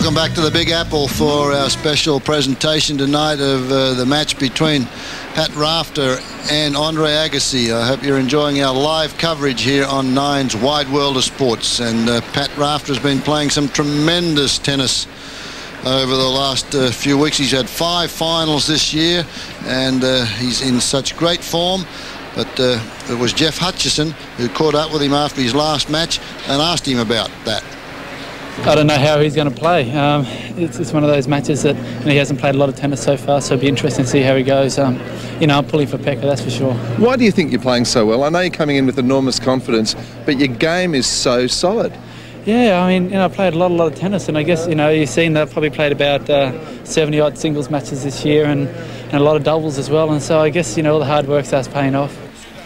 Welcome back to the Big Apple for our special presentation tonight of the match between Pat Rafter and Andre Agassi. I hope you're enjoying our live coverage here on Nine's Wide World of Sports. And Pat Rafter has been playing some tremendous tennis over the last few weeks. He's had 5 finals this year, and he's in such great form. But it was Jeff Hutchison who caught up with him after his last match and asked him about that. I don't know how he's going to play. It's one of those matches that he hasn't played a lot of tennis so far, so it'll be interesting to see how he goes. I'm pulling for Pekka, that's for sure. Why do you think you're playing so well? I know you're coming in with enormous confidence, but your game is so solid. Yeah, I mean, I played a lot of tennis, and I guess, you've seen that I've probably played about 70-odd singles matches this year and a lot of doubles as well, and so I guess, all the hard work starts paying off.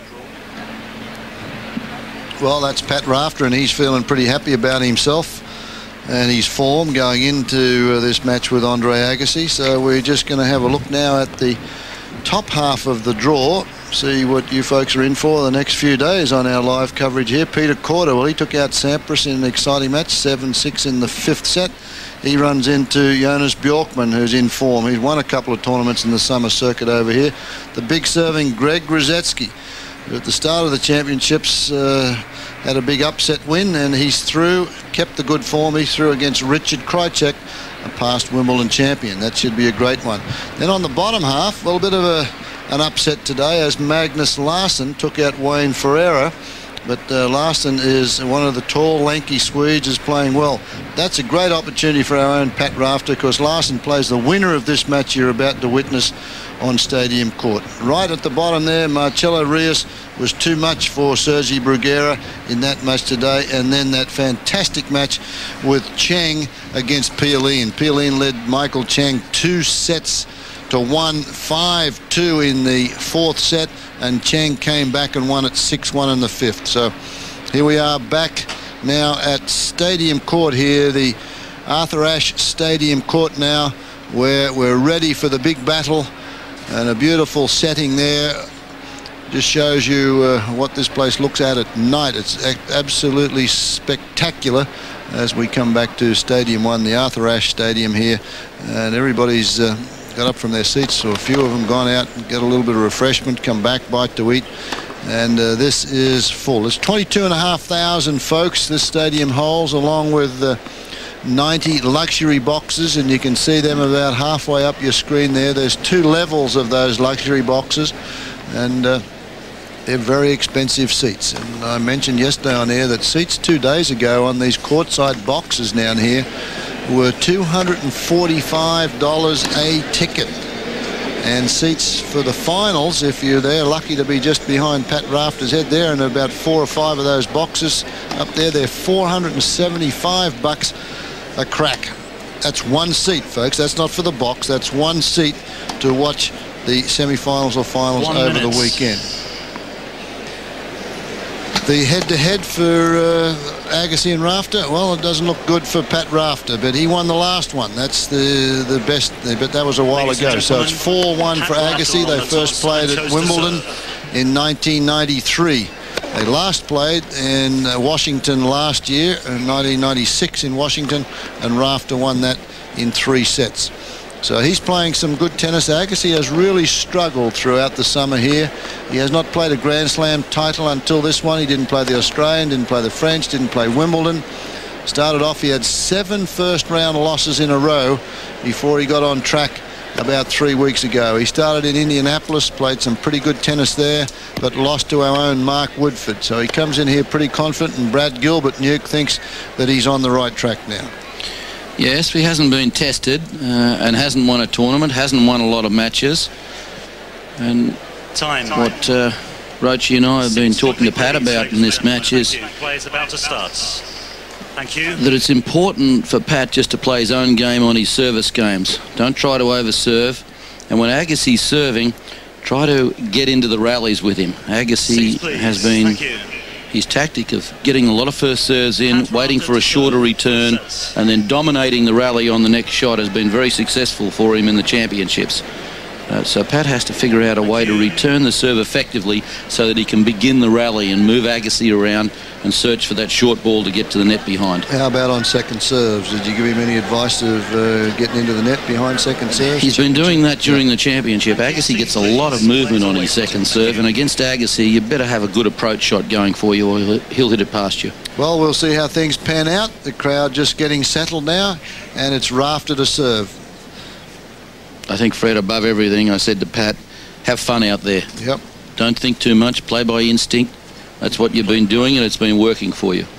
Well, that's Pat Rafter, and he's feeling pretty happy about himself and his form going into this match with Andre Agassi. So we're just going to have a look now at the top half of the draw, see what you folks are in for the next few days on our live coverage here. Peter Korda, well, he took out Sampras in an exciting match, 7-6 in the 5th set. He runs into Jonas Bjorkman, who's in form. He's won a couple of tournaments in the summer circuit over here. The big serving Greg Grzeski, who at the start of the championships had a big upset win, and he's through, kept the good form. He's through against Richard Krajicek, a past Wimbledon champion. That should be a great one. Then on the bottom half, a little bit of an upset today as Magnus Larsson took out Wayne Ferreira. But Larsson is one of the tall, lanky Swedes, is playing well. That's a great opportunity for our own Pat Rafter, because Larsson plays the winner of this match you're about to witness on Stadium Court. Right at the bottom there, Marcelo Rios was too much for Sergi Bruguera in that match today. And then that fantastic match with Chang against Pialin. Pialin led Michael Chang 2-1, 5-2 in the 4th set, and Chang came back and won it 6-1 in the 5th. So here we are back now at Stadium Court here, the Arthur Ashe Stadium Court now, where we're ready for the big battle, and a beautiful setting there. Just shows you what this place looks at night. It's absolutely spectacular as we come back to Stadium 1, the Arthur Ashe Stadium here, and everybody's got up from their seats, so a few of them gone out and get a little bit of refreshment, come back, bite to eat, and this is full. It's 22,500 folks this stadium holds, along with 90 luxury boxes, and you can see them about halfway up your screen there. There's 2 levels of those luxury boxes, and they're very expensive seats. And I mentioned yesterday on air that seats 2 days ago on these courtside boxes down here were $245 a ticket. And seats for the finals, if you're there, lucky to be just behind Pat Rafter's head there, and about 4 or 5 of those boxes up there, they're $475 a crack. That's one seat, folks. That's not for the box. That's one seat to watch the semi-finals or finals over the weekend. The head-to-head for Agassi and Rafter, well, it doesn't look good for Pat Rafter, but he won the last one. That's the best, but that was a while ago. So it's 4-1 for Agassi. They first played at Wimbledon in 1993. They last played in Washington last year, in 1996 in Washington, and Rafter won that in 3 sets. So he's playing some good tennis. Agassi has really struggled throughout the summer here. He has not played a Grand Slam title until this one. He didn't play the Australian, didn't play the French, didn't play Wimbledon. Started off, he had 7 first-round losses in a row before he got on track about 3 weeks ago. He started in Indianapolis, played some pretty good tennis there, but lost to our own Mark Woodford. So he comes in here pretty confident, and Brad Gilbert, Nuke, thinks that he's on the right track now. Yes, he hasn't been tested and hasn't won a tournament, hasn't won a lot of matches. And what Roachy and I have been talking to Pat about in this match is that it's important for Pat just to play his own game on his service games. Don't try to over-serve. And when Agassi's serving, try to get into the rallies with him. Agassi has been his tactic of getting a lot of first serves in, waiting for a shorter return, and then dominating the rally on the next shot has been very successful for him in the championships. So Pat has to figure out a way to return the serve effectively so that he can begin the rally and move Agassi around and search for that short ball to get to the net behind. How about on second serves? Did you give him any advice of getting into the net behind second serves? He's been doing that during the championship. Agassi gets a lot of movement on his second serve, and against Agassi, you better have a good approach shot going for you, or he'll hit it past you. Well, we'll see how things pan out. The crowd just getting settled now, and it's Rafter to serve. I think, Fred, above everything, I said to Pat, have fun out there. Yep. Don't think too much. Play by instinct. That's what you've been doing, and it's been working for you.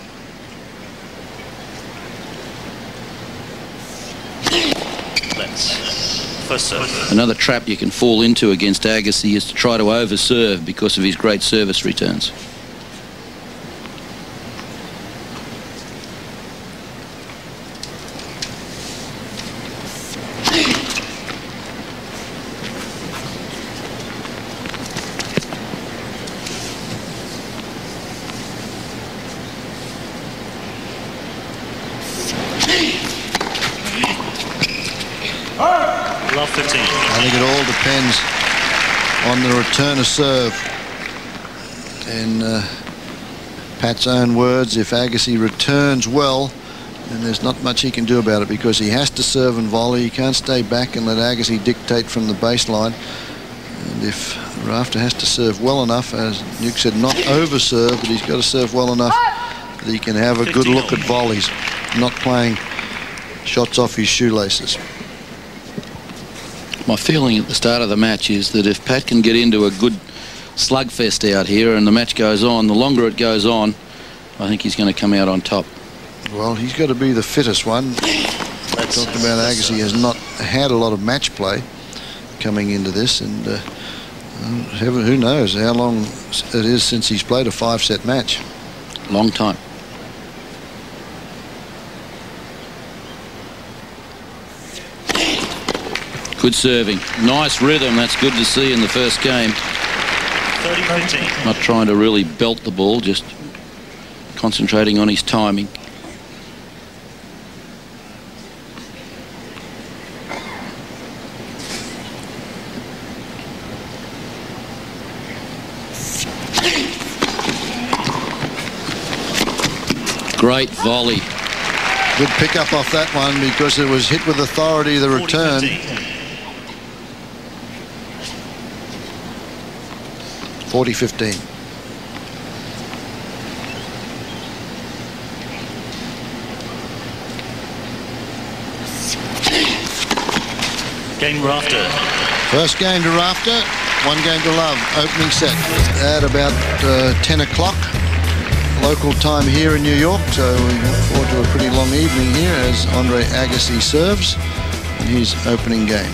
First serve. Another trap you can fall into against Agassi is to try to over-serve because of his great service returns. Love 15. I think it all depends on the return of serve. In Pat's own words, if Agassi returns well, then there's not much he can do about it, because he has to serve and volley. He can't stay back and let Agassi dictate from the baseline. And if Rafter has to serve well enough, as Nuke said, not over serve, but he's got to serve well enough that he can have a good look at volleys, not playing shots off his shoelaces. My feeling at the start of the match is that if Pat can get into a good slugfest out here and the match goes on, the longer it goes on, I think he's going to come out on top. Well, he's got to be the fittest one. I talked about Agassi has not had a lot of match play coming into this, and who knows how long it is since he's played a 5-set match. Long time. Good serving. Nice rhythm. That's good to see in the first game. 30-15. Not trying to really belt the ball, just concentrating on his timing. Great volley. Good pickup off that one, because it was hit with authority, the return. 40-15. Game Rafter. First game to Rafter, one game to love. Opening set at about 10 o'clock local time here in New York, so we look forward to a pretty long evening here as Andre Agassi serves in his opening game.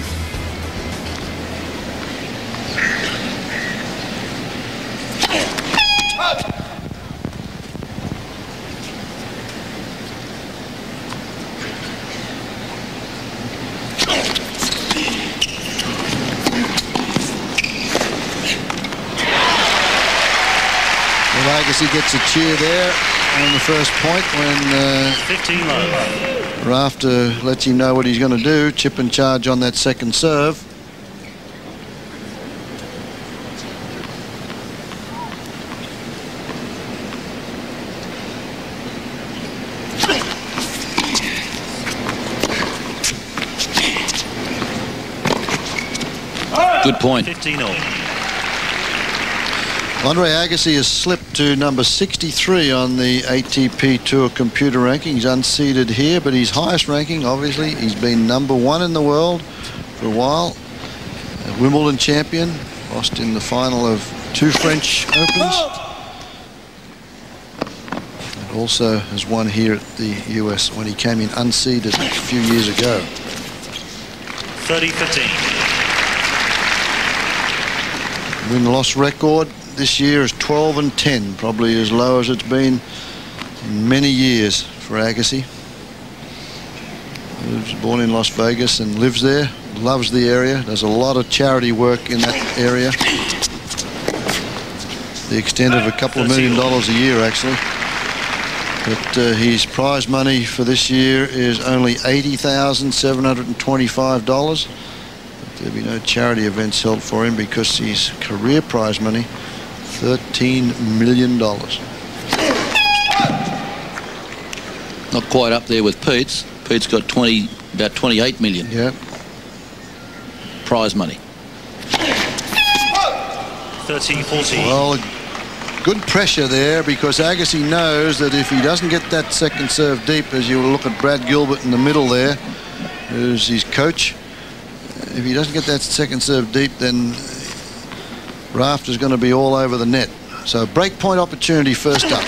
Agassi gets a cheer there on the first point when 15 love. Rafter lets him know what he's going to do, chip and charge on that second serve. Good point. 15-all. Andre Agassi has slipped to number 63 on the ATP Tour computer ranking. He's unseeded here, but his highest ranking, obviously, he's been number 1 in the world for a while. A Wimbledon champion, lost in the final of 2 French Opens. And also has won here at the US when he came in unseeded a few years ago. 30-15. Win-loss record this year is 12-10, probably as low as it's been in many years for Agassi. He was born in Las Vegas and lives there, loves the area, does a lot of charity work in that area. The extent of a couple of $1 million a year, actually. But his prize money for this year is only $80,725. There'll be no charity events held for him because his career prize money, $13 million. Not quite up there with Pete's. Pete's got about 28 million. Yeah. Prize money. 13-14. Well, good pressure there because Agassi knows that if he doesn't get that second serve deep, as you look at Brad Gilbert in the middle there, who's his coach, if he doesn't get that second serve deep, then Rafter's going to be all over the net. So break point opportunity first up.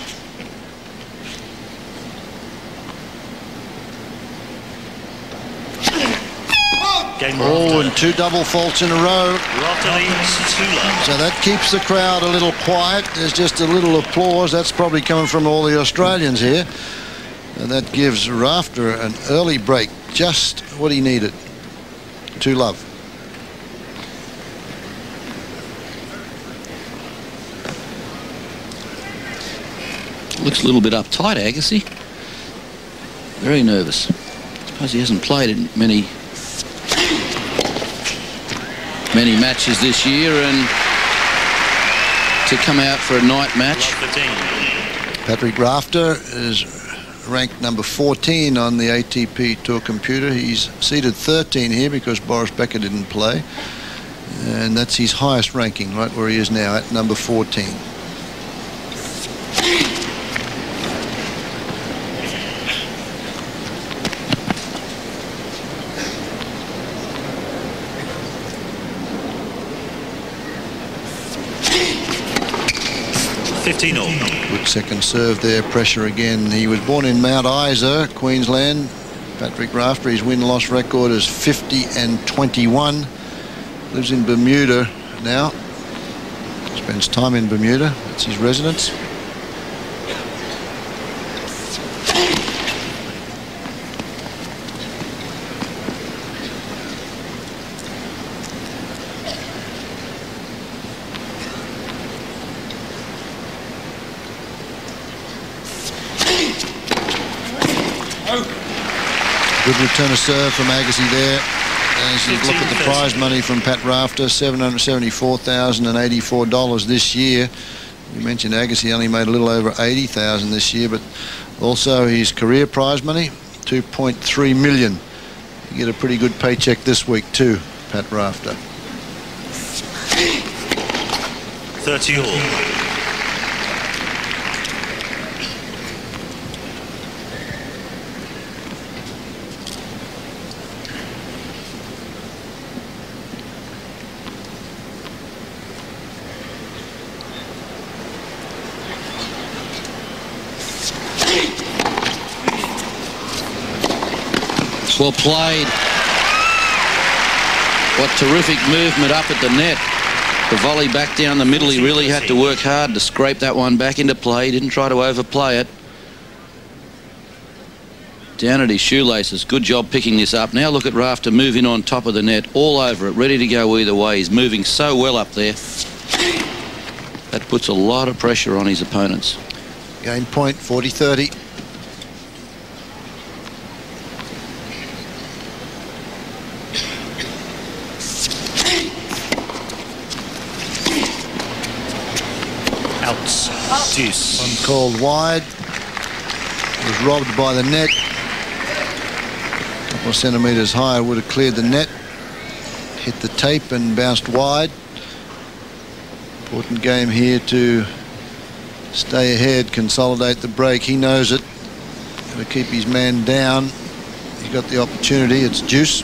Oh, and 2 double faults in a row. Rafter leads 2-love. So that keeps the crowd a little quiet. There's just a little applause. That's probably coming from all the Australians here. And that gives Rafter an early break, just what he needed. 2-love. Looks a little bit uptight, Agassi. Very nervous. I suppose he hasn't played in many matches this year, and to come out for a night match. Patrick Rafter is ranked number 14 on the ATP Tour computer. He's seeded 13 here because Boris Becker didn't play, and that's his highest ranking, right where he is now at number 14. Good second serve there, pressure again. He was born in Mount Isa, Queensland. Patrick Rafter, his win-loss record is 50-21. Lives in Bermuda now. Spends time in Bermuda. That's his residence. Good return of serve from Agassi there. As you look at the prize money from Pat Rafter, $774,084 this year. You mentioned Agassi only made a little over $80,000 this year, but also his career prize money, $2.3 million. You get a pretty good paycheck this week too, Pat Rafter. 30 all. Well played. What terrific movement up at the net. The volley back down the middle. He really had to work hard to scrape that one back into play. Didn't try to overplay it. Down at his shoelaces. Good job picking this up. Now look at Rafter moving on top of the net, all over it, ready to go either way. He's moving so well up there. That puts a lot of pressure on his opponents. Game point, 40-30. Deuce. One called wide. Was robbed by the net. A couple of centimetres higher would have cleared the net. Hit the tape and bounced wide. Important game here to stay ahead, consolidate the break. He knows it. Got to keep his man down. He got the opportunity. It's deuce.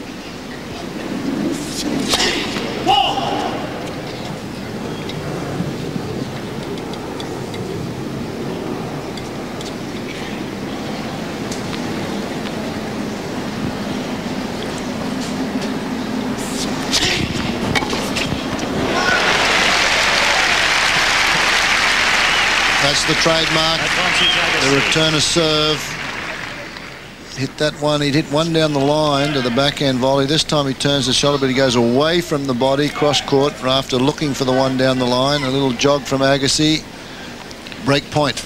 That's the trademark. The return of serve. Hit that one. He'd hit one down the line to the backhand volley. This time he turns the shoulder, but he goes away from the body, cross court. Rafter looking for the one down the line. A little jog from Agassi. Break point.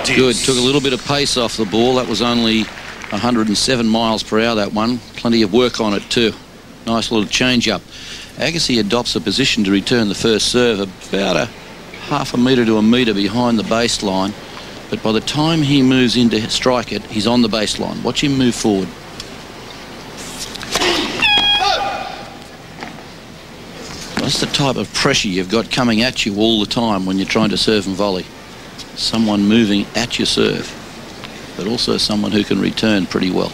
Good. Took a little bit of pace off the ball. That was only 107 miles per hour, that one. Plenty of work on it too. Nice little change-up. Agassi adopts a position to return the first serve about a half a metre to a metre behind the baseline. But by the time he moves in to strike it, he's on the baseline. Watch him move forward. That's the type of pressure you've got coming at you all the time when you're trying to serve and volley. Someone moving at your serve, but also someone who can return pretty well.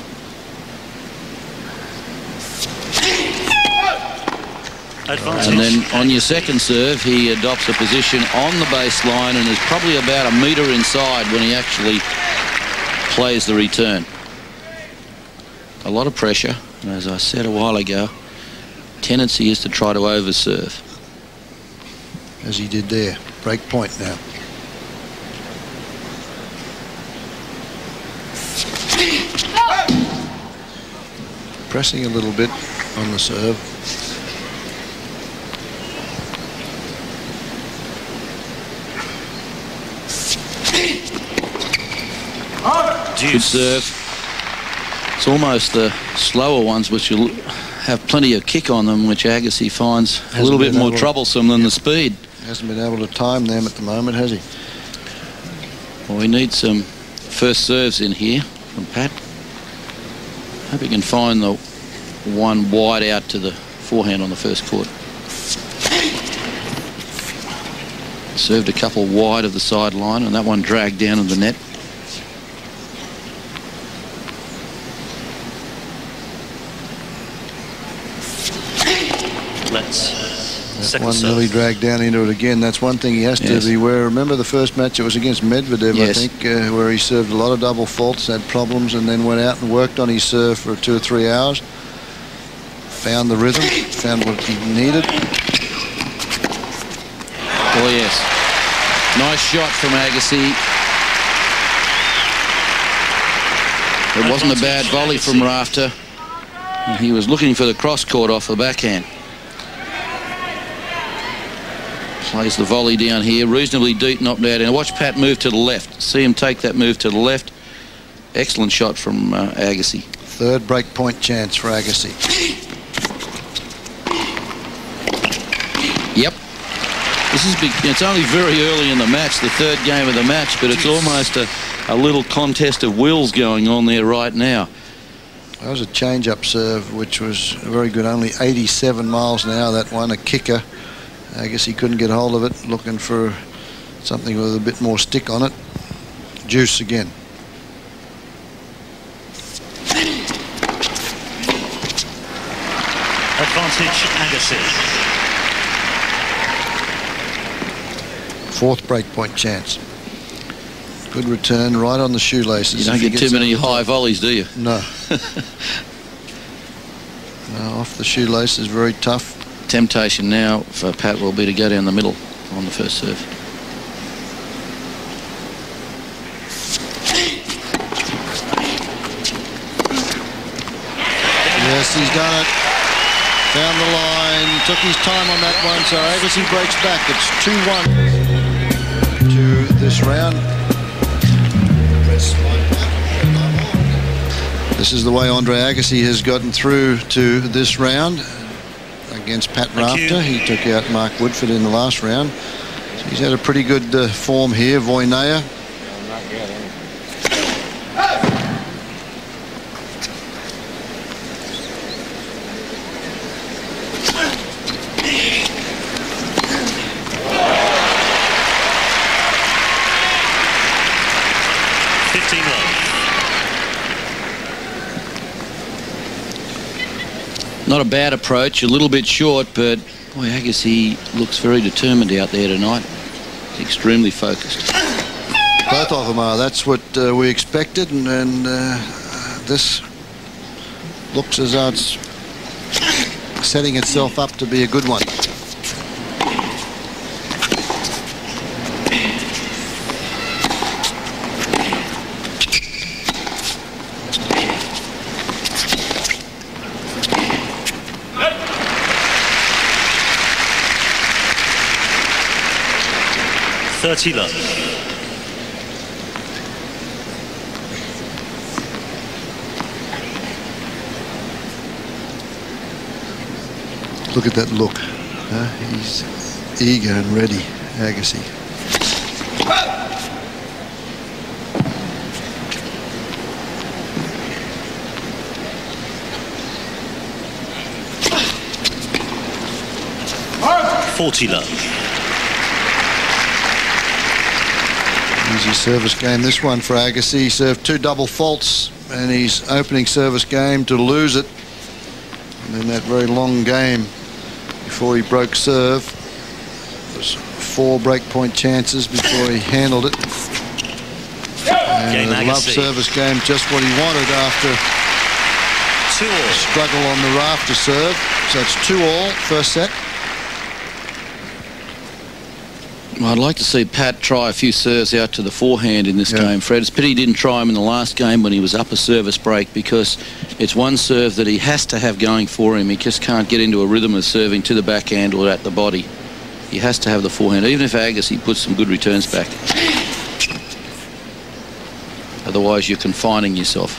Advantage. And then on your second serve, he adopts a position on the baseline and is probably about a metre inside when he actually plays the return. A lot of pressure, and as I said a while ago, tendency is to try to overserve. As he did there. Break point now. Pressing a little bit on the serve. Good serve. It's almost the slower ones which will have plenty of kick on them, which Agassi finds a little bit more troublesome than the speed. Hasn't been able to time them at the moment, has he? Well, we need some first serves in here from Pat. Hope he can find the one wide out to the forehand on the first court. Served a couple wide of the sideline, and that one dragged down in the net. That one really dragged down into it again. That's one thing he has to be aware. Remember the first match, it was against Medvedev, I think, where he served a lot of double faults, had problems, and then went out and worked on his serve for 2 or 3 hours. Found the rhythm, found what he needed. Oh, yes. Nice shot from Agassi. It wasn't a bad volley from Rafter. He was looking for the cross court off the backhand. Plays the volley down here, reasonably deep, not bad. And watch Pat move to the left. See him take that move to the left. Excellent shot from Agassi. Third break point chance for Agassi. Yep. This is big. It's only very early in the match, the third game of the match, but it's almost a little contest of wills going on there right now. That was a change-up serve, which was very good. Only 87 miles an hour, that one, a kicker. I guess he couldn't get hold of it, looking for something with a bit more stick on it. Juice again. Advantage Agassi. Fourth break point chance. Good return, right on the shoelaces. You don't get too many high volleys, do you? No. No, off the shoelaces, very tough. Temptation now for Pat will be to go down the middle on the first serve. Yes, he's done it. Found the line, took his time on that one, so Agassi breaks back. It's 2-1 to this round. This is the way Andre Agassi has gotten through to this round. Against Pat Rafter, he took out Mark Woodford in the last round. So he's had a pretty good form here. Voynea. Not a bad approach, a little bit short, but boy, Agassi looks very determined out there tonight. Extremely focused. Both of them are. That's what we expected, and this looks as though it's setting itself up to be a good one. Look at that look. He's eager and ready, Agassi. Easy service game, this one for Agassi. He served 2 double faults and his opening service game to lose it. And then that very long game before he broke serve. There was 4 breakpoint chances before he handled it. And a love service game, just what he wanted after a struggle on the Rafter serve. So it's 2-all, first set. Well, I'd like to see Pat try a few serves out to the forehand in this game, Fred. It's a pity he didn't try him in the last game when he was up a service break, because it's one serve that he has to have going for him. He just can't get into a rhythm of serving to the backhand or at the body. He has to have the forehand, even if Agassi puts some good returns back. Otherwise, you're confining yourself.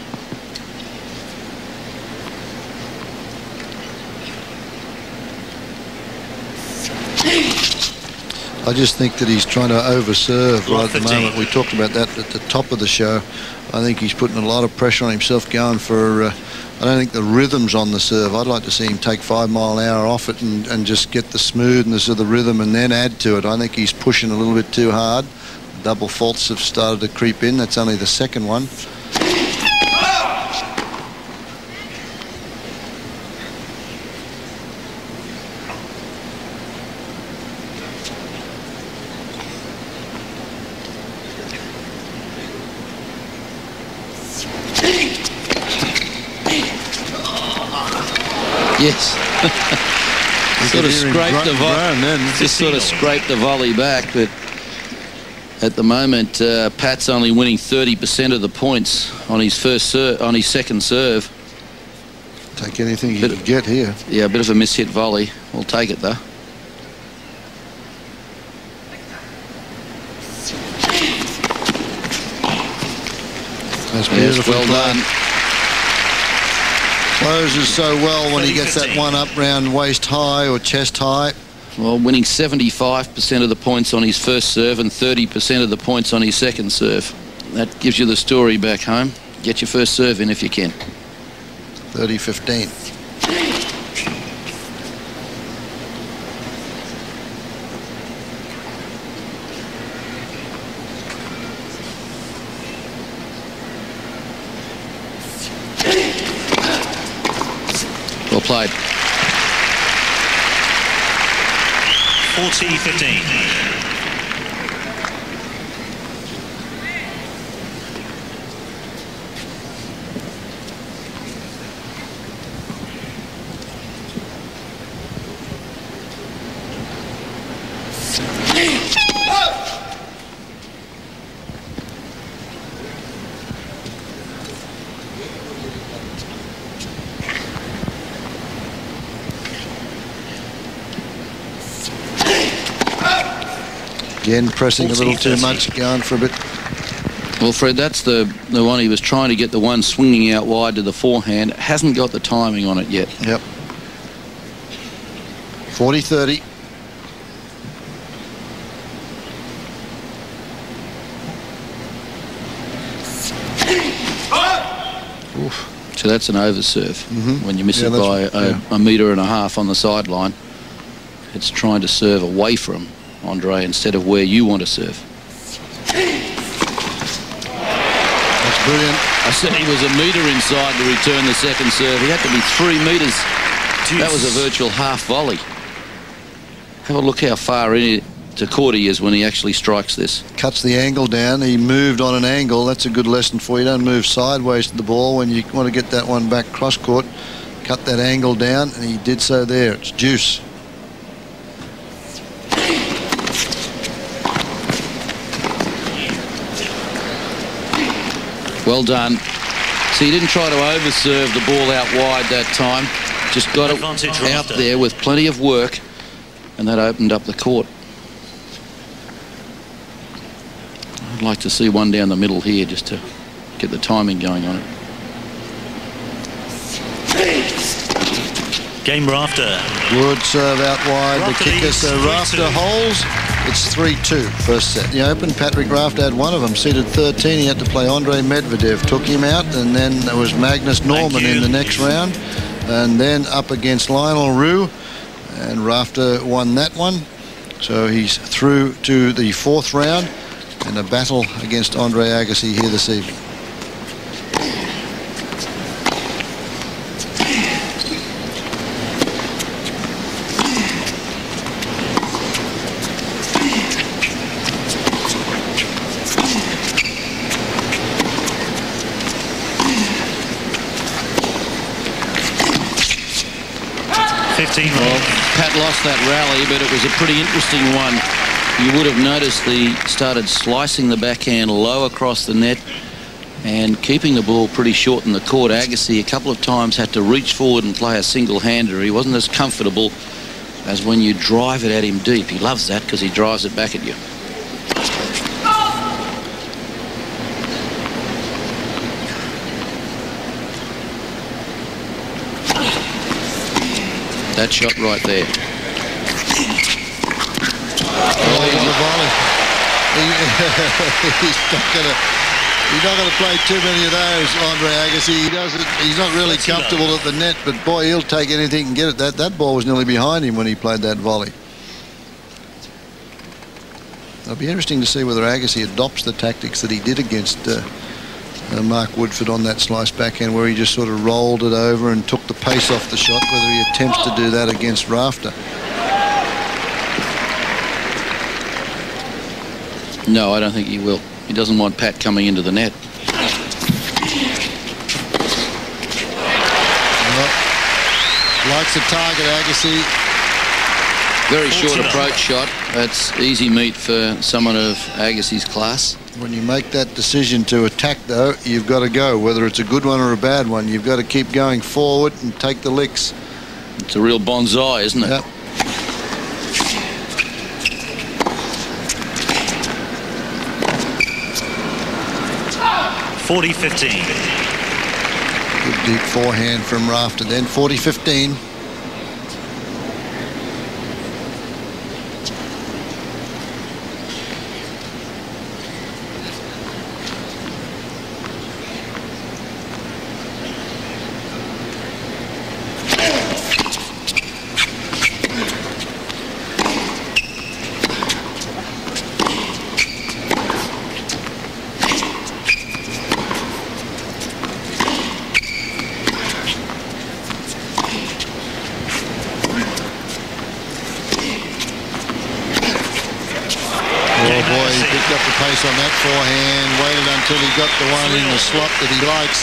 I just think that he's trying to overserve right at the moment. We talked about that at the top of the show. I think he's putting a lot of pressure on himself going for... I don't think the rhythm's on the serve. I'd like to see him take 5 mile an hour off it and just get the smoothness of the rhythm and then add to it. I think he's pushing a little bit too hard. Double faults have started to creep in. That's only the second one. Yes. Sort of scraped the volley. Just sort of scraped the volley back, but at the moment, Pat's only winning 30% of the points on his on his second serve. Take anything you can get here. Yeah, a bit of a mishit volley. We'll take it though. That's beautiful. Yes, well done. Closes so well when he gets that one up round waist high or chest high. Well, winning 75% of the points on his first serve and 30% of the points on his second serve. That gives you the story back home. Get your first serve in if you can. 30-15. Well played. 40-15. Again, pressing a little too much, going for a bit. Well, Fred, that's the one he was trying to get, the one swinging out wide to the forehand. Hasn't got the timing on it yet. Yep. 40-30. So that's an overserve. When you miss it by a metre and a half on the sideline. It's trying to serve away from Andre instead of where you want to serve. That's brilliant. I said he was a metre inside to return the second serve. He had to be 3 metres. That was a virtual half volley. Have a look how far into court he is when he actually strikes this. Cuts the angle down. He moved on an angle. That's a good lesson for you. Don't move sideways to the ball when you want to get that one back cross court. Cut that angle down, and he did so there. It's juice. Well done. So he didn't try to overserve the ball out wide that time. Just got it out there with plenty of work, and that opened up the court. I'd like to see one down the middle here just to get the timing going on it. Game Rafter. Good serve out wide, Rafter the kicker, leads so Rafter 3-2. holds. It's 3-2, first set. The Open, Patrick Rafter had one of them, seeded 13. He had to play Andre Medvedev, took him out, and then there was Magnus Norman in the next round. And then up against Lionel Roux, and Rafter won that one. So he's through to the fourth round, and a battle against Andre Agassi here this evening. Well, Pat lost that rally, but it was a pretty interesting one. You would have noticed he started slicing the backhand low across the net and keeping the ball pretty short in the court. Agassi a couple of times had to reach forward and play a single-hander. He wasn't as comfortable as when you drive it at him deep. He loves that because he drives it back at you. That shot right there. Oh, the volley. He's not going to play too many of those, Andre Agassi. He's not really comfortable at the net, but boy, he'll take anything and get it. That ball was nearly behind him when he played that volley. It'll be interesting to see whether Agassi adopts the tactics that he did against Mark Woodford on that slice backhand, where he just sort of rolled it over and took the pace off the shot, whether he attempts to do that against Rafter. No, I don't think he will. He doesn't want Pat coming into the net. Well, likes to target Agassi. Very short approach shot. That's easy meat for someone of Agassi's class. When you make that decision to attack, though, you've got to go. Whether it's a good one or a bad one, you've got to keep going forward and take the licks. It's a real bonsai, isn't it? Yep. (40-15). Good deep forehand from Rafter then. 40-15. On that forehand, waited until he got the one in the slot that he likes.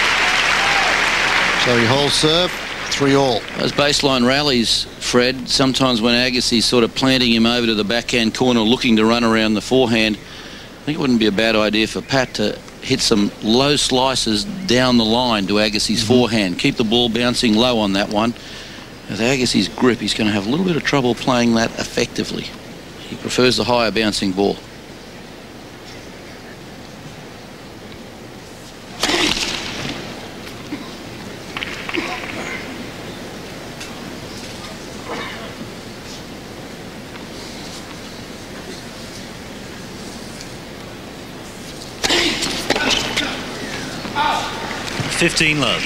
So he holds serve, 3-all. Those baseline rallies, Fred, sometimes when Agassi's sort of planting him over to the backhand corner looking to run around the forehand, I think it wouldn't be a bad idea for Pat to hit some low slices down the line to Agassi's forehand. Keep the ball bouncing low on that one. With Agassi's grip, he's going to have a little bit of trouble playing that effectively. He prefers the higher bouncing ball. Love.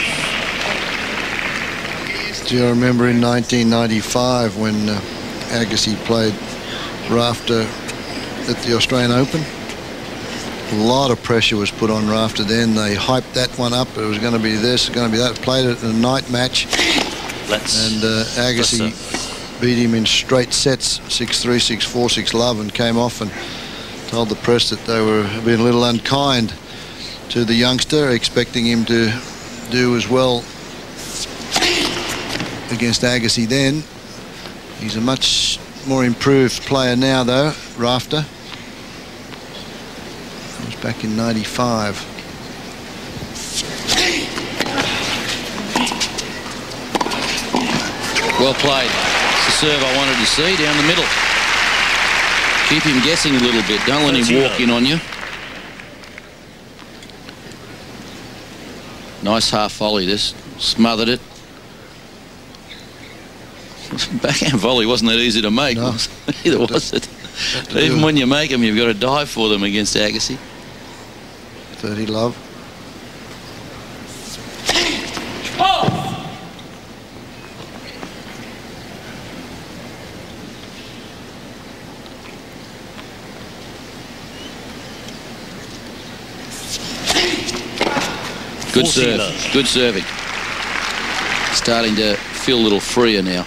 Do you remember in 1995 when Agassi played Rafter at the Australian Open? A lot of pressure was put on Rafter then. They hyped that one up. It was going to be this, going to be that. Played it in a night match. And Agassi beat him in straight sets, 6-3, 6-4, 6-love, and came off and told the press that they were being a little unkind to the youngster, expecting him to do as well against Agassi then. He's a much more improved player now, though, Rafter. That was back in 95. Well played. It's the serve I wanted to see down the middle. Keep him guessing a little bit. Don't let him walk in on you. Nice half volley, this. Smothered it. Backhand volley wasn't that easy to make. No. Neither was it. Even when you make them, you've got to dive for them against Agassi. 30 love. Good serve. Good serving. Starting to feel a little freer now.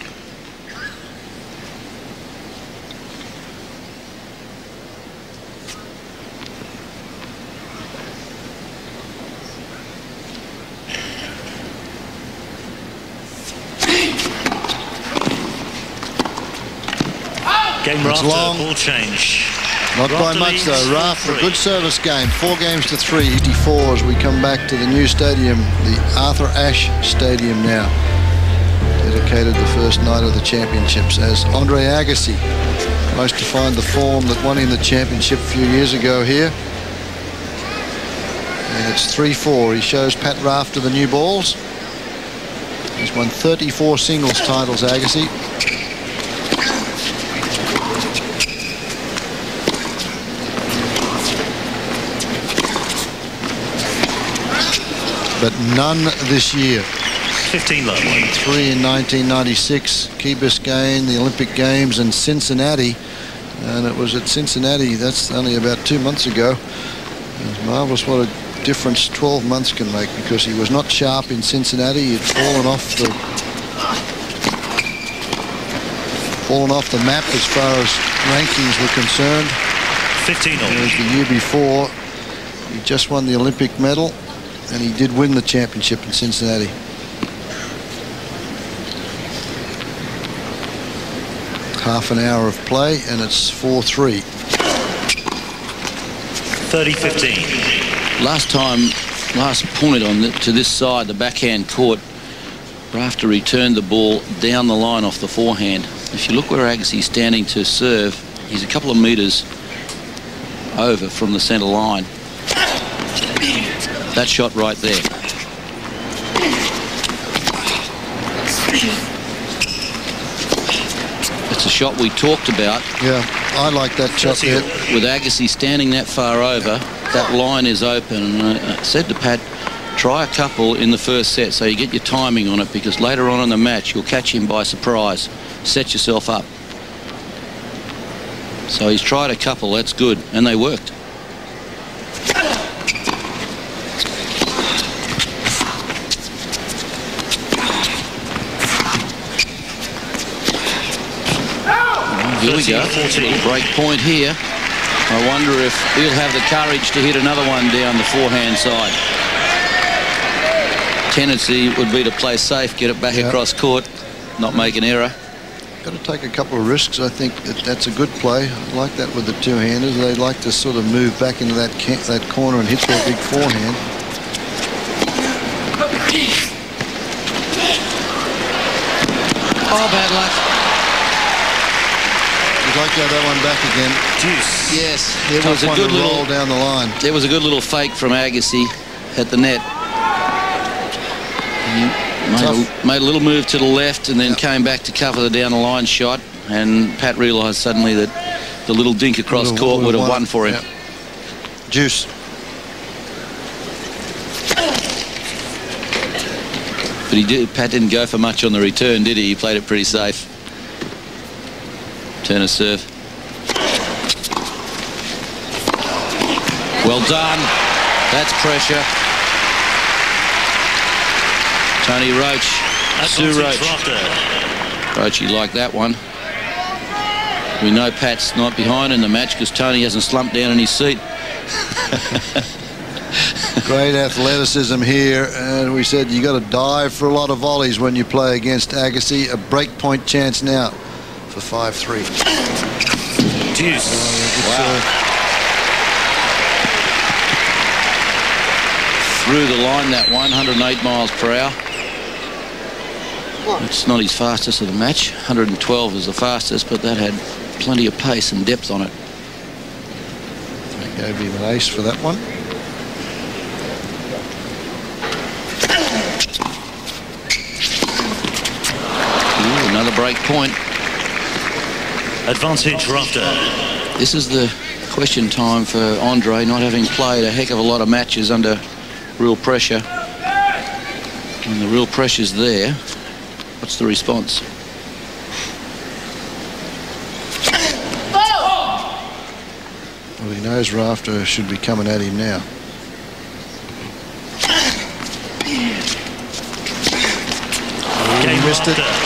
Game Rafter, long. ball change. Not by much though. Rafter, a good service game. 4 games to 3. 84 as we come back to the new stadium, the Arthur Ashe Stadium now. Dedicated the first night of the championships as Andre Agassi tries to find the form that won him the championship a few years ago here. And it's 3-4. He shows Pat Rafter the new balls. He's won 34 singles titles, Agassi. But none this year. 15 love. 3 in 1996, Key Biscayne, the Olympic Games in Cincinnati. And it was at Cincinnati, that's only about 2 months ago. It's marvellous what a difference 12 months can make, because he was not sharp in Cincinnati. He'd fallen off the map as far as rankings were concerned. 15 all. Whereas the year before, he just won the Olympic medal. And he did win the championship in Cincinnati. Half an hour of play, and it's 4-3. 30-15. Last point to this side, the backhand court, Rafter returned the ball down the line off the forehand. If you look where Agassi's standing to serve, he's a couple of metres over from the centre line. That shot right there. It's a shot we talked about. Yeah, I like that shot there. With Agassi standing that far over, that line is open. And I said to Pat, try a couple in the first set so you get your timing on it, because later on in the match you'll catch him by surprise. Set yourself up. So he's tried a couple, that's good, and they worked. Here we go. Break point here. I wonder if he'll have the courage to hit another one down the forehand side. Tendency would be to play safe, get it back across court, not make an error. Got to take a couple of risks. I think that's a good play. I like that with the two-handers. They like to sort of move back into that corner and hit their big forehand. Oh, bad luck. You'd like to have that one back again. Deuce. Yes. It was a good roll down the line. There was a good little fake from Agassi at the net. Made a little move to the left and then came back to cover the down the line shot, and Pat realised suddenly that the little dink across court would have won for him. Yep. Juice. But Pat didn't go for much on the return, did he? He played it pretty safe. Turn of serve. Well done. That's pressure. Tony Roach. Sue Roach. Roach, you like that one. We know Pat's not behind in the match because Tony hasn't slumped down in his seat. Great athleticism here, and we said you got to dive for a lot of volleys when you play against Agassi. A breakpoint chance now for 5-3. Deuce. Wow. Through the line that 108 miles per hour. It's not his fastest of the match. 112 is the fastest, but that had plenty of pace and depth on it. I gave him an ace for that one. Ooh, another break point. Advantage Rafter. This is the question time for Andre, not having played a heck of a lot of matches under real pressure. And the real pressure's there. What's the response? Well, he knows Rafter should be coming at him now. Game missed it. Rafter.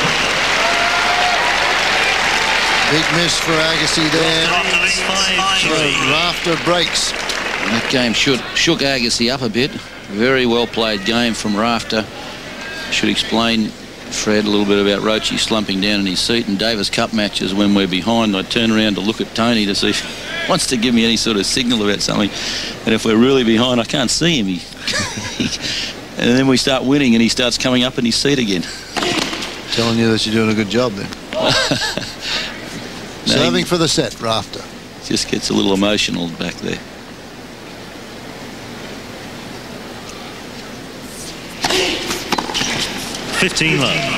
Big miss for Agassi there. 5-3. Rafter breaks. That game shook Agassi up a bit. Very well played game from Rafter. Should explain, Fred, a little bit about Roche slumping down in his seat. And Davis Cup matches, when we're behind, I turn around to look at Tony to see if he wants to give me any sort of signal about something. And if we're really behind, I can't see him. And then we start winning and he starts coming up in his seat again. Telling you that you're doing a good job then. No, Serving for the set, Rafter. Just gets a little emotional back there. $15 love.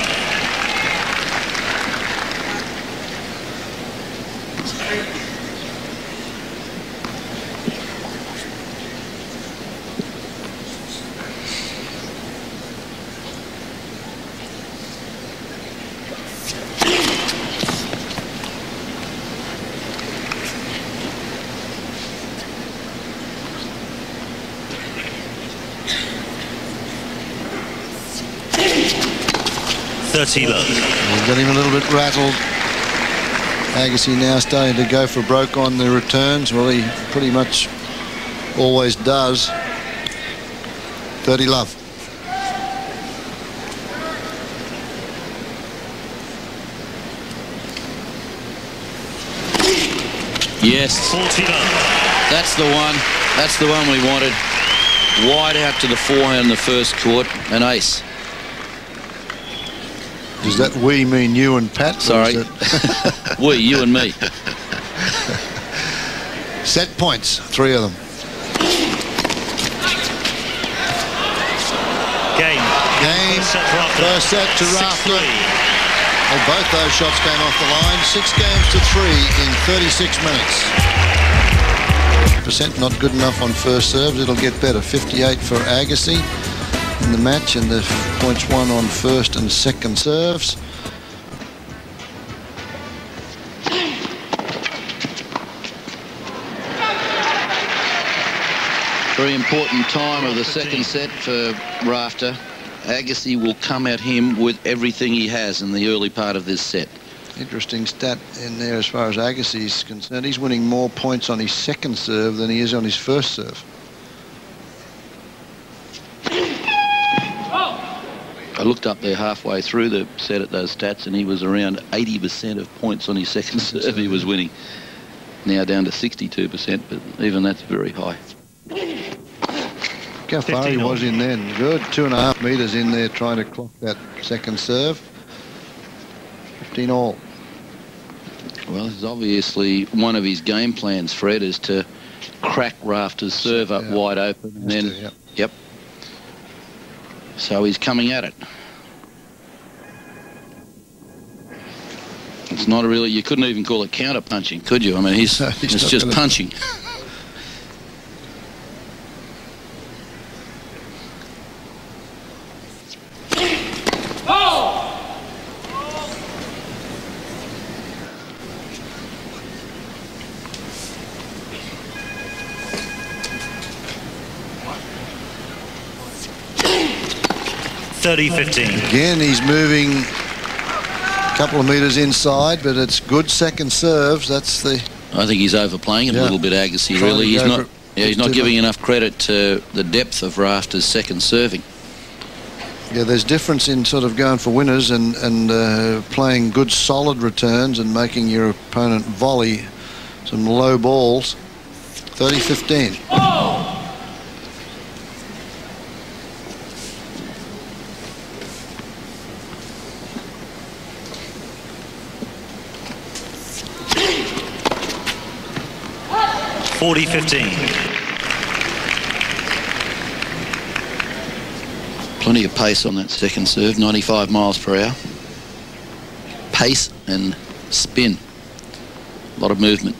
$30 love. We've got him a little bit rattled. Agassi now starting to go for broke on the returns. Well, he pretty much always does. 30 love. Yes. 40 love. That's the one. That's the one we wanted. Wide out to the forehand in the first court. An ace. Does that we mean you and Pat? Sorry. We, you and me. Set points, 3 of them. Game. First set to Rafter. Well, both those shots came off the line. 6 games to 3 in 36 minutes. Percent not good enough on first serves. It'll get better. 58 for Agassi in the match, and the points won on first and second serves. Very important time of the second set for Rafter. Agassi will come at him with everything he has in the early part of this set. Interesting stat in there as far as Agassi is concerned. He's winning more points on his second serve than he is on his first serve. I looked up there halfway through the set at those stats, and he was around 80% of points on his second serve he was winning. Now down to 62%, but even that's very high. Look how far he was in then. Good, 2.5 metres in there trying to clock that second serve. 15 all. Well, this is obviously one of his game plans, Fred, is to crack Rafter's serve up wide open. And then, yep. So he's coming at it. It's not a really, you couldn't even call it counter punching, could you? I mean, it's just punching. Again, he's moving a couple of metres inside, but it's good second serves. That's the. I think he's overplaying it a little bit, Agassi. Really, he's not. Yeah, he's not giving enough credit to the depth of Rafter's second serving. Yeah, there's difference in sort of going for winners and playing good solid returns and making your opponent volley some low balls. 30-15. Oh! $40-15. Plenty of pace on that second serve, 95 miles per hour. pace and spin. A lot of movement.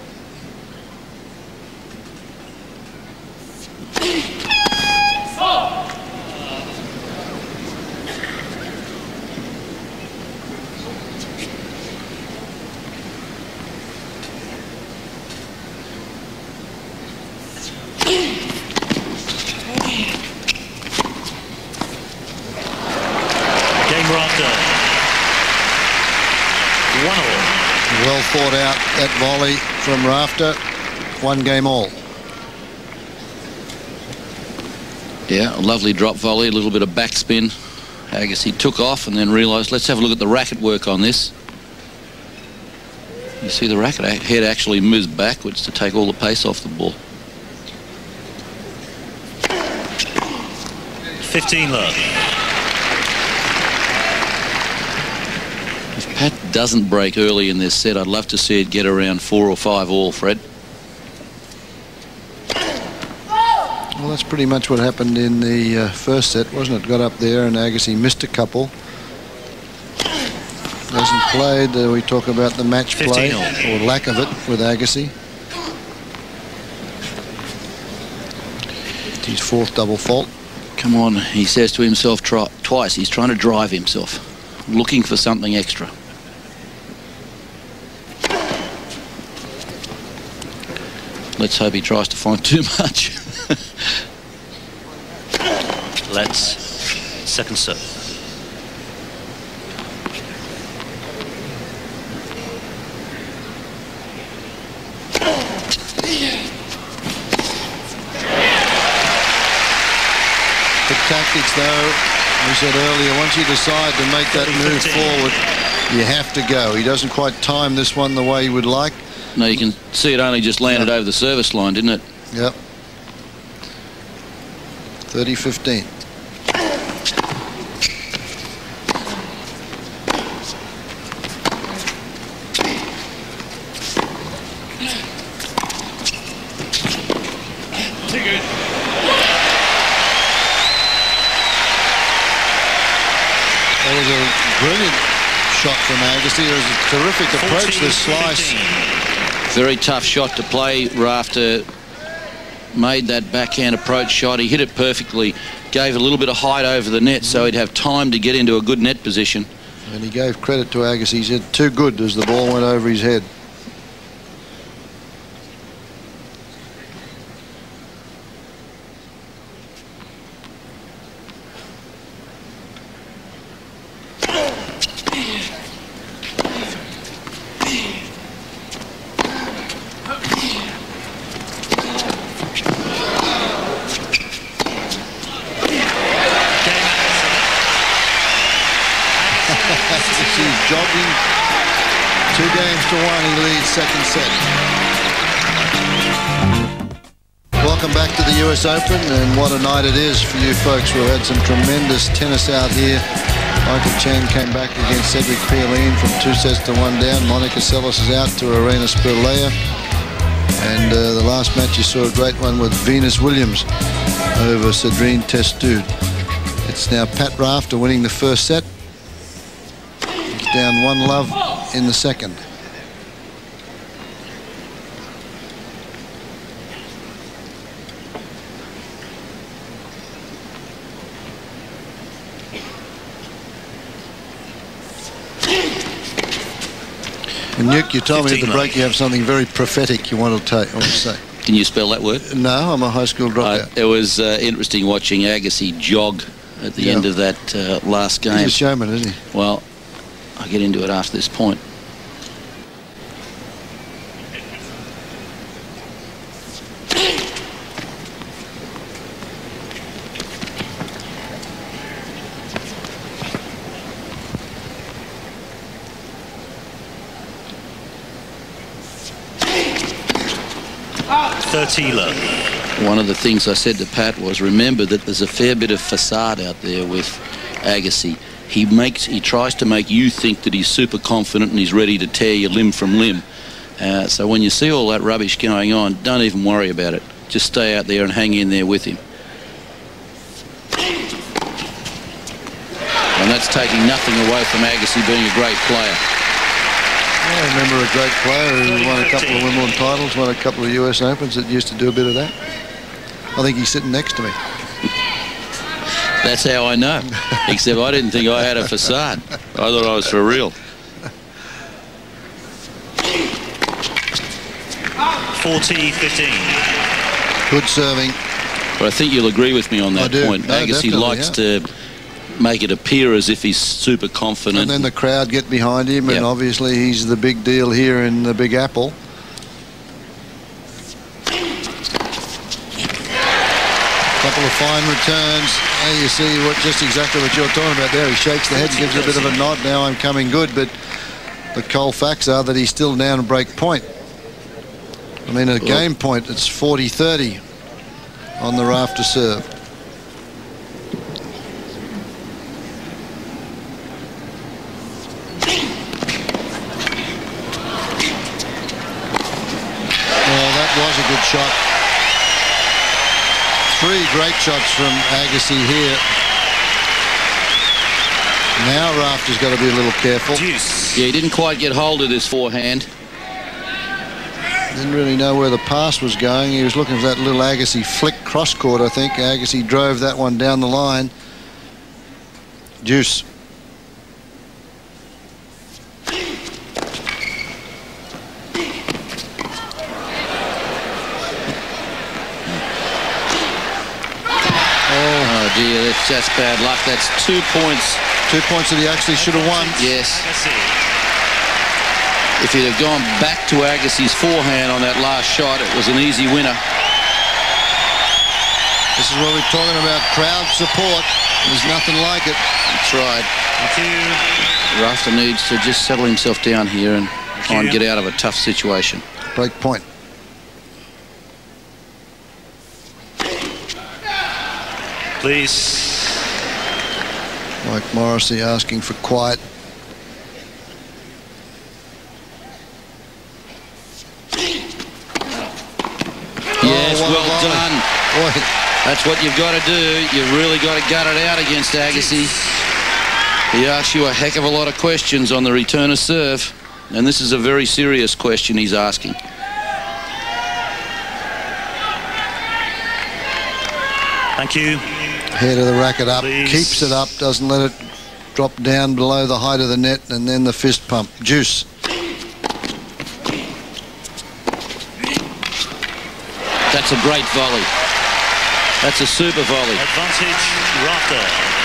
Rafter. 1-all. Well thought out that volley from Rafter. 1 game all. Yeah, a lovely drop volley, a little bit of backspin. Agassi took off and then realised, let's have a look at the racket work on this. You see the racket head actually moves backwards to take all the pace off the ball. 15 love. If Pat doesn't break early in this set, I'd love to see it get around 4 or 5 all, Fred. Well, that's pretty much what happened in the first set, wasn't it? Got up there and Agassi missed a couple. Hasn't played. We talk about the match play or lack of it with Agassi. His 4th double fault. Come on, he says to himself twice. He's trying to drive himself, looking for something extra. Let's hope he tries to find too much. Let's second serve. The tactics, though, we said earlier, once you decide to make that move forward, you have to go. He doesn't quite time this one the way he would like. No, you can see it only just landed over the service line, didn't it? Yep. 30-15. That was a brilliant shot from Agassi. It was a terrific approach, this slice. Very tough shot to play. Rafter made that backhand approach shot. He hit it perfectly, gave a little bit of height over the net so he'd have time to get into a good net position. And he gave credit to Agassi. He said too good as the ball went over his head. He's jogging. 2 games to 1. He leads second set. Welcome back to the US Open, and what a night it is for you folks. We've had some tremendous tennis out here. Michael Chen came back against Cedric Pierlin from 2 sets to 1 down. Monica Seles is out to Arena Spirlea. And the last match you saw a great one with Venus Williams over Cedrine Testude. It's now Pat Rafter winning the first set. He's down 1 love in the second. And Nuke, you told me at the break you have something very prophetic you want to say. Can you spell that word? No, I'm a high school dropout. It was interesting watching Agassi jog at the end of that last game. He's a showman, isn't he? Well, I'll get into it after this point. One of the things I said to Pat was, remember that there's a fair bit of facade out there with Agassi. He tries to make you think that he's super confident and he's ready to tear you limb from limb. So when you see all that rubbish going on, don't even worry about it. Just stay out there and hang in there with him. And that's taking nothing away from Agassi being a great player. I remember a great player who won a couple of Wimbledon titles, won a couple of US Opens that used to do a bit of that. I think he's sitting next to me. That's how I know. Except I didn't think I had a facade. I thought I was for real. 40-15. Good serving. But I think you'll agree with me on that point. No, Agassi likes to make it appear as if he's super confident. And then the crowd get behind him, and obviously he's the big deal here in the Big Apple. Couple of fine returns. There you see just exactly what you're talking about there. He shakes the head and gives a bit of a nod. Now I'm coming good, but the cold facts are that he's still down at break point. I mean, at game point, it's 40-30 on the Rafter serve. Oh, that was a good shot. 3 great shots from Agassi here. Now Rafter's got to be a little careful. Yeah, he didn't quite get hold of this forehand. Didn't really know where the pass was going. He was looking for that little Agassi flick cross court, I think. Agassi drove that one down the line. Deuce. Oh dear, that's bad luck. That's 2 points. 2 points that he actually should have won. Yes. If he'd have gone back to Agassi's forehand on that last shot, it was an easy winner. This is what we're talking about, crowd support. There's nothing like it. That's right. Thank you. Rafter needs to just settle himself down here and try and get out of a tough situation. Break point. Please. Mike Morrissey asking for quiet. Yes, well done. Boy. That's what you've got to do. You've really got to gut it out against Agassi. He asks you a heck of a lot of questions on the return of serve, and this is a very serious question he's asking. Thank you. Head of the racket up, Please. keeps it up, doesn't let it drop down below the height of the net, and then the fist pump. Deuce. That's a great volley. That's a super volley. Advantage, Rafter.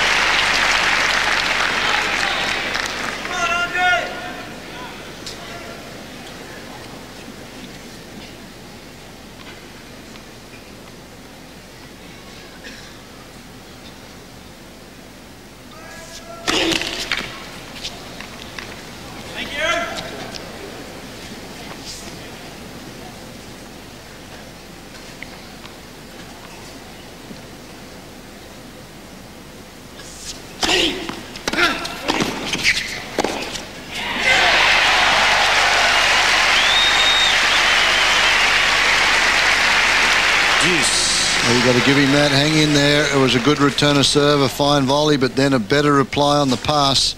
Well, you got to give him that. Hang in there. It was a good return of serve, a fine volley, but then a better reply on the pass.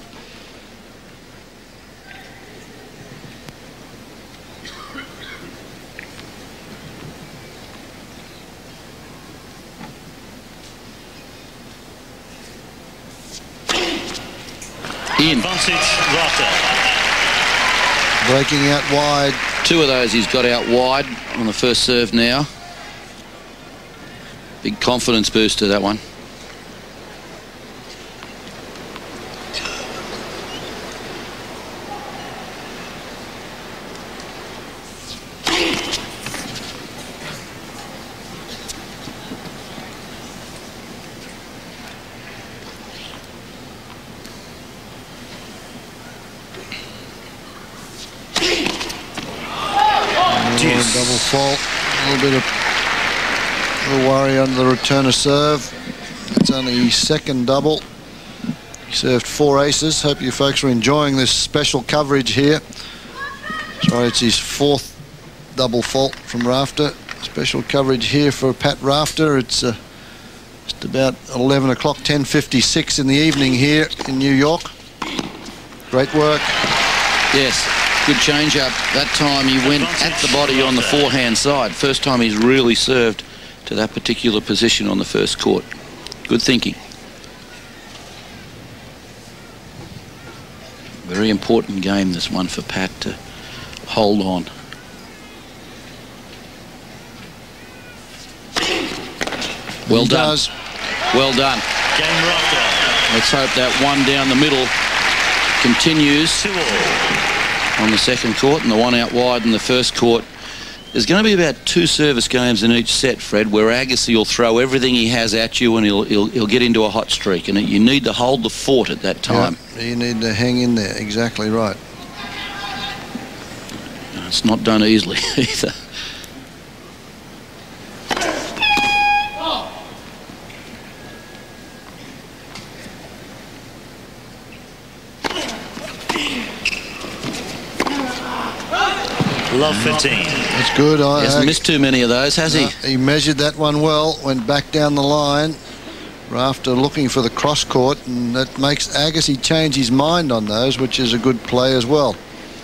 In. Advantage, Rafter. Breaking out wide. 2 of those he's got out wide on the first serve now. Big confidence booster, that one. Double fault. A little bit of worry on the return of serve. It's only his second double. He served 4 aces. Hope you folks are enjoying this special coverage here. Sorry, it's his 4th double fault from Rafter. Special coverage here for Pat Rafter. It's Just about 11 o'clock, 10:56 in the evening here in New York. Great work. Yes, good change up. That time he went at the body on the forehand side. First time he's really served to that particular position on the first court. Good thinking. Very important game, this one, for Pat to hold on. Well done. Well done. Game Rafter. Let's hope that one down the middle continues 2-all. on the second court, and the one out wide in the first court. There's going to be about 2 service games in each set, Fred, where Agassi will throw everything he has at you, and he'll get into a hot streak, and you need to hold the fort at that time. Yeah, you need to hang in there. Exactly right. It's not done easily either. Love 15. That's good. He hasn't missed too many of those, has he? He measured that one well, went back down the line. Rafter looking for the cross court, and that makes Agassi change his mind on those, which is a good play as well.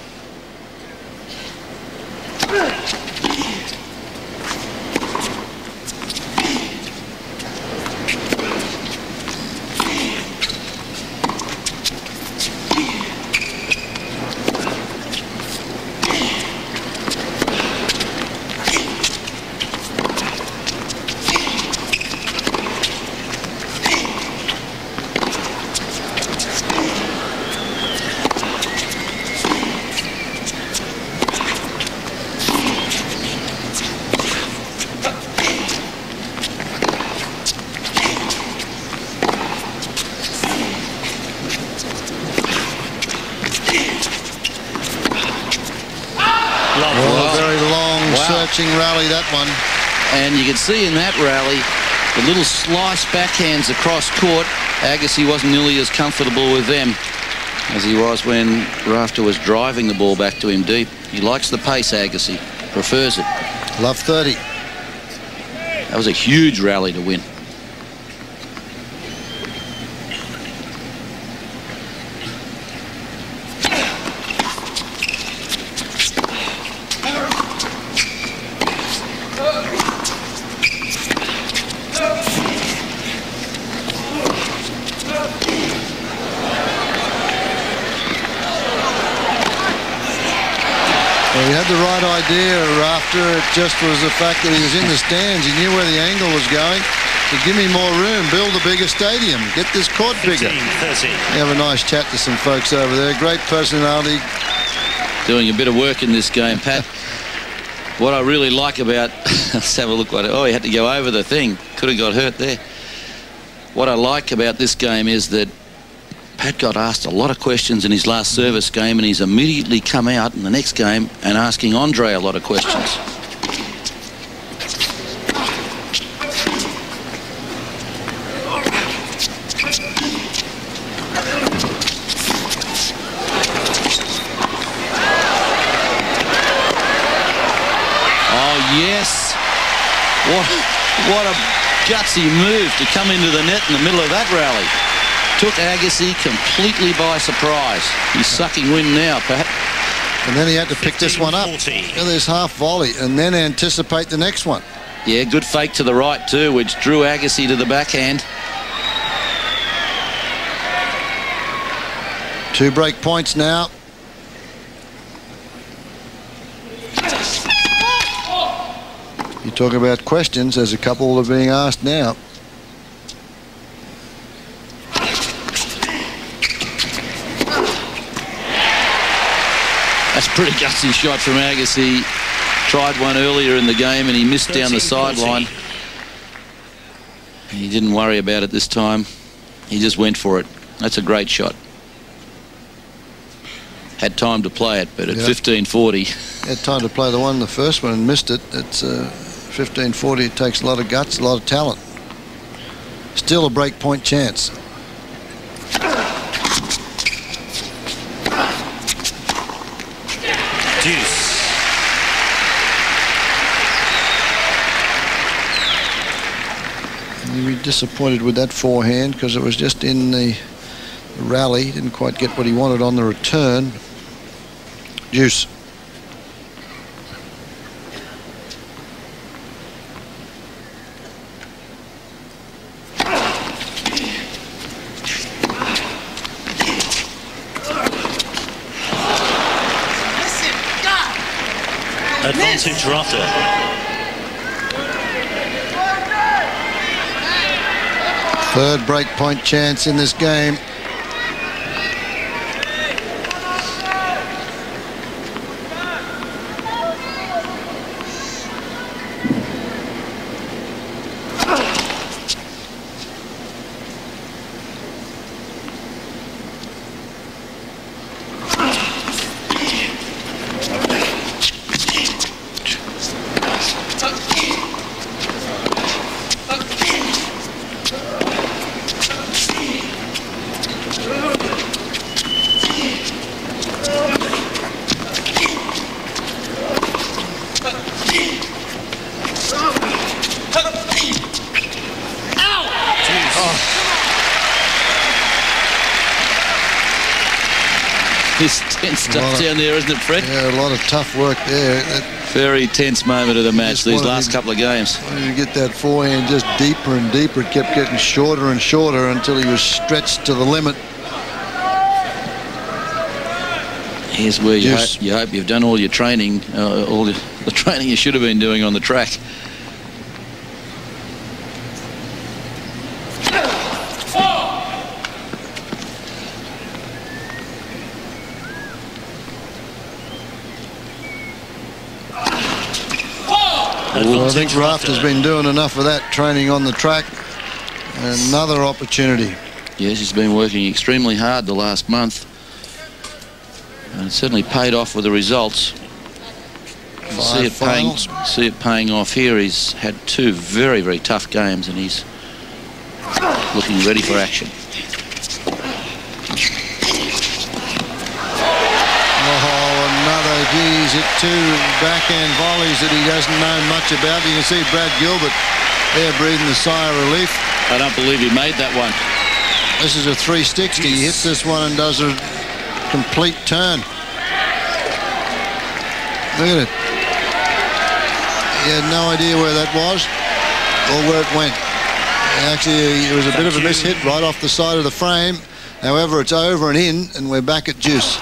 Rally, that one. And you can see in that rally the little slice backhands across court. Agassi wasn't nearly as comfortable with them as he was when Rafter was driving the ball back to him deep. He likes the pace, Agassi. Prefers it. Love 30. That was a huge rally to win. He had the right idea, Rafter. It just was the fact that he was in the stands. He knew where the angle was going. So give me more room, build a bigger stadium, get this court bigger. 15-30. Have a nice chat to some folks over there. Great personality. Doing a bit of work in this game, Pat. What I really like about... let's have a look at it. Oh, he had to go over the thing. Could have got hurt there. What I like about this game is that Pat got asked a lot of questions in his last service game, and he's immediately come out in the next game and asking Andre a lot of questions. Oh, yes. What a gutsy move to come into the net in the middle of that rally. Took Agassi completely by surprise. He's sucking wind now, Pat. And then he had to pick this one up. Look at this half volley and then anticipate the next one. Yeah, good fake to the right too, which drew Agassi to the backhand. 2 break points now. You talk about questions, there's a couple that are being asked now. That's a pretty gutsy shot from Agassi. Tried one earlier in the game and he missed down the sideline. He didn't worry about it this time. He just went for it. That's a great shot. Had time to play it, but at 15-40. Had time to play the first one and missed it. It's 15-40. It takes a lot of guts, a lot of talent. Still a break point chance. Deuce. We disappointed with that forehand because it was just in the rally. Didn't quite get what he wanted on the return. Deuce. Advantage Rafter. Third break point chance in this game. It's tense stuff down there, isn't it, Fred? Yeah, a lot of tough work there. Very tense moment of the match, these last couple of games. Wanted to get that forehand just deeper and deeper. It kept getting shorter and shorter until he was stretched to the limit. Here's where you hope you've done all your training, all the training you should have been doing on the track. Well, I think Rafter's been doing enough of that training on the track. Another opportunity. Yes, he's been working extremely hard the last month. And it certainly paid off with the results. See it paying off here. He's had two very, very tough games and he's looking ready for action. He's hit two backhand volleys that he doesn't know much about. You can see Brad Gilbert there breathing a sigh of relief. I don't believe he made that one. This is a 360. He hits this one and does a complete turn. Look at it. He had no idea where that was or where it went. Actually, it was a bit of a mishit right off the side of the frame. However, it's over and in, and we're back at deuce.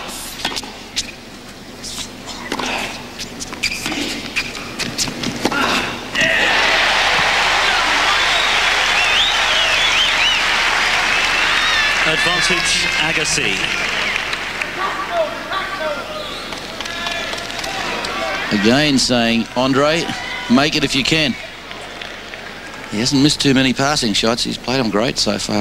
Advantage Agassi. Again saying, Andre, make it if you can. He hasn't missed too many passing shots. He's played them great so far.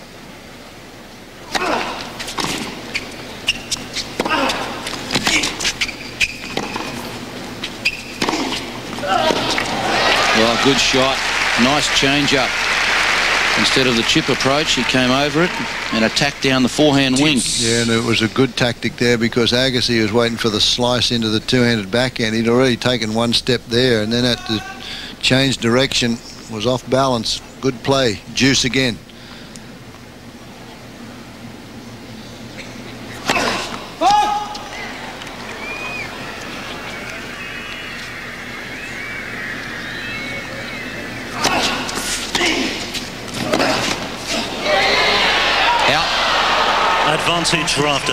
Well, good shot. Nice change up. Instead of the chip approach, he came over it and attacked down the forehand wing. Yeah, and it was a good tactic there because Agassi was waiting for the slice into the two-handed backhand. He'd already taken one step there and then had to change direction. Was off balance. Good play. Deuce again. Advantage Rafter.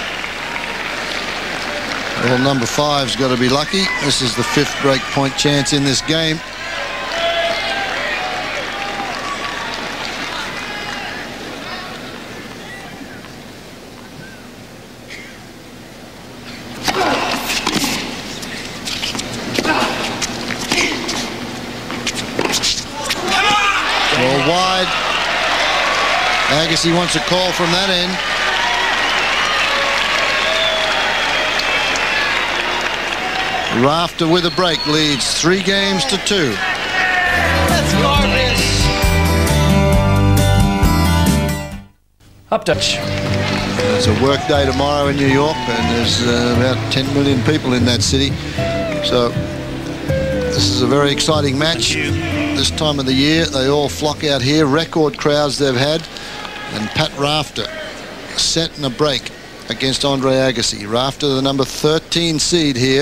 Well, number 5's got to be lucky. This is the 5th break point chance in this game. Well, wide. Agassi wants a call from that end. Rafter with a break leads 3 games to 2. That's glorious. Update. It's a work day tomorrow in New York, and there's about 10 million people in that city. So this is a very exciting match. this time of the year. They all flock out here. Record crowds they've had. And Pat Rafter setting a break against Andre Agassi. Rafter, the number 13 seed here.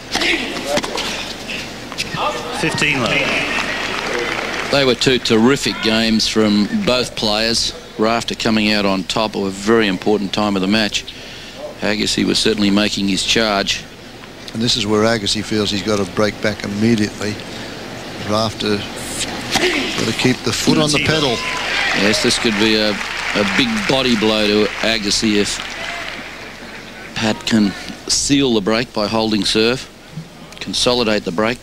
15 low. They were two terrific games from both players. Rafter coming out on top of a very important time of the match. Agassi was certainly making his charge. And this is where Agassi feels he's got to break back immediately. Rafter got to keep the foot on the pedal. Yes, this could be a big body blow to Agassi if Pat can seal the break by holding serve, consolidate the break.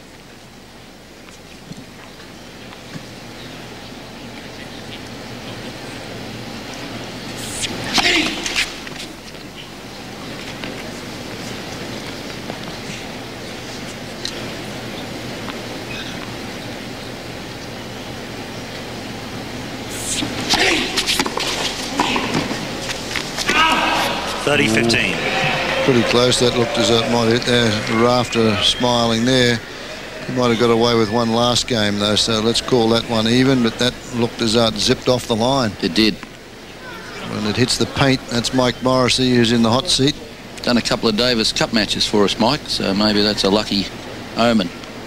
Pretty close. That looked as though it might hit there. Rafter smiling there. He might have got away with one last game though, so let's call that one even, but that looked as though it zipped off the line. It did. When it hits the paint, that's Mike Morrissey who's in the hot seat. Done a couple of Davis Cup matches for us, Mike, so maybe that's a lucky omen.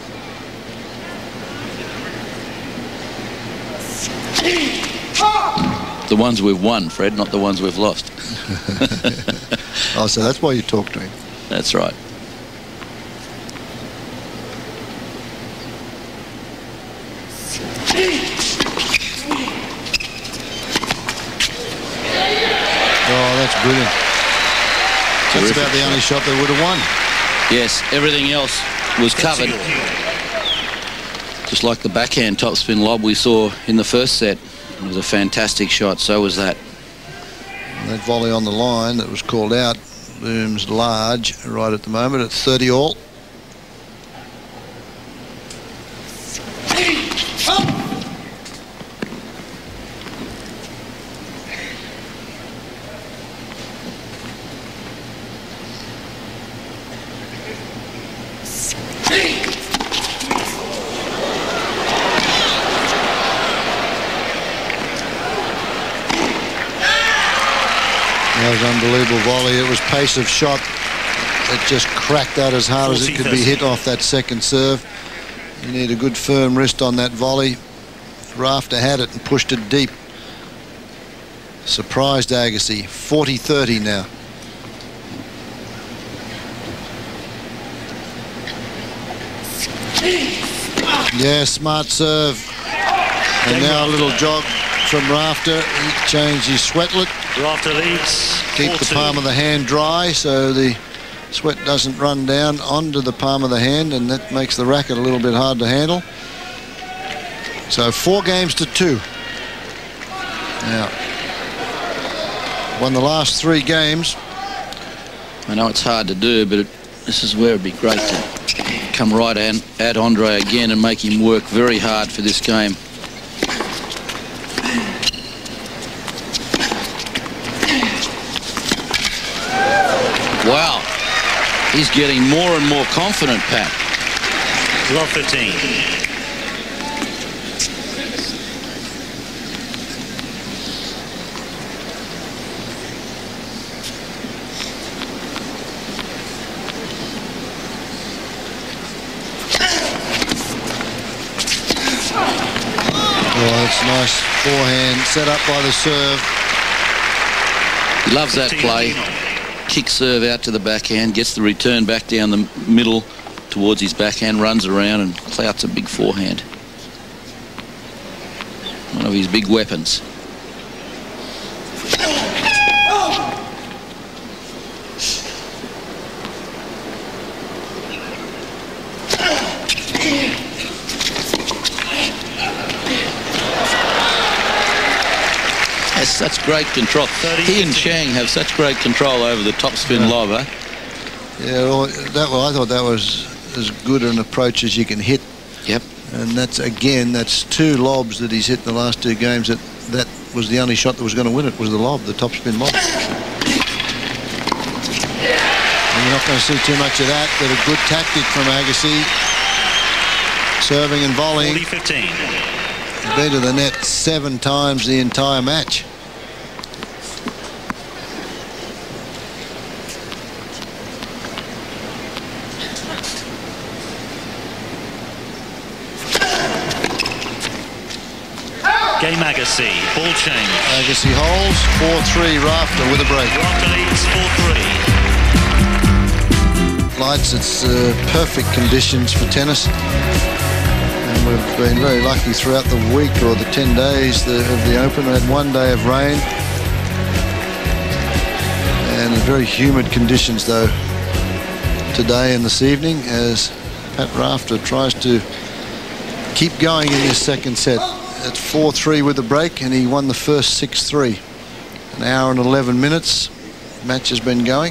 The ones we've won, Fred, not the ones we've lost. Oh, so that's why you talk to him. That's right. Oh, that's brilliant. That's about the only shot they would have won. Yes, everything else was covered. Just like the backhand topspin lob we saw in the first set. It was a fantastic shot, so was that. And that volley on the line that was called out looms large right at the moment at 30 all. That was an unbelievable volley. It was pace of shot. It just cracked out as hard as it could be hit off that second serve. You need a good firm wrist on that volley. Rafter had it and pushed it deep. Surprised Agassi. 40-30 now. Yeah, smart serve. And now a little jog from Rafter. He changed his sweatlet. Rafter leads. Keep the palm of the hand dry so the sweat doesn't run down onto the palm of the hand, and that makes the racket a little bit hard to handle. So 4-2. Now, won the last 3 games. I know it's hard to do, but this is where it'd be great to come right at Andre again and make him work very hard for this game. Wow, he's getting more and more confident, Pat. Love 15. Oh, that's nice forehand set up by the serve. He loves that play. Kick serve out to the backhand, gets the return back down the middle towards his backhand, runs around and clouts a big forehand. One of his big weapons. That's such great control. He and Chang have such great control over the topspin lob, eh? Yeah, well, I thought that was as good an approach as you can hit. Yep. And that's 2 lobs that he's hit in the last 2 games. That was the only shot that was going to win it, was the lob, the topspin lob. And you're not going to see too much of that, but a good tactic from Agassi. serving and volleying. 40-15. Been to the net 7 times the entire match. Game Agassi. Ball change. Agassi holds. 4-3 Rafter with a break. Rafter leads 4-3. Lights, it's perfect conditions for tennis. And we've been very lucky throughout the week or the 10 days of the Open. We had 1 day of rain. And very humid conditions, though, today and this evening as Pat Rafter tries to keep going in this second set. It's 4-3 with a break, and he won the first 6-3. An hour and 11 minutes. Match has been going.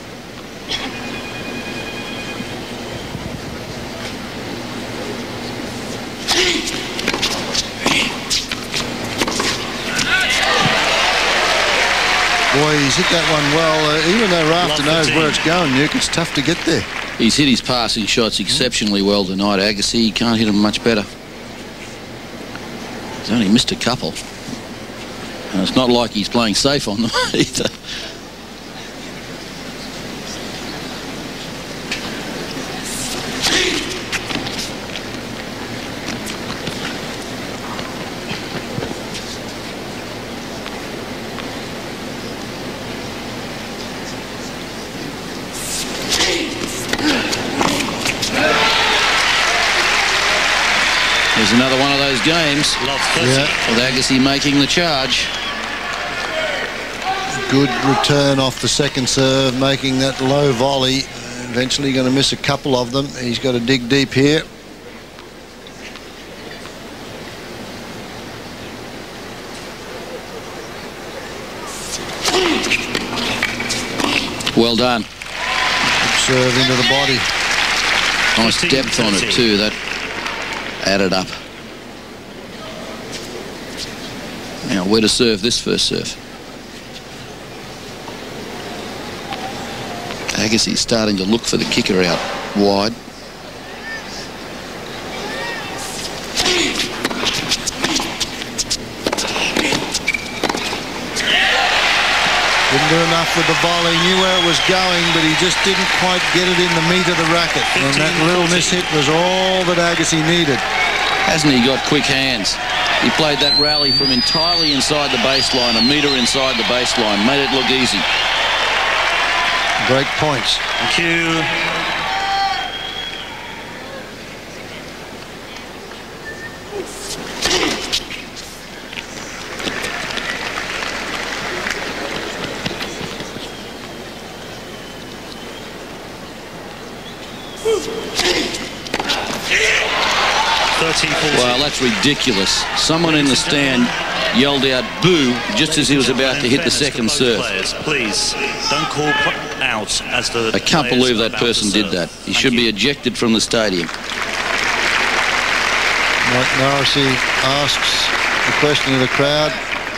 Boy, he's hit that one well. Even though Rafter knows where it's going, Nuke, it's tough to get there. He's hit his passing shots exceptionally well tonight, Agassi. He can't hit them much better. He's only missed a couple. And it's not like he's playing safe on them either. There's another one of those games with Agassi making the charge. Good return off the second serve, making that low volley. Eventually going to miss a couple of them. He's got to dig deep here. Well done. Serve into the body. Nice depth on it too. That added up. Now, where to serve this first serve? Agassi's starting to look for the kicker out wide. Didn't do enough with the volley. Knew where it was going, but he just didn't quite get it in the meat of the racket. And that little mishit was all that Agassi needed. Hasn't he got quick hands? He played that rally from entirely inside the baseline, a metre inside the baseline. Made it look easy. Break points. Thank you. Well, that's ridiculous. Someone in the stand yelled out "boo" just as he was about to hit the second serve. Please don't call out as the. I can't believe that person did that. He should be ejected from the stadium. Mike Morrissey asks the question of the crowd.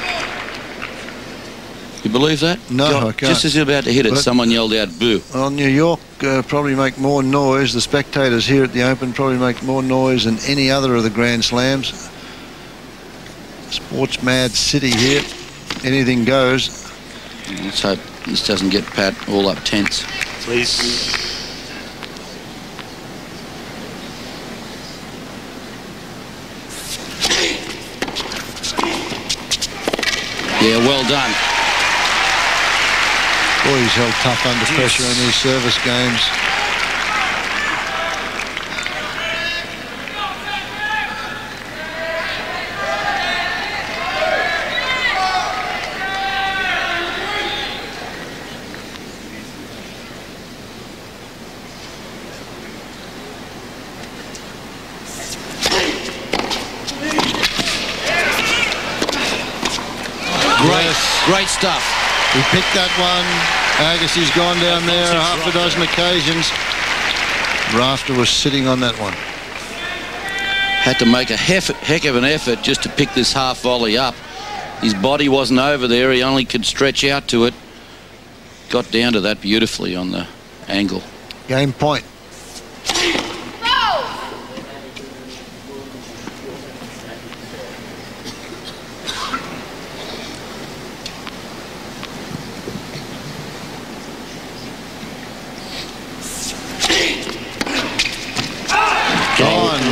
You believe that? No, I can't. Just as he was about to hit it, someone yelled out "boo." Well, New York probably make more noise. The spectators here at the Open probably make more noise than any other of the Grand Slams. Sports mad city here. Anything goes. Let's hope this doesn't get Pat all up tense. Please. Yeah, well done. Boy, he's held tough under pressure in these service games. Great stuff. He picked that one. Agassi's gone down there half a dozen occasions. Rafter was sitting on that one. Had to make a heck of an effort just to pick this half volley up. His body wasn't over there. He only could stretch out to it. Got down to that beautifully on the angle. Game point.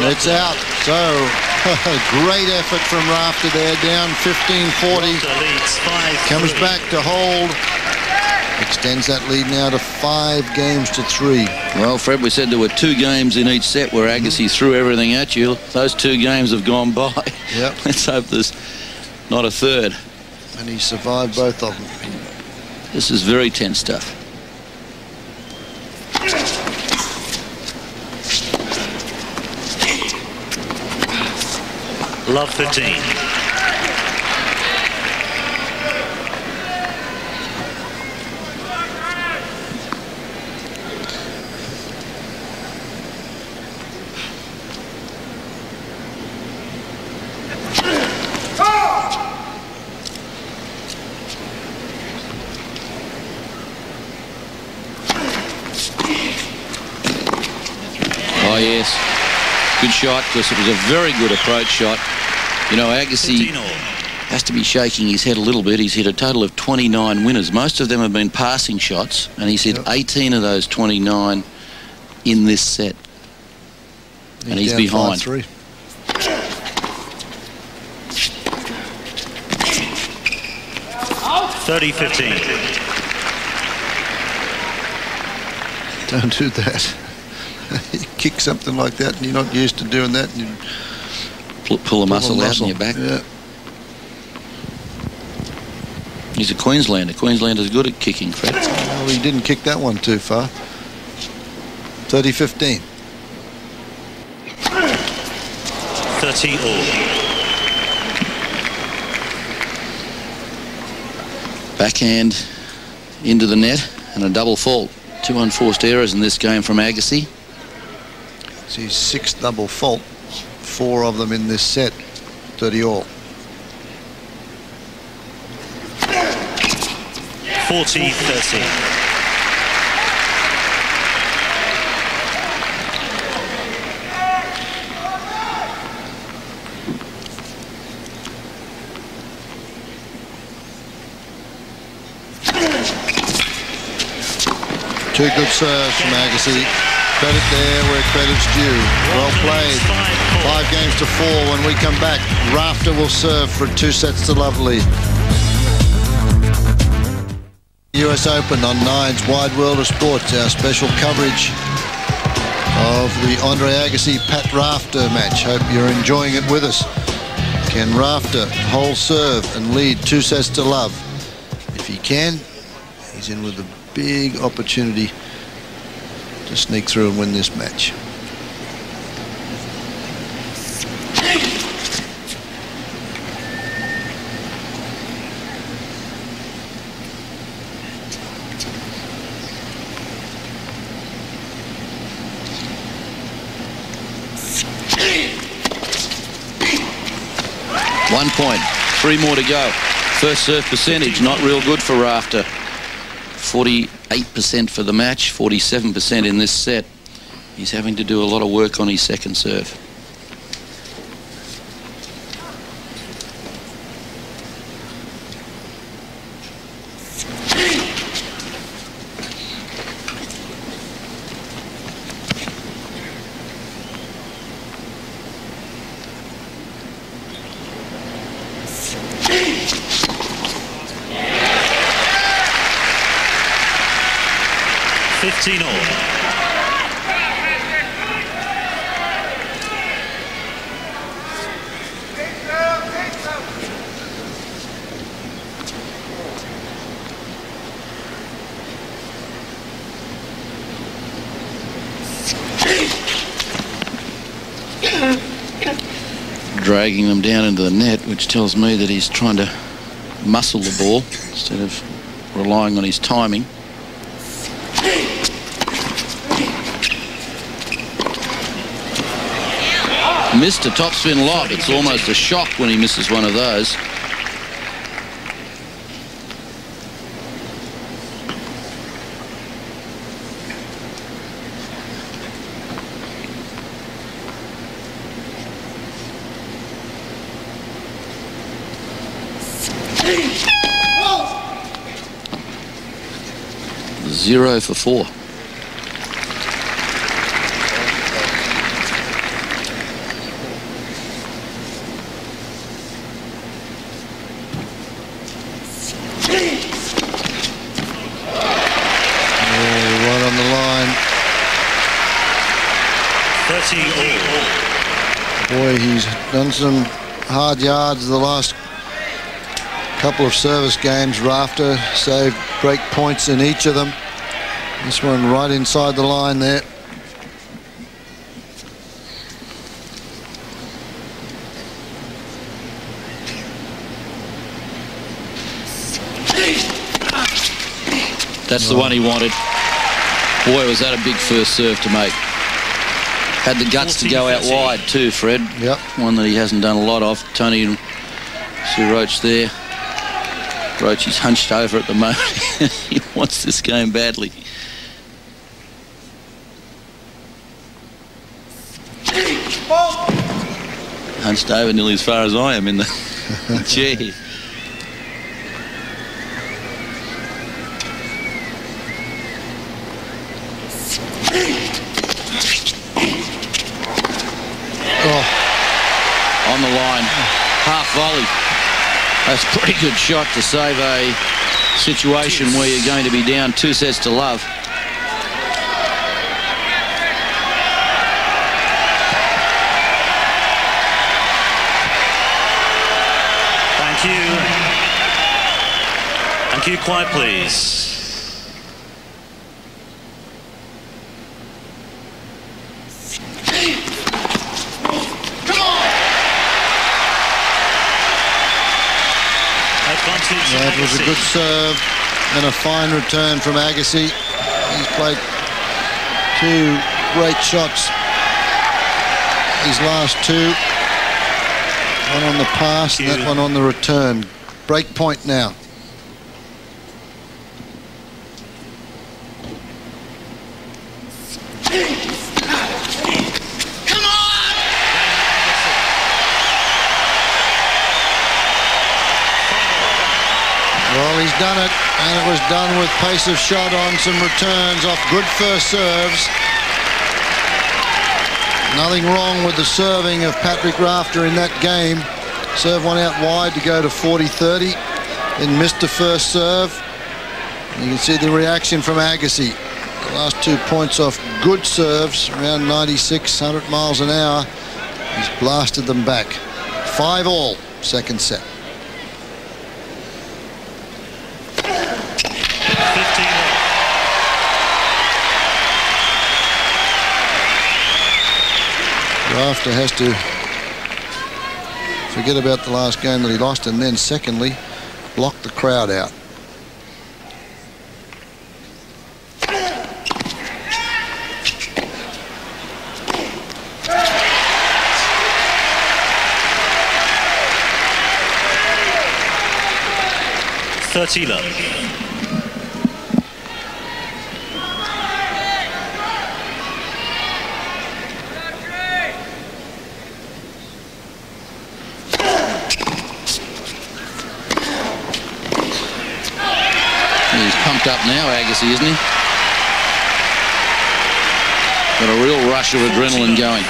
It's out. So, great effort from Rafter there, down 15-40. Comes back to hold. Extends that lead now to 5 games to 3. Well, Fred, we said there were 2 games in each set where Agassi threw everything at you. Those 2 games have gone by. Yep. Let's hope there's not a third. And he survived both of them. This is very tense stuff. Love 15. Oh, yes. Good shot, because it was a very good approach shot. You know, Agassi has to be shaking his head a little bit. He's hit a total of 29 winners. Most of them have been passing shots, and he's hit 18 of those 29 in this set. And he's behind. 5-3. Don't do that. You kick something like that and you're not used to doing that. And you pull a muscle out in your back. Yeah. He's a Queenslander. Queenslander's good at kicking, Fred. Well, he didn't kick that one too far. 30-15. 30 all. Backhand into the net and a double fault. 2 unforced errors in this game from Agassi. It's his 6th double fault. 4 of them in this set. 30 all. 40-30. Two good serves from Agassi. Credit there where credit's due. Well played. 5 games to 4 when we come back. Rafter will serve for 2 sets to love lead. US Open on Nine's Wide World of Sports. Our special coverage of the Andre Agassi-Pat Rafter match. Hope you're enjoying it with us. Can Rafter hold serve and lead 2 sets to love? If he can, he's in with a big opportunity to sneak through and win this match. One point, 3 more to go. First serve percentage, not real good for Rafter. 48% for the match, 47% in this set. He's having to do a lot of work on his second serve. Dragging them down into the net, which tells me that he's trying to muscle the ball instead of relying on his timing. Missed a topspin lob. It's almost a shock when he misses one of those. Zero for 4. 30 all. Boy, he's done some hard yards the last couple of service games. Rafter saved break points in each of them. This one right inside the line there. That's the one he wanted. Boy, was that a big first serve to make. Had the guts to go out wide too, Fred. Yep. One that he hasn't done a lot of. Tony and Sue Roach there. Roach is hunched over at the moment. He wants this game badly. Hunched over nearly as far as I am in the chair. On the line, half volley. That's a pretty good shot to save a situation where you're going to be down 2 sets to love. Thank you. Thank you. Quiet, please. That was a good serve and a fine return from Agassi. He's played 2 great shots. His last 2. One on the pass and that one on the return. Break point now. Well, he's done it, and it was done with pace of shot on some returns off good first serves. Nothing wrong with the serving of Patrick Rafter in that game. Serve one out wide to go to 40-30. Then missed the first serve. You can see the reaction from Agassi. The last 2 points off good serves, around 96, 100 miles an hour. He's blasted them back. 5 all, second set. Rafter has to forget about the last game that he lost, and then secondly, block the crowd out. He's pumped up now, Agassi, isn't he? Got a real rush of adrenaline going.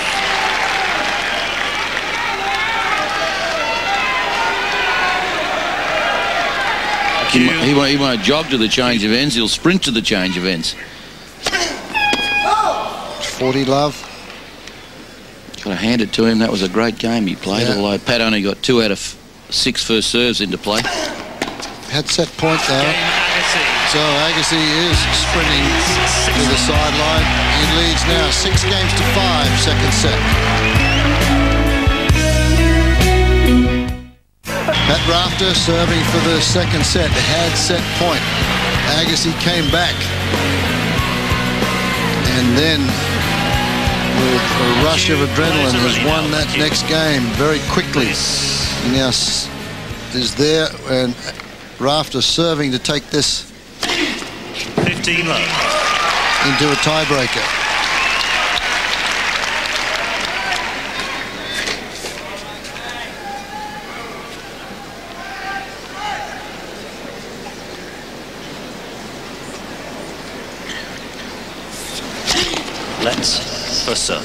He won't jog to the change of ends, he'll sprint to the change of ends. 40 love. Got to hand it to him, that was a great game he played, Yeah. although Pat only got 2 out of 6 first serves into play. Had set point though. So Agassi is sprinting to the sideline. He leads now 6 games to 5, second set. Pat Rafter serving for the second set. Had set point. Agassi came back. And then with a rush of adrenaline has won that next game very quickly. He now is there, and Rafter serving to take this 15 love into a tiebreaker. Let's for serve.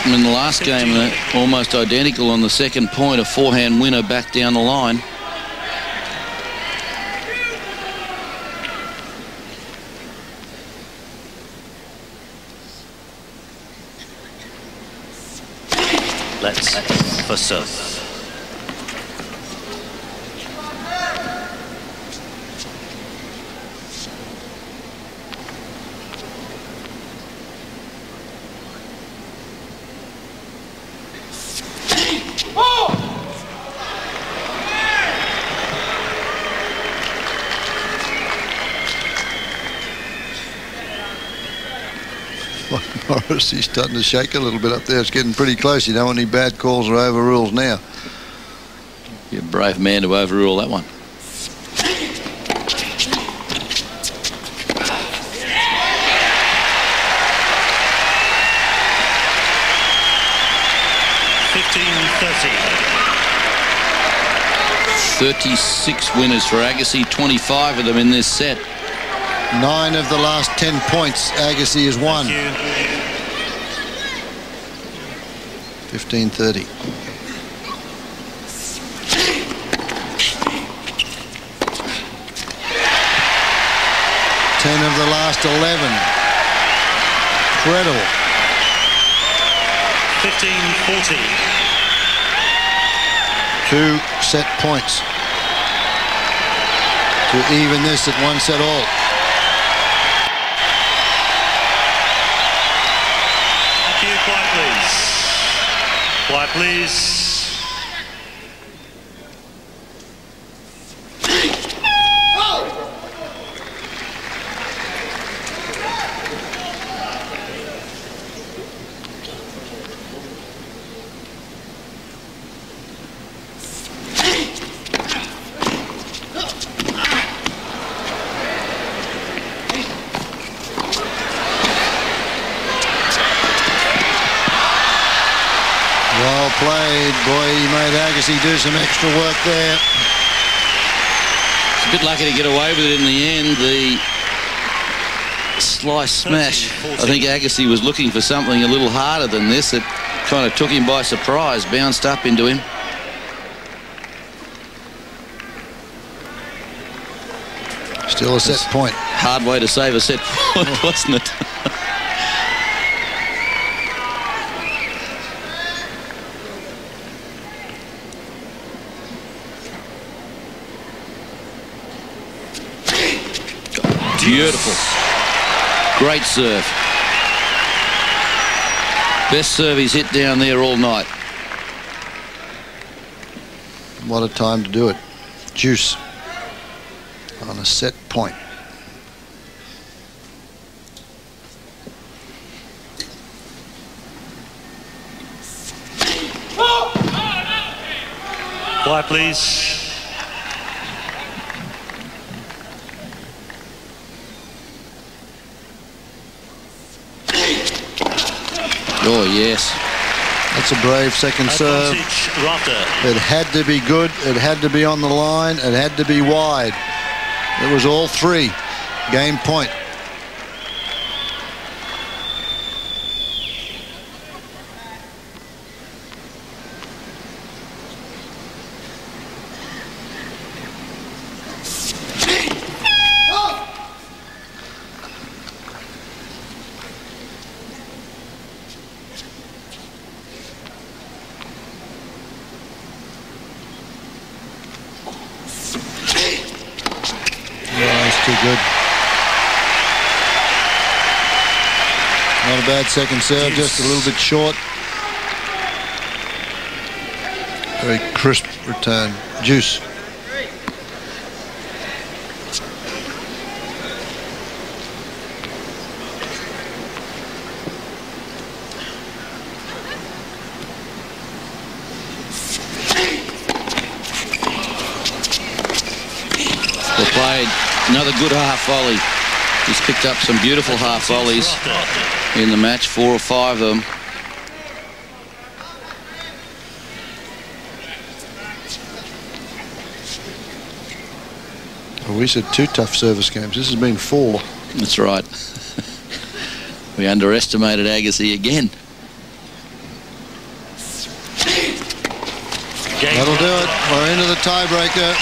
happened in the last game, almost identical on the second point, a forehand winner back down the line. Let's for serve. Morris, he's starting to shake a little bit up there. It's getting pretty close. You don't want any bad calls or overrules now. You're a brave man to overrule that one. $36 winners for Agassi, 25 of them in this set. 9 of the last 10 points Agassi has won. 15-30. Ten of the last 11. Incredible. 15-40. 2 set points to even this at 1 set all. Quiet, please. Quiet, please. Played. Boy, he made Agassi do some extra work there. It's a bit lucky to get away with it in the end. The slice smash. I think Agassi was looking for something a little harder than this. It kind of took him by surprise, bounced up into him. Still a set point. Hard way to save a set point, wasn't it? Beautiful. Great serve. Best serve he's hit down there all night. What a time to do it. Juice on a set point. Quiet, please. Oh, yes. That's a brave second serve. Rafter. It had to be good. It had to be on the line. It had to be wide. It was all 3. Game point. Too good. Not a bad second serve, just a little bit short. Very crisp return. Juice. They played another good half volley. He's picked up some beautiful half volleys in the match, 4 or 5 of them. Well, we said 2 tough service games. This has been 4. That's right. We underestimated Agassi again. tiebreaker.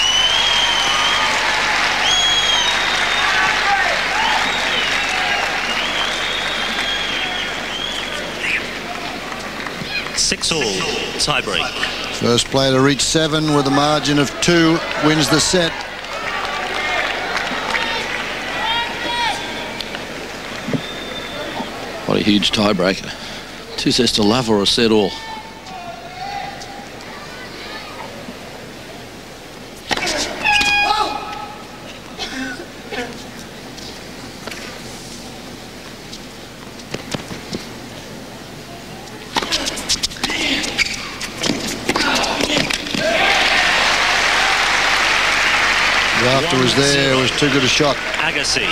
Six all, tiebreak. First player to reach 7 with a margin of 2 wins the set. What a huge tiebreaker. 2 sets to love or a set all. Rafter was there, it was too good a shot. Agassi.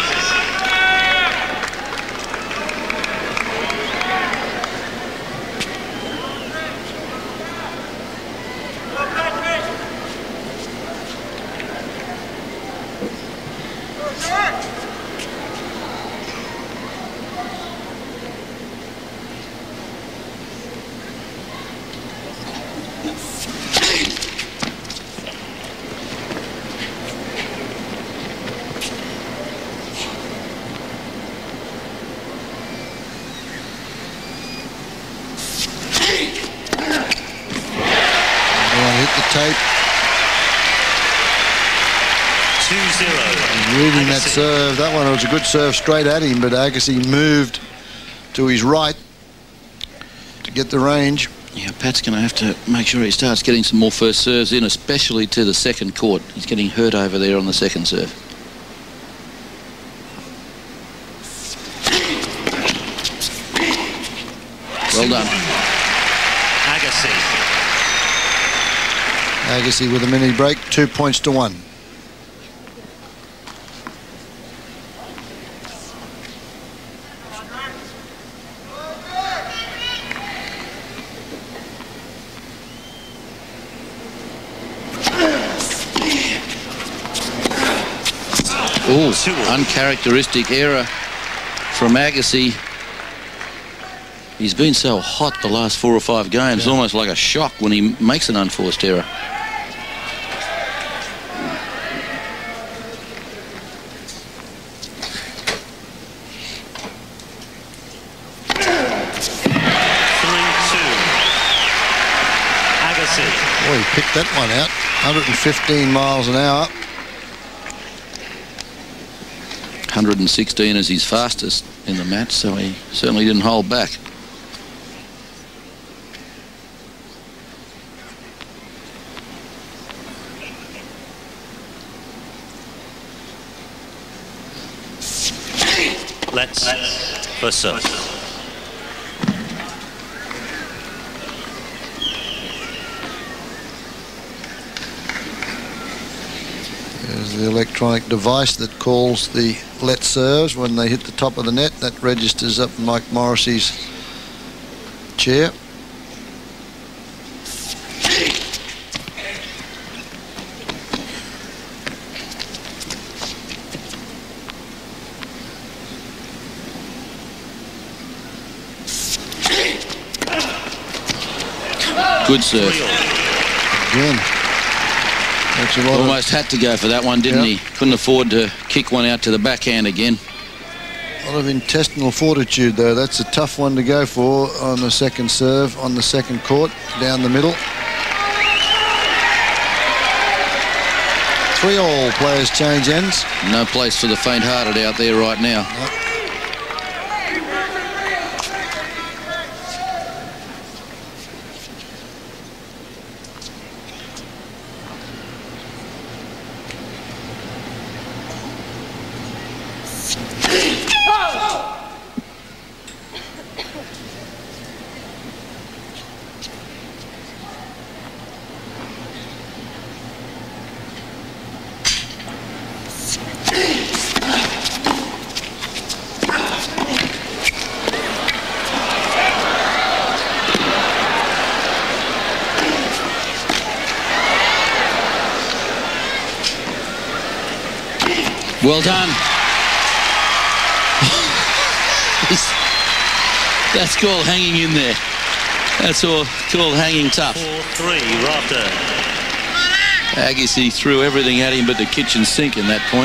Tape. 2-0. Reading that serve, that one was a good serve straight at him, but Agassi moved to his right to get the range. Yeah, Pat's going to have to make sure he starts getting some more first serves in, especially to the second court. He's getting hurt over there on the second serve. Well done. Agassi. Agassi with a mini break, 2 points to 1. Oh, uncharacteristic error from Agassi. He's been so hot the last 4 or 5 games, it's almost like a shock when he makes an unforced error. Boy, he picked that one out. 115 miles an hour. 116 is his fastest in the match, so he certainly didn't hold back. Let's first serve. There's the electronic device that calls the let serves when they hit the top of the net. That registers up Mike Morrissey's chair. Good serve. Again. Almost had to go for that one, didn't he? Couldn't afford to kick one out to the backhand again. A lot of intestinal fortitude, though. That's a tough one to go for on the second serve, on the second court, down the middle. 3-all, players change ends. No place for the faint-hearted out there right now. No. Well done. That's called hanging in there. That's all called hanging tough. 4-3, Rafter. Agassi threw everything at him but the kitchen sink in that point.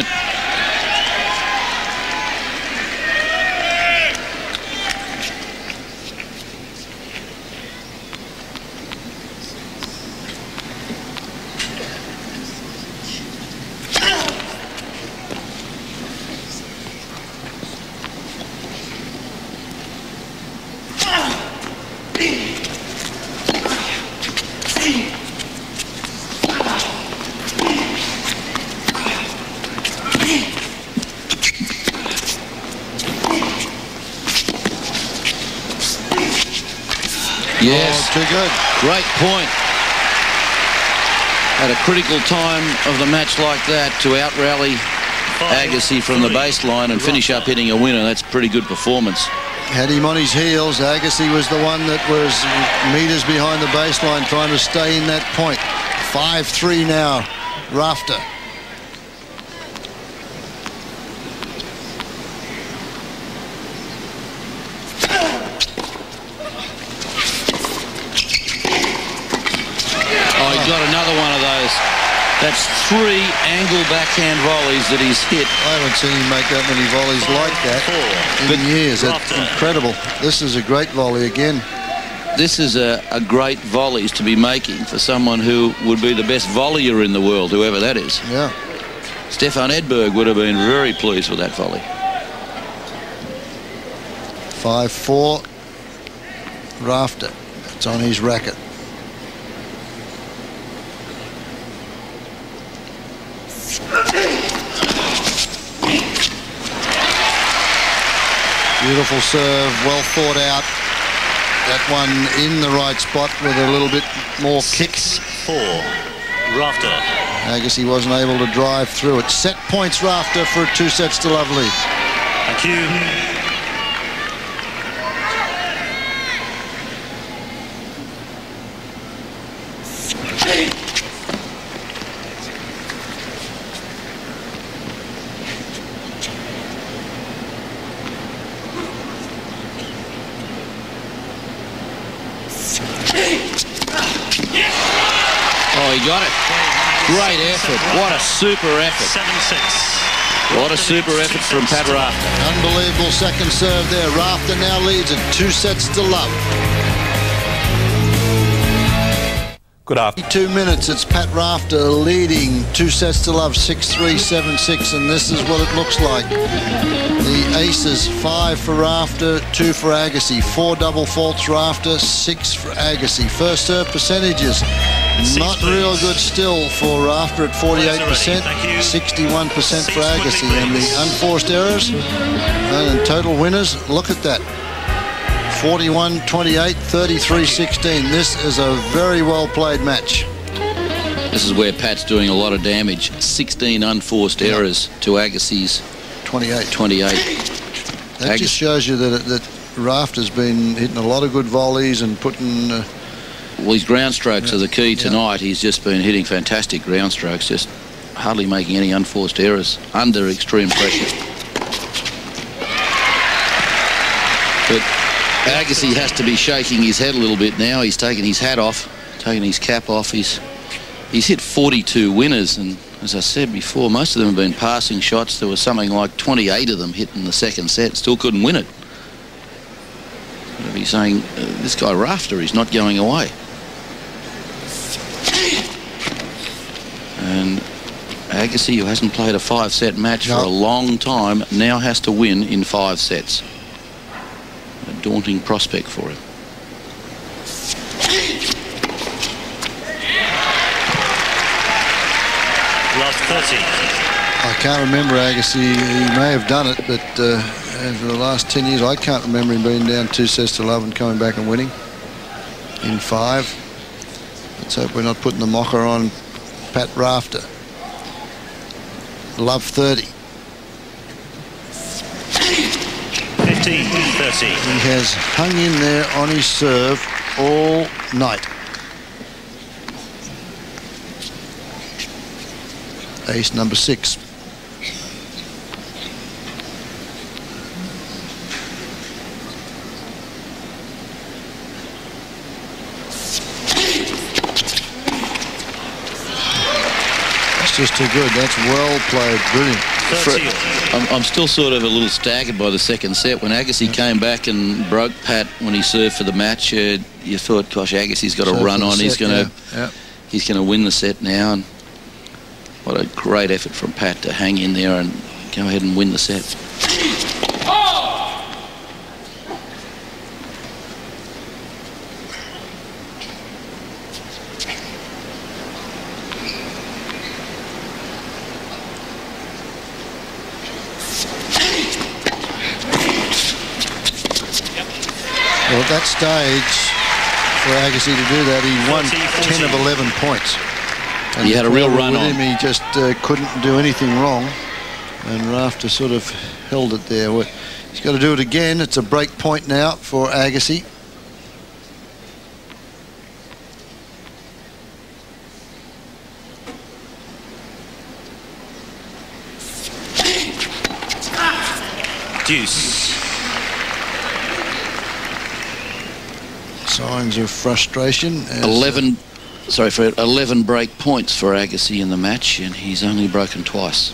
Yes. Oh, too good. Great point. At a critical time of the match like that to out-rally Agassi from the baseline and finish up hitting a winner, that's pretty good performance. Had him on his heels. Agassi was the one that was meters behind the baseline trying to stay in that point. 5-3 now, Rafter. Got another one of those. That's 3 angle backhand volleys that he's hit. I haven't seen him make that many volleys like that in years. That's incredible. This is a great volley again. This is a great volleys to be making for someone who would be the best volleyer in the world, whoever that is. Yeah. Stefan Edberg would have been very pleased with that volley. 5-4. Rafter. It's on his racket. Beautiful serve, well thought out. That one in the right spot with a little bit more kick. 6-4, Rafter. Agassi wasn't able to drive through it. Set points, Rafter, for a 2-0 lead. Thank you. Oh, he got it. Great effort. What a super effort. 7-6. What a super effort from Pat Rafter. Unbelievable second serve there. Rafter now leads at 2-0. Good afternoon. 2 minutes. It's Pat Rafter leading 2-0, 6-3, 7-6, and this is what it looks like. The aces: 5 for Rafter, 2 for Agassi, 4 double faults Rafter, 6 for Agassi. First serve percentages not real good still for Rafter at 48%, 61% for Agassi, and the unforced errors and total winners. Look at that. 41-28, 33-16. This is a very well played match. This is where Pat's doing a lot of damage. 16 unforced errors to Agassi's 28. That just shows you that Rafter's been hitting a lot of good volleys and putting... well, his ground strokes are the key tonight. He's just been hitting fantastic ground strokes, just hardly making any unforced errors under extreme pressure. But Agassi has to be shaking his head a little bit now. He's taken his hat off, taken his cap off. He's hit 42 winners, and as I said before, most of them have been passing shots. There was something like 28 of them hit in the second set. Still couldn't win it. I'd be saying, this guy Rafter is not going away. And Agassi, who hasn't played a 5-set match for a long time, now has to win in 5 sets. A daunting prospect for him. Last 30. I can't remember Agassi. He may have done it, but over the last 10 years, I can't remember him being down 2-0 and coming back and winning in 5. Let's hope we're not putting the mocker on Pat Rafter. Love 30. 15-30. He has hung in there on his serve all night. Ace number 6. That's just too good. That's well played. Brilliant. I'm still sort of a little staggered by the second set. When Agassi came back and broke Pat when he served for the match, you thought, gosh, Agassi's got a run on. He's going to win the set now. And what a great effort from Pat to hang in there and go ahead and win the set. Well, at that stage, for Agassi to do that, he won 10 of 11 points. And he had a real run on. He just couldn't do anything wrong. And Rafter sort of held it there. He's got to do it again. It's a break point now for Agassi. Deuce. Signs of frustration. 11 break points for Agassi in the match, and he's only broken twice.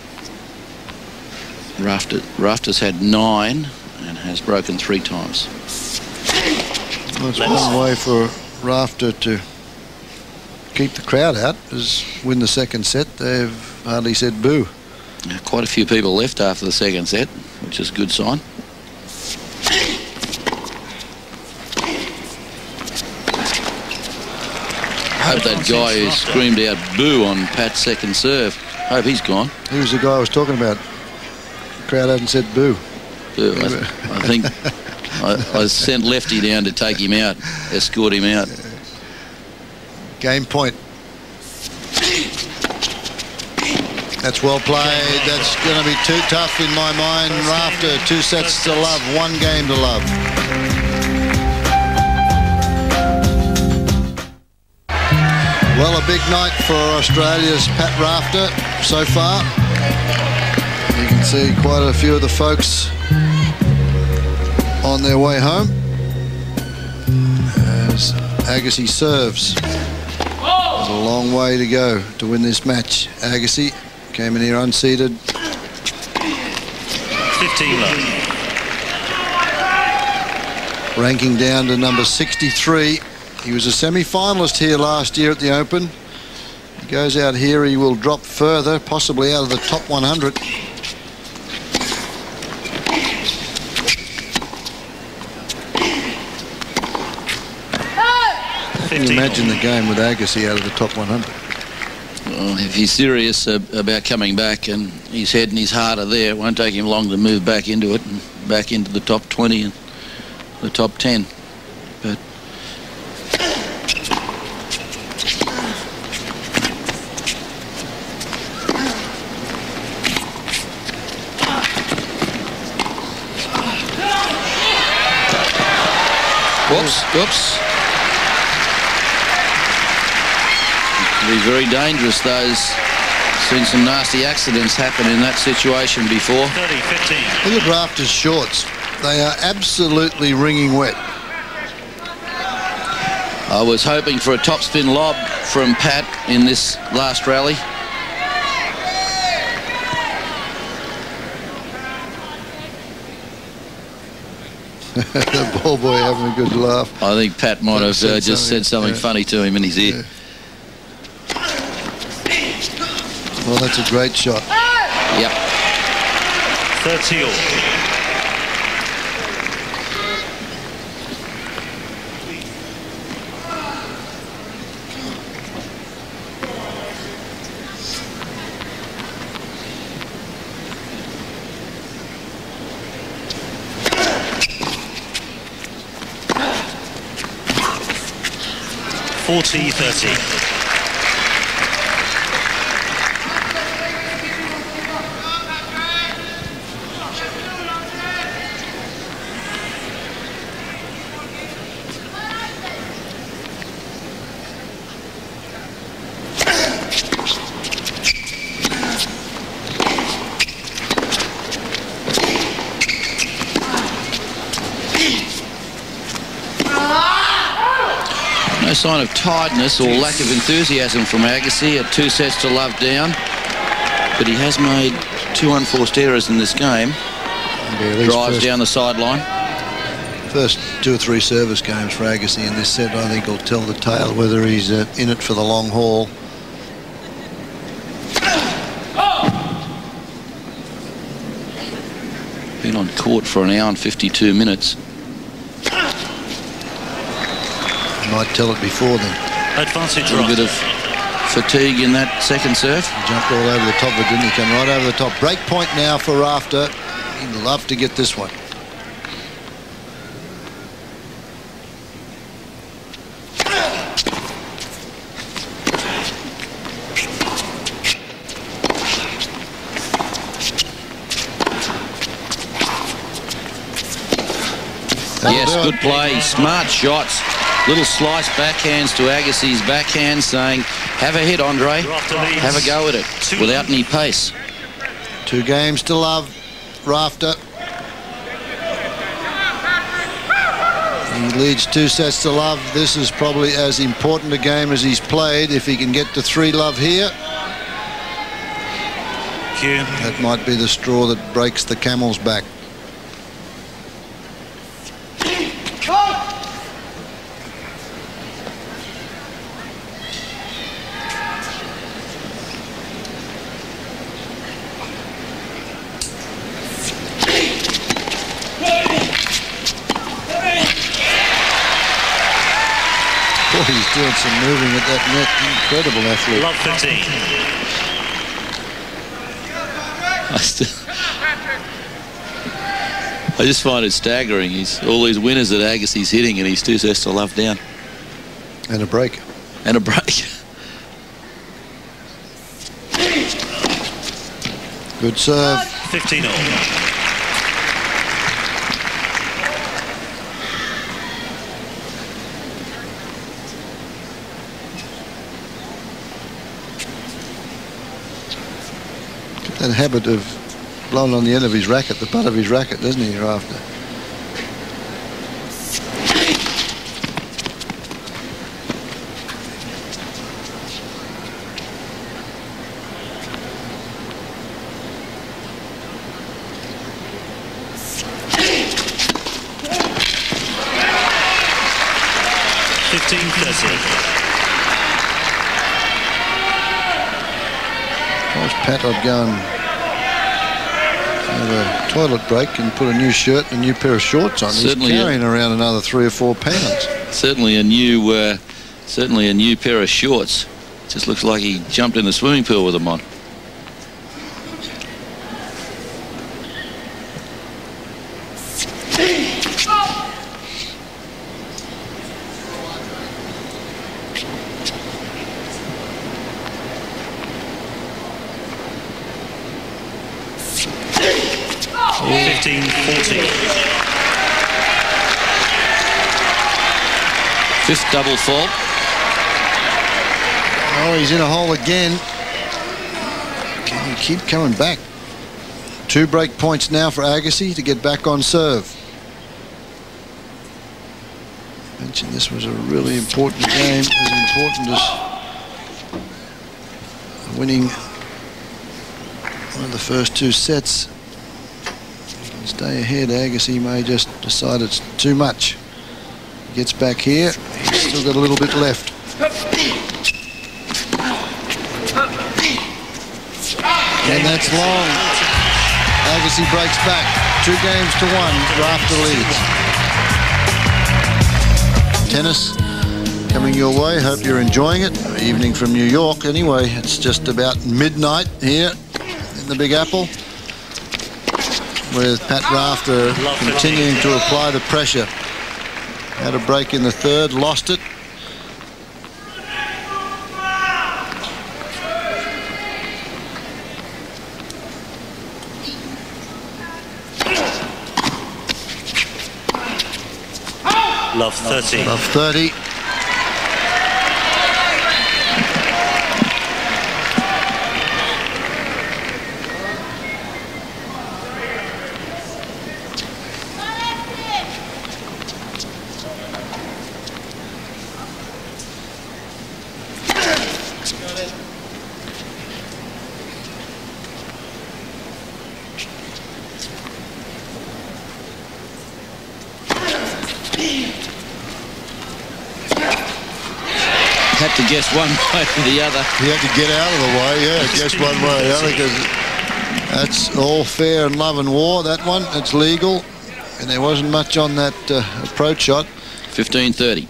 Rafter's had 9 and has broken 3 times. Well, it's one way for Rafter to keep the crowd out is win the second set. They've hardly said boo. Quite a few people left after the second set, which is a good sign. Hope that guy who screamed out boo on Pat's second serve, hope he's gone. He was the guy I was talking about. The crowd hadn't said boo. Boo. I think I sent Lefty down to take him out, escort him out. Game point. That's well played. That's going to be too tough in my mind. Rafter, 2 sets to love, 1 game to love. Well, a big night for Australia's Pat Rafter so far. You can see quite a few of the folks on their way home as Agassi serves. There's a long way to go to win this match. Agassi came in here unseeded. 15 love. Ranking down to number 63. He was a semi-finalist here last year at the Open. He goes out here, he will drop further, possibly out of the top 100. Can you imagine the game with Agassi out of the top 100? Well, if he's serious about coming back and his head and his heart are there, it won't take him long to move back into it and back into the top 20 and the top 10. But whoops. It can be very dangerous. Seen some nasty accidents happen in that situation before. 30-15. Look at Rafter's shorts. They are absolutely wringing wet. I was hoping for a topspin lob from Pat in this last rally. The ball boy having a good laugh. I think Pat might have just said something funny to him in his ear. Well, that's a great shot. Yep. 30-all. $40-30. sign of tiredness or lack of enthusiasm from Agassi at 2 sets to love down. But he has made 2 unforced errors in this game. Drives down the sideline. First 2 or 3 service games for Agassi in this set, I think, will tell the tale whether he's in it for the long haul. Been on court for 1 hour and 52 minutes. Might tell it before then. Advantage. A bit of fatigue in that second serve. He jumped all over the top of it, didn't he? Come right over the top. Break point now for Rafter. He'd love to get this one. Yes, good play. Smart shots. Little slice backhands to Agassi's backhand, saying, have a hit, Andre. Have a go at it without any pace. 2 games to love, Rafter. He leads 2 sets to love. This is probably as important a game as he's played. If he can get to 3 love here, that might be the straw that breaks the camel's back. He's doing some moving at that net. Incredible athlete. Love 15. I just find it staggering. He's all these winners that Agassi's hitting, and he's 2 sets to love down. And a break. And a break. Good serve. 15 all. That habit of blowing on the end of his racket, the butt of his racket, doesn't he, Rafter? Pat, I'd go and have a toilet break and put a new shirt and a new pair of shorts on. Certainly he's carrying around another 3 or 4 pounds. Certainly a new pair of shorts. Just looks like he jumped in the swimming pool with them on. Fifth double fault. Oh, he's in a hole again. Can he keep coming back? 2 break points now for Agassi to get back on serve. I mentioned this was a really important game, as important as winning one of the first 2 sets. He can stay ahead. Agassi may just decide it's too much. Gets back here. He's still got a little bit left. And that's long. Agassi breaks back. 2 games to 1. Rafter leads. Tennis coming your way. Hope you're enjoying it. Evening from New York anyway. It's just about midnight here in the Big Apple, with Pat Rafter continuing to apply the pressure. Had a break in the 3rd, lost it. Love 30. Love 30. to guess one way or the other. He had to get out of the way, yeah, guess one way or the other, because that's all fair in love and war, that one. It's legal, and there wasn't much on that approach shot. 15-30.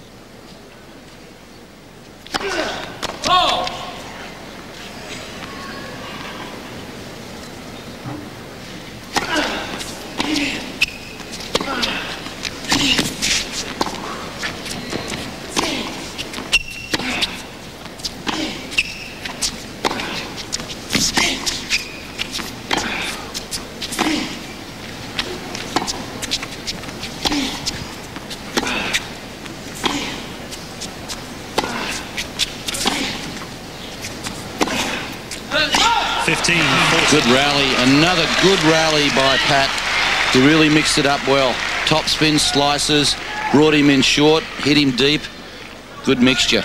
Good rally, another good rally by Pat. He really mixed it up well. Top spin slices, brought him in short, hit him deep. Good mixture.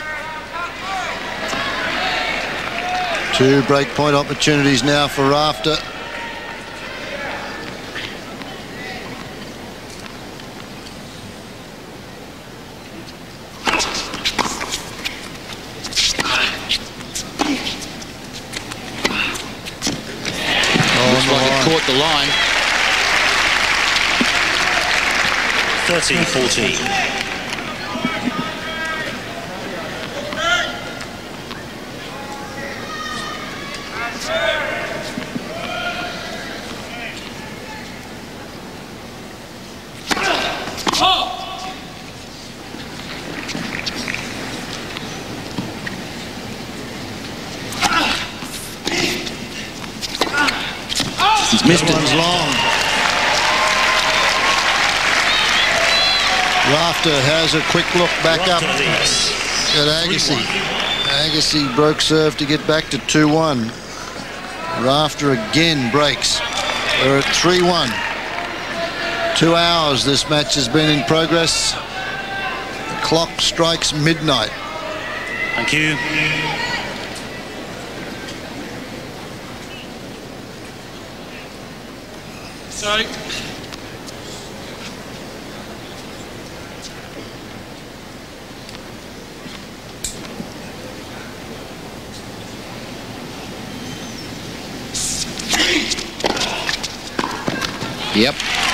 2 breakpoint opportunities now for Rafter. Caught the line. 13-14. He's missed it. One's long. Rafter has a quick look back up at Agassi. Agassi broke serve to get back to 2-1. Rafter again breaks. We're at 3-1. 2 hours this match has been in progress. The clock strikes midnight. Thank you. Sorry. Yep.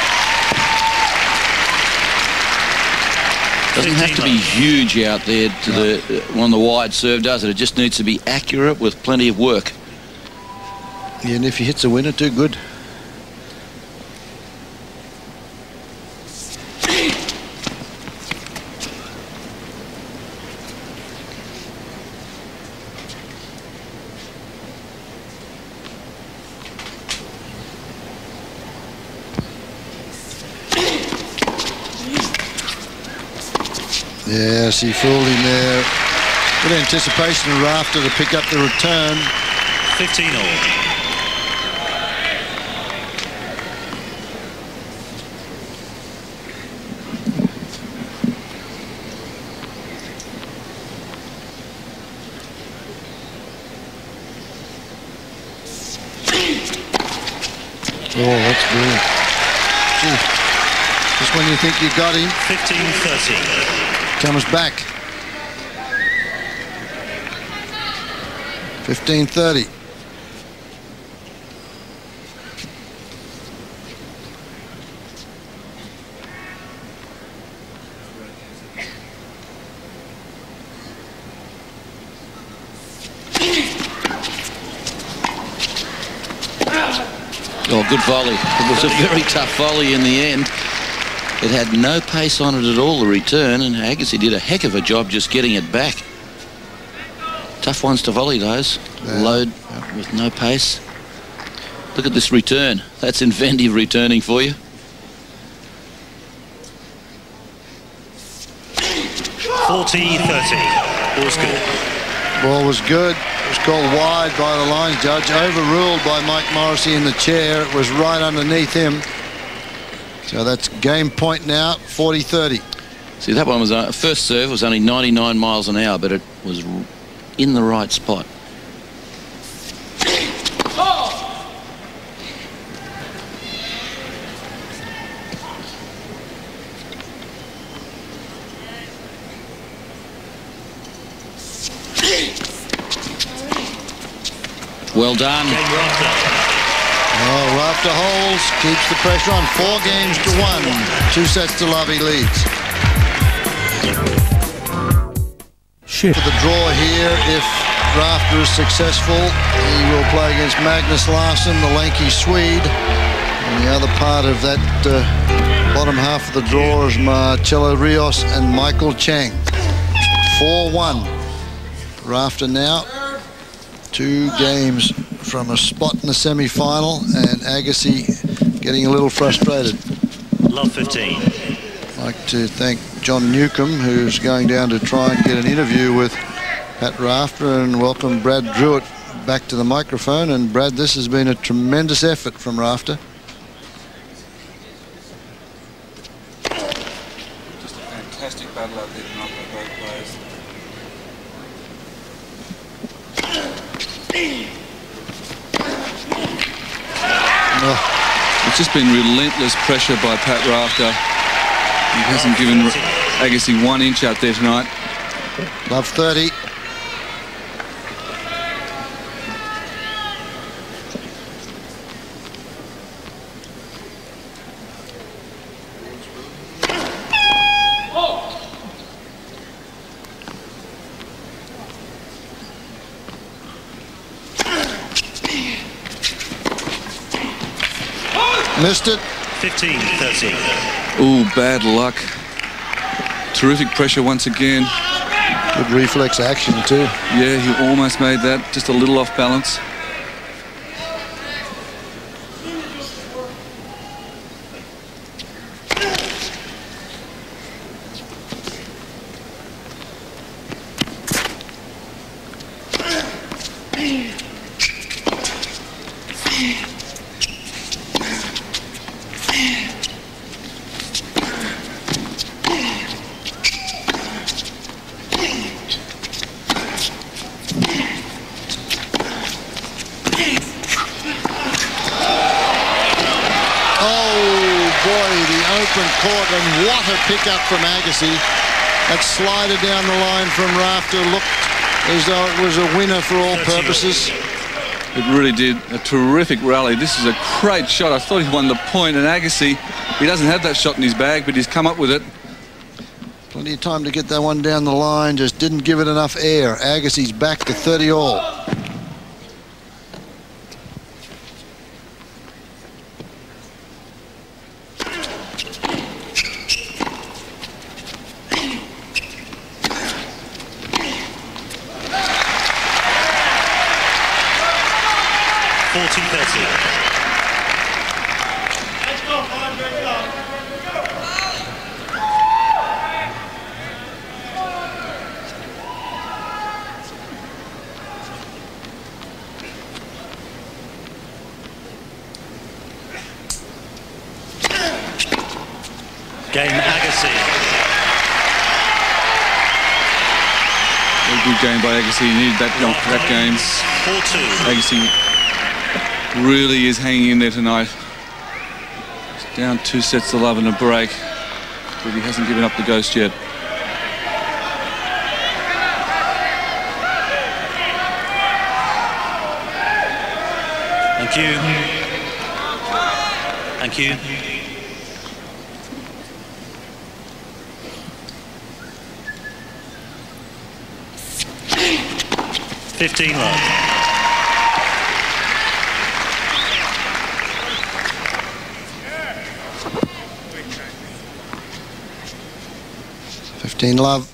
Doesn't have to be huge out there to the on the wide serve, does it? It just needs to be accurate with plenty of work. Yeah, and if he hits a winner, too good. Yes, he fooled him there. Good anticipation of Rafter to pick up the return. 15-all. Oh, that's brilliant. Gee. Just when you think you got him. 15-13. Comes back. 15-30. Oh, good volley. It was a very tough volley in the end. It had no pace on it at all, the return, and Agassi did a heck of a job just getting it back. Tough ones to volley, those. Yeah. Load with no pace. Look at this return. That's inventive returning for you. 40-30. Ball was good. Ball was good. It was called wide by the lines judge. Overruled by Mike Morrissey in the chair. It was right underneath him. So that's game point now, 40-30. See, that one was first serve was only 99 miles an hour, but it was in the right spot. Well done. Oh, Rafter holds, keeps the pressure on. 4 games to 1. 2 sets to love, he leads. Shit. For the draw here, if Rafter is successful, he will play against Magnus Larsson, the lanky Swede. And the other part of that bottom half of the draw is Marcelo Rios and Michael Chang. 4-1. Rafter now 2 games from a spot in the semi-final, and Agassi getting a little frustrated. Love 15. I'd like to thank John Newcomb, who's going down to try and get an interview with Pat Rafter, and welcome Brad Druitt back to the microphone. And Brad, this has been a tremendous effort from Rafter. Just a fantastic battle out there tonight by both players. It's just been relentless pressure by Pat Rafter. He hasn't given Agassi 1 inch out there tonight. Love 30. Missed it. 15-13. Oh, bad luck. Terrific pressure once again. Good reflex action too. Yeah, he almost made that. Just a little off balance. Court, and what a pickup from Agassi. That slider down the line from Rafter looked as though it was a winner for all purposes. It really did. A terrific rally. This is a great shot. I thought he won the point, and Agassi, he doesn't have that shot in his bag, but he's come up with it. Plenty of time to get that one down the line, just didn't give it enough air. Agassi's back to 30 all. Game Agassi. A good game by Agassi. He needed that game. 4-2. Agassi really is hanging in there tonight. He's down 2 sets to love in a break, but he hasn't given up the ghost yet. Thank you. Thank you. $15 love. $15 love.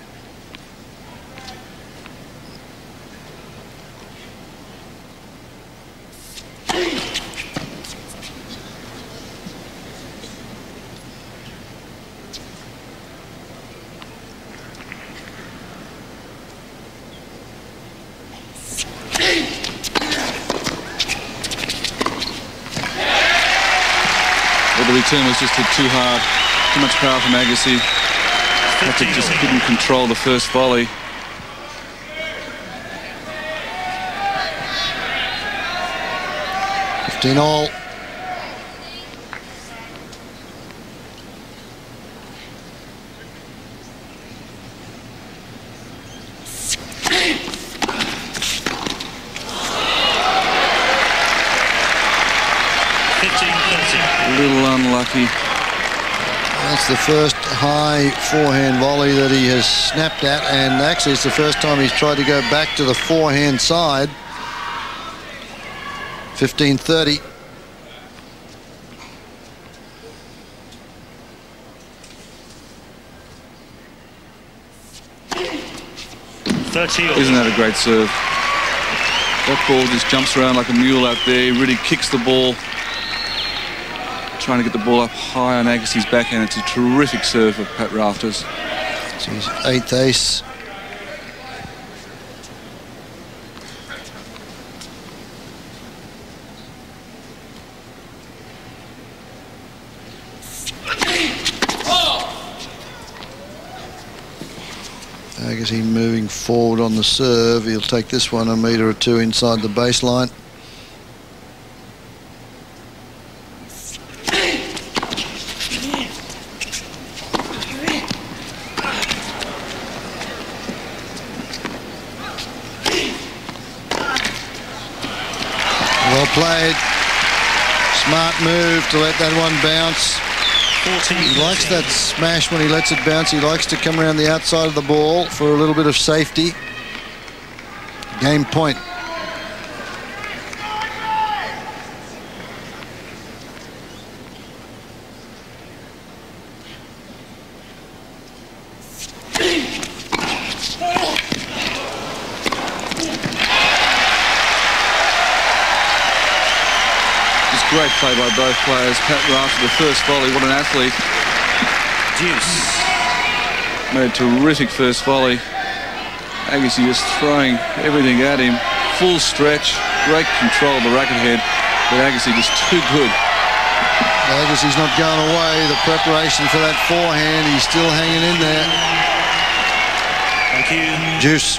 The return was just too hard. Too much power from Agassi. Just couldn't control the first volley. $15 all. A little unlucky. That's the first high forehand volley that he has snapped at, and actually it's the first time he's tried to go back to the forehand side. 15-30. Isn't that a great serve? That ball just jumps around like a mule out there. He really kicks the ball. Trying to get the ball up high on Agassi's backhand. It's a terrific serve of Pat Rafter's. It's his 8th ace. Agassi moving forward on the serve. He'll take this one a metre or two inside the baseline. Well played. Smart move to let that one bounce. He likes that smash when he lets it bounce. He likes to come around the outside of the ball for a little bit of safety. Game point. Great play by both players. Pat Rafter, the first volley, what an athlete. Deuce. Made a terrific first volley. Agassi just throwing everything at him. Full stretch, great control of the racket head, but Agassi just too good. Agassi's not going away. The preparation for that forehand, he's still hanging in there. Thank you. Deuce.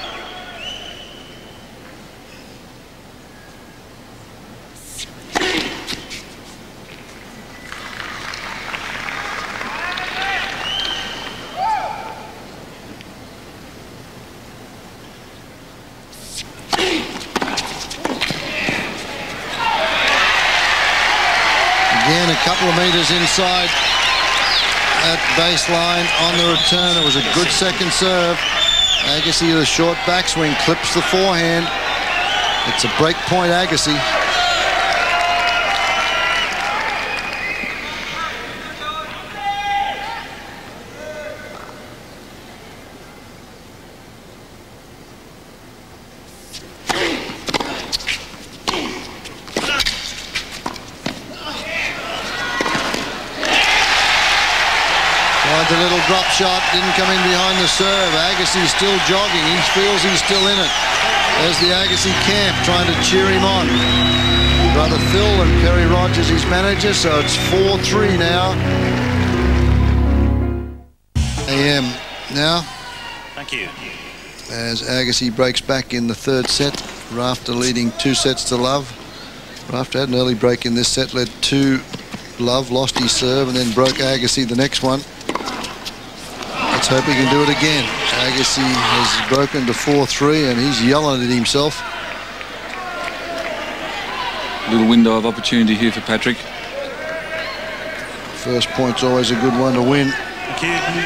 Again, a couple of metres inside at baseline on the return. It was a good second serve. Agassi with a short backswing clips the forehand. It's a break point, Agassi. The little drop shot didn't come in behind the serve. Agassi's still jogging. He feels he's still in it. There's the Agassi camp trying to cheer him on. Brother Phil and Perry Rogers, his manager, so it's 4-3 now. AM now. Thank you. As Agassi breaks back in the third set. Rafter leading 2 sets to love. Rafter had an early break in this set, led 2 love, lost his serve, and then broke Agassi the next one. Let's hope he can do it again. Agassi has broken to 4-3 and he's yelling at himself. Little window of opportunity here for Patrick. First point's always a good one to win. Thank you.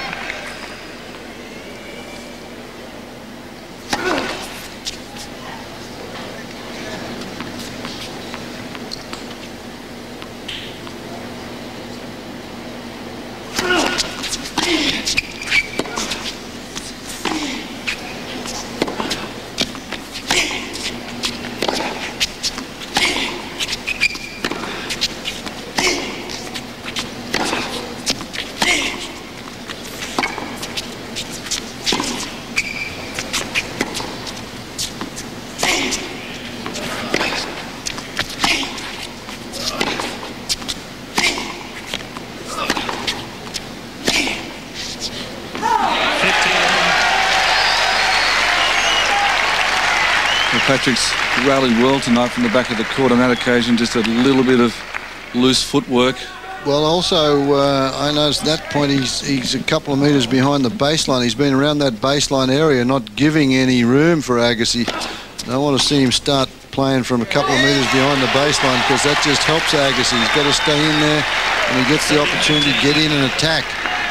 Patrick's rallied well tonight from the back of the court on that occasion. Just a little bit of loose footwork. Well, also, I noticed at that point he's a couple of metres behind the baseline. He's been around that baseline area, not giving any room for Agassi. I want to see him start playing from a couple of metres behind the baseline, because that just helps Agassi. He's got to stay in there, and he gets the opportunity to get in and attack.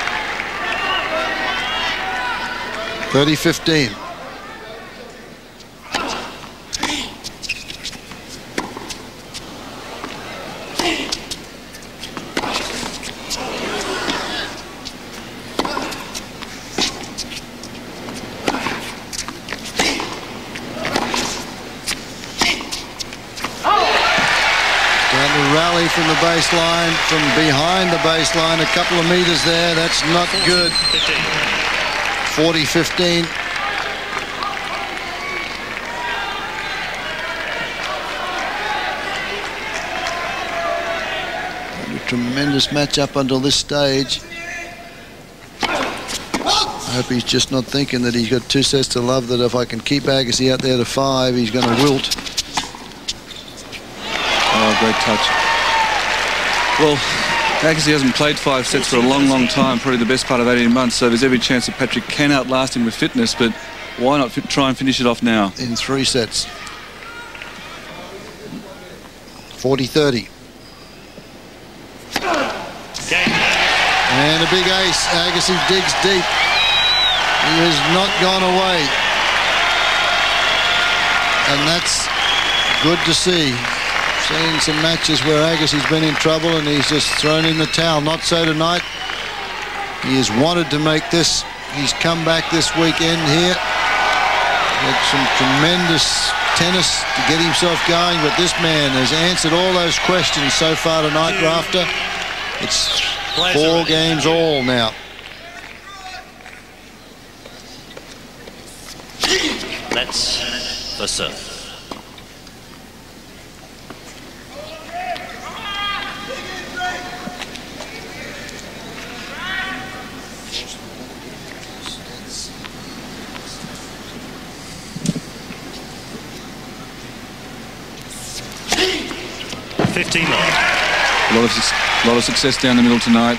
30-15. Rally from the baseline, from behind the baseline, a couple of metres there. That's not good. 40-15. A tremendous match up until this stage. I hope he's just not thinking that he's got 2 sets to love, that if I can keep Agassi out there to 5, he's going to wilt. Oh, great touch. Well, Agassi hasn't played 5 sets for a long, long time, probably the best part of 18 months, so there's every chance that Patrick can outlast him with fitness, but why not try and finish it off now? In 3 sets. 40-30. And a big ace. Agassi digs deep. He has not gone away. And that's good to see. Seen some matches where Agassi's been in trouble and he's just thrown in the towel. Not so tonight. He has wanted to make this. He's come back this weekend here. Had some tremendous tennis to get himself going, but this man has answered all those questions so far tonight, Rafter. It's 4 games all now. Let's the serve. A lot of success down the middle tonight.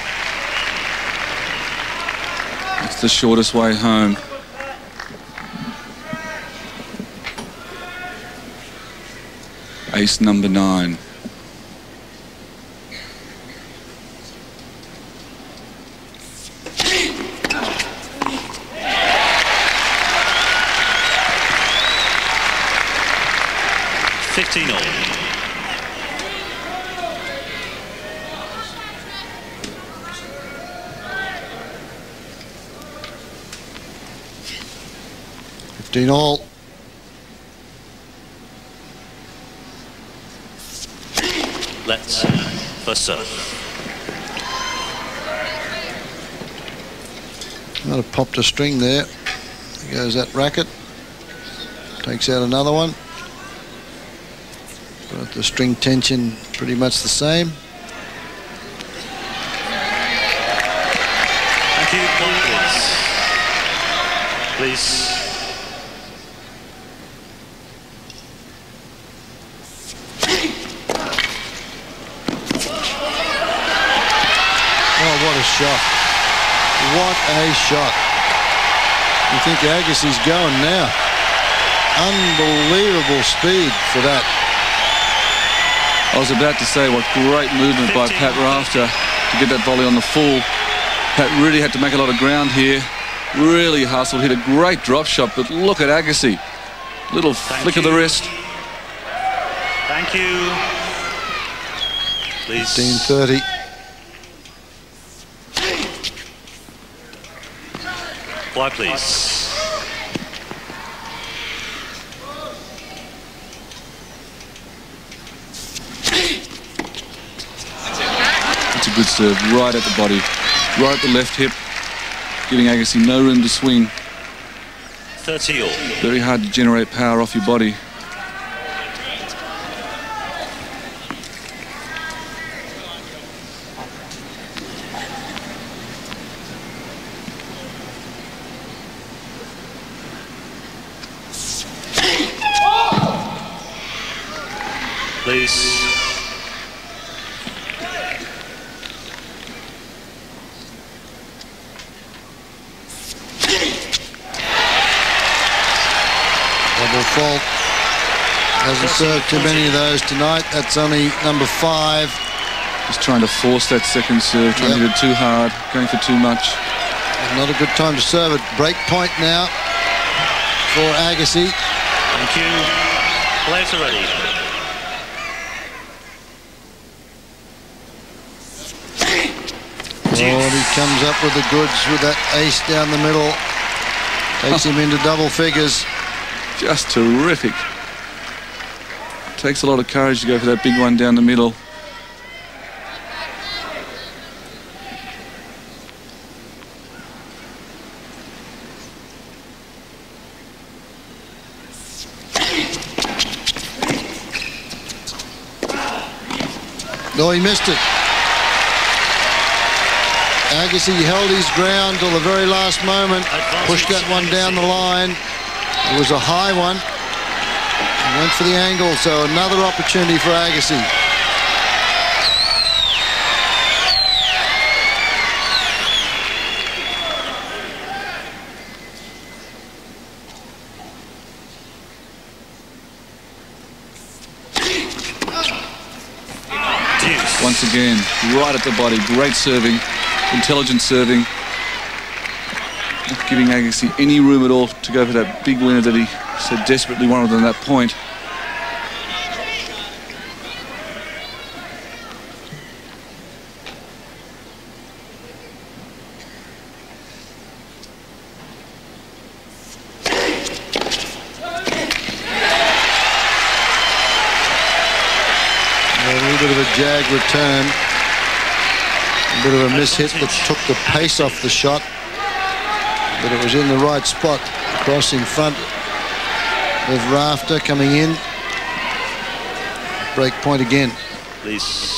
It's the shortest way home. Ace number 9. All. Let's the serve. Might have popped a string there. There goes that racket. Takes out another one. But the string tension pretty much the same. Thank you. Please. What a shot. What a shot. You think Agassi's going now. Unbelievable speed for that. I was about to say, what great movement by Pat Rafter to get that volley on the full. Pat really had to make a lot of ground here. Really hustled, hit a great drop shot, but look at Agassi. Little flick of the wrist. Thank you. Please. 15-30. Fly, please. It's a good serve, right at the body, right at the left hip, giving Agassi no room to swing. 30 all. Very hard to generate power off your body. Please. Double fault. Hasn't Hasn't served too many of those tonight. That's only number 5. Just trying to force that second serve, trying to hit it too hard, going for too much. Not a good time to serve it. Break point now for Agassi. Thank you. Players are ready. Oh, and he comes up with the goods with that ace down the middle. Takes him into double figures. Just terrific. Takes a lot of courage to go for that big one down the middle. No, he missed it. Agassi held his ground till the very last moment, pushed that one down the line. It was a high one. He went for the angle, so another opportunity for Agassi. Once again, right at the body, great serving, intelligent serving. Not giving Agassi any room at all to go for that big winner that he so desperately wanted on that point. Jag return, a bit of a miss hit that took the pace off the shot, but it was in the right spot, across in front of Rafter coming in. Break point again. Please.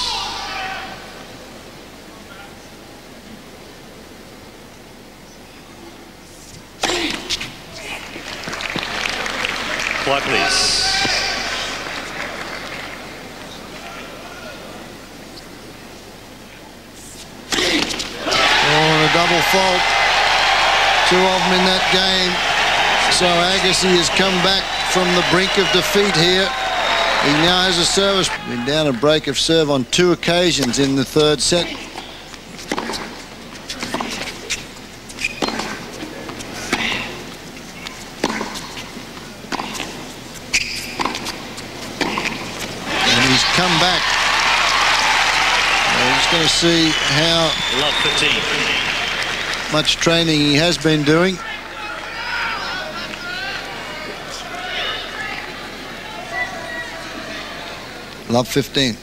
Quiet, please. Double fault. 2 of them in that game. So Agassi has come back from the brink of defeat here. He now has a service. Been down a break of serve on 2 occasions in the 3rd set. And he's come back. We're just going to see how Love 15. much training he has been doing. Love 15.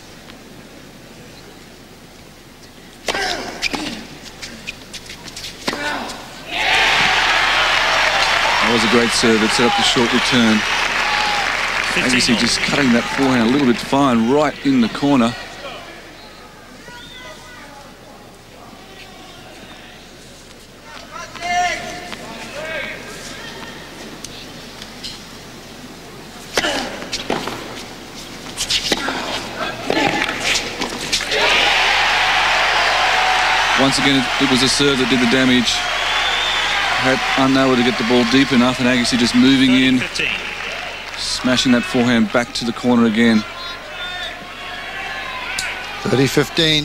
That was a great serve. It set up the short return. Agassi just cutting that forehand a little bit fine right in the corner. Once again, it was a serve that did the damage. Had unable to get the ball deep enough, and Agassi just moving in, smashing that forehand back to the corner again. 30-15.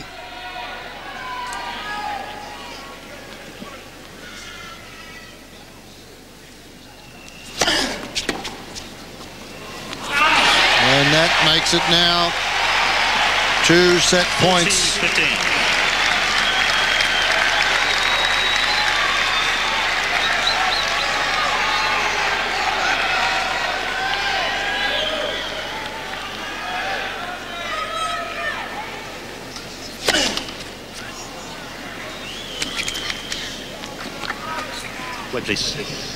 And that makes it now 2 set points. 15. Wait, please.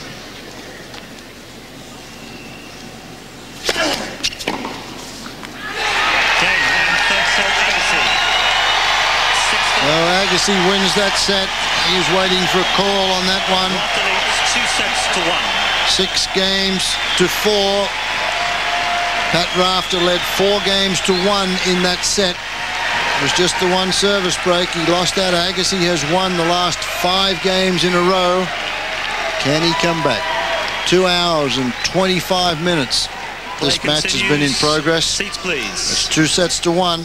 Well, Agassi wins that set. He's waiting for a call on that one. 2 sets to 1. 6 games to 4. Pat Rafter led 4 games to 1 in that set. It was just the 1 service break. He lost that. Agassi has won the last 5 games in a row. Can he come back? 2 hours and 25 minutes this match has been in progress. Seats, please. It's 2-1.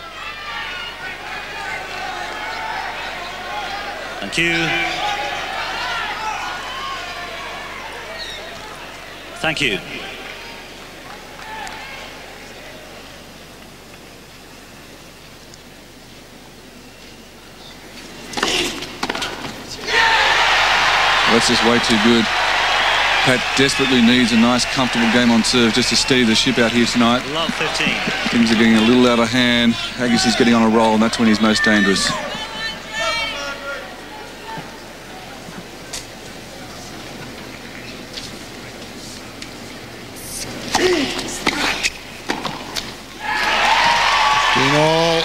Thank you. Thank you. That's just way too good. Pat desperately needs a nice, comfortable game on serve just to steady the ship out here tonight. Love 15. Things are getting a little out of hand. Agassi's getting on a roll, and that's when he's most dangerous. All.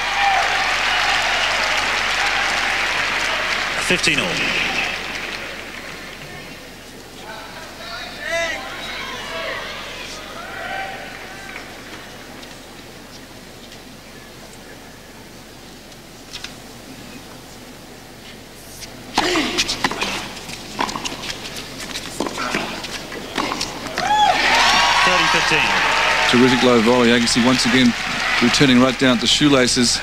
15 all. Terrific low volley. Agassi once again returning right down at the shoelaces.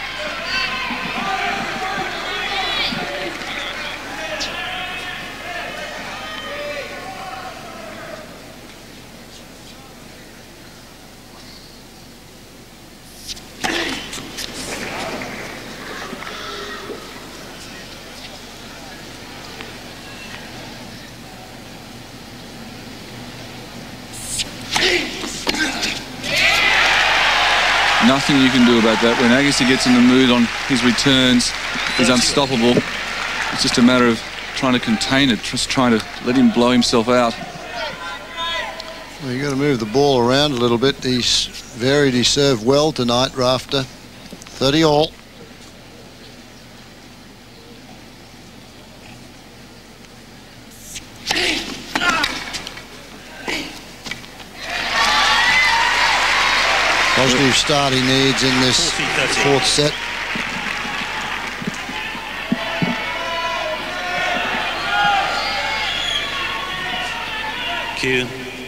Nothing you can do about that. When Agassi gets in the mood on his returns, he's unstoppable. It's just a matter of trying to contain it, just trying to let him blow himself out. Well, you've got to move the ball around a little bit. He's varied his serve well tonight, Rafter. 30 all. Positive start he needs in this fourth set. Q.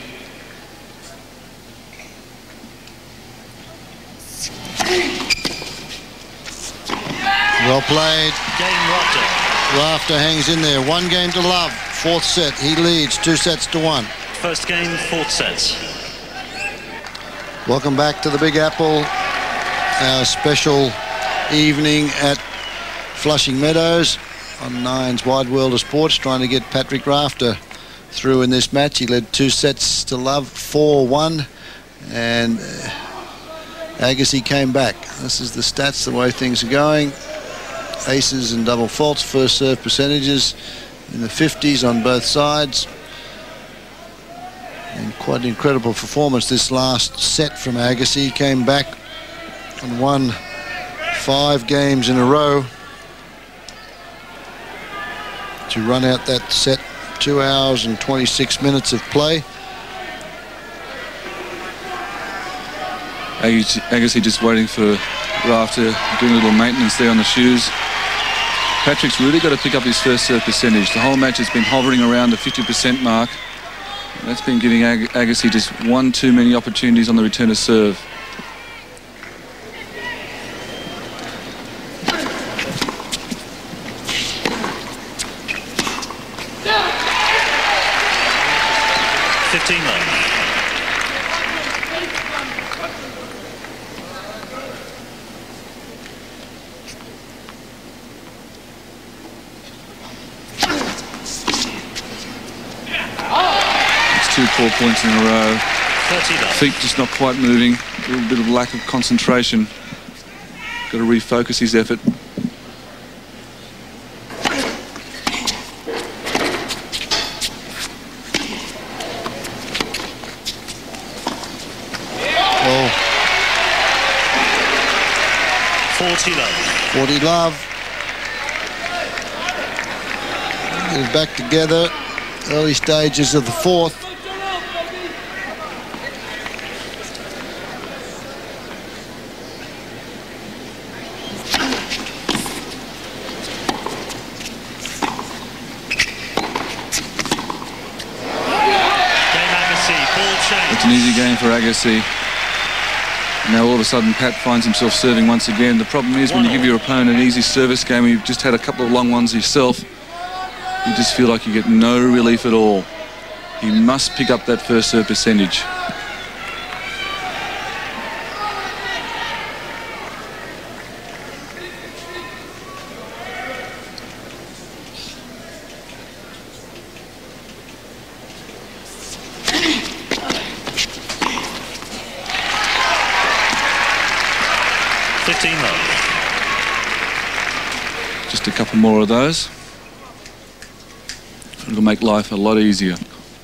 Well played. Game Rafter. Rafter hangs in there. 1 game to love. Fourth set. He leads 2-1. First game, fourth set. Welcome back to the Big Apple. Our special evening at Flushing Meadows on Nine's Wide World of Sports, trying to get Patrick Rafter through in this match. He led 2-0, 4-1, and Agassi came back. This is the stats, the way things are going. Aces and double faults, first serve percentages in the 50s on both sides. And quite an incredible performance this last set from Agassi. He came back and won 5 games in a row to run out that set. 2 hours and 26 minutes of play. Agassi just waiting for Rafter, doing a little maintenance there on the shoes. Patrick's really got to pick up his first serve percentage. The whole match has been hovering around the 50% mark. That's been giving Agassi just one too many opportunities on the return of serve. Two poor points in a row. Feet just not quite moving. A little bit of lack of concentration. Got to refocus his effort. Oh. 40 love. Get it back together. Early stages of the fourth. an easy game for Agassi. Now all of a sudden Pat finds himself serving once again. The problem is when you give your opponent an easy service game and you've just had a couple of long ones yourself, you just feel like you get no relief at all. He must pick up that first serve percentage. Just a couple more of those. It'll make life a lot easier.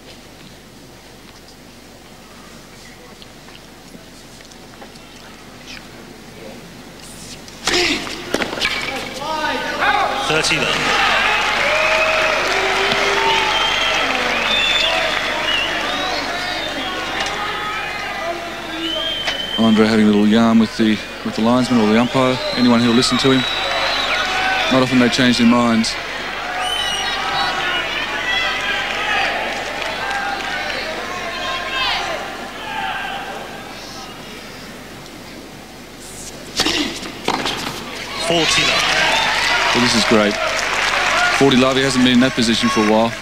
Andre having a little yarn with the linesman or the umpire, anyone who'll listen to him. Not often they change their minds. Well, this is great. 40 love, he hasn't been in that position for a while.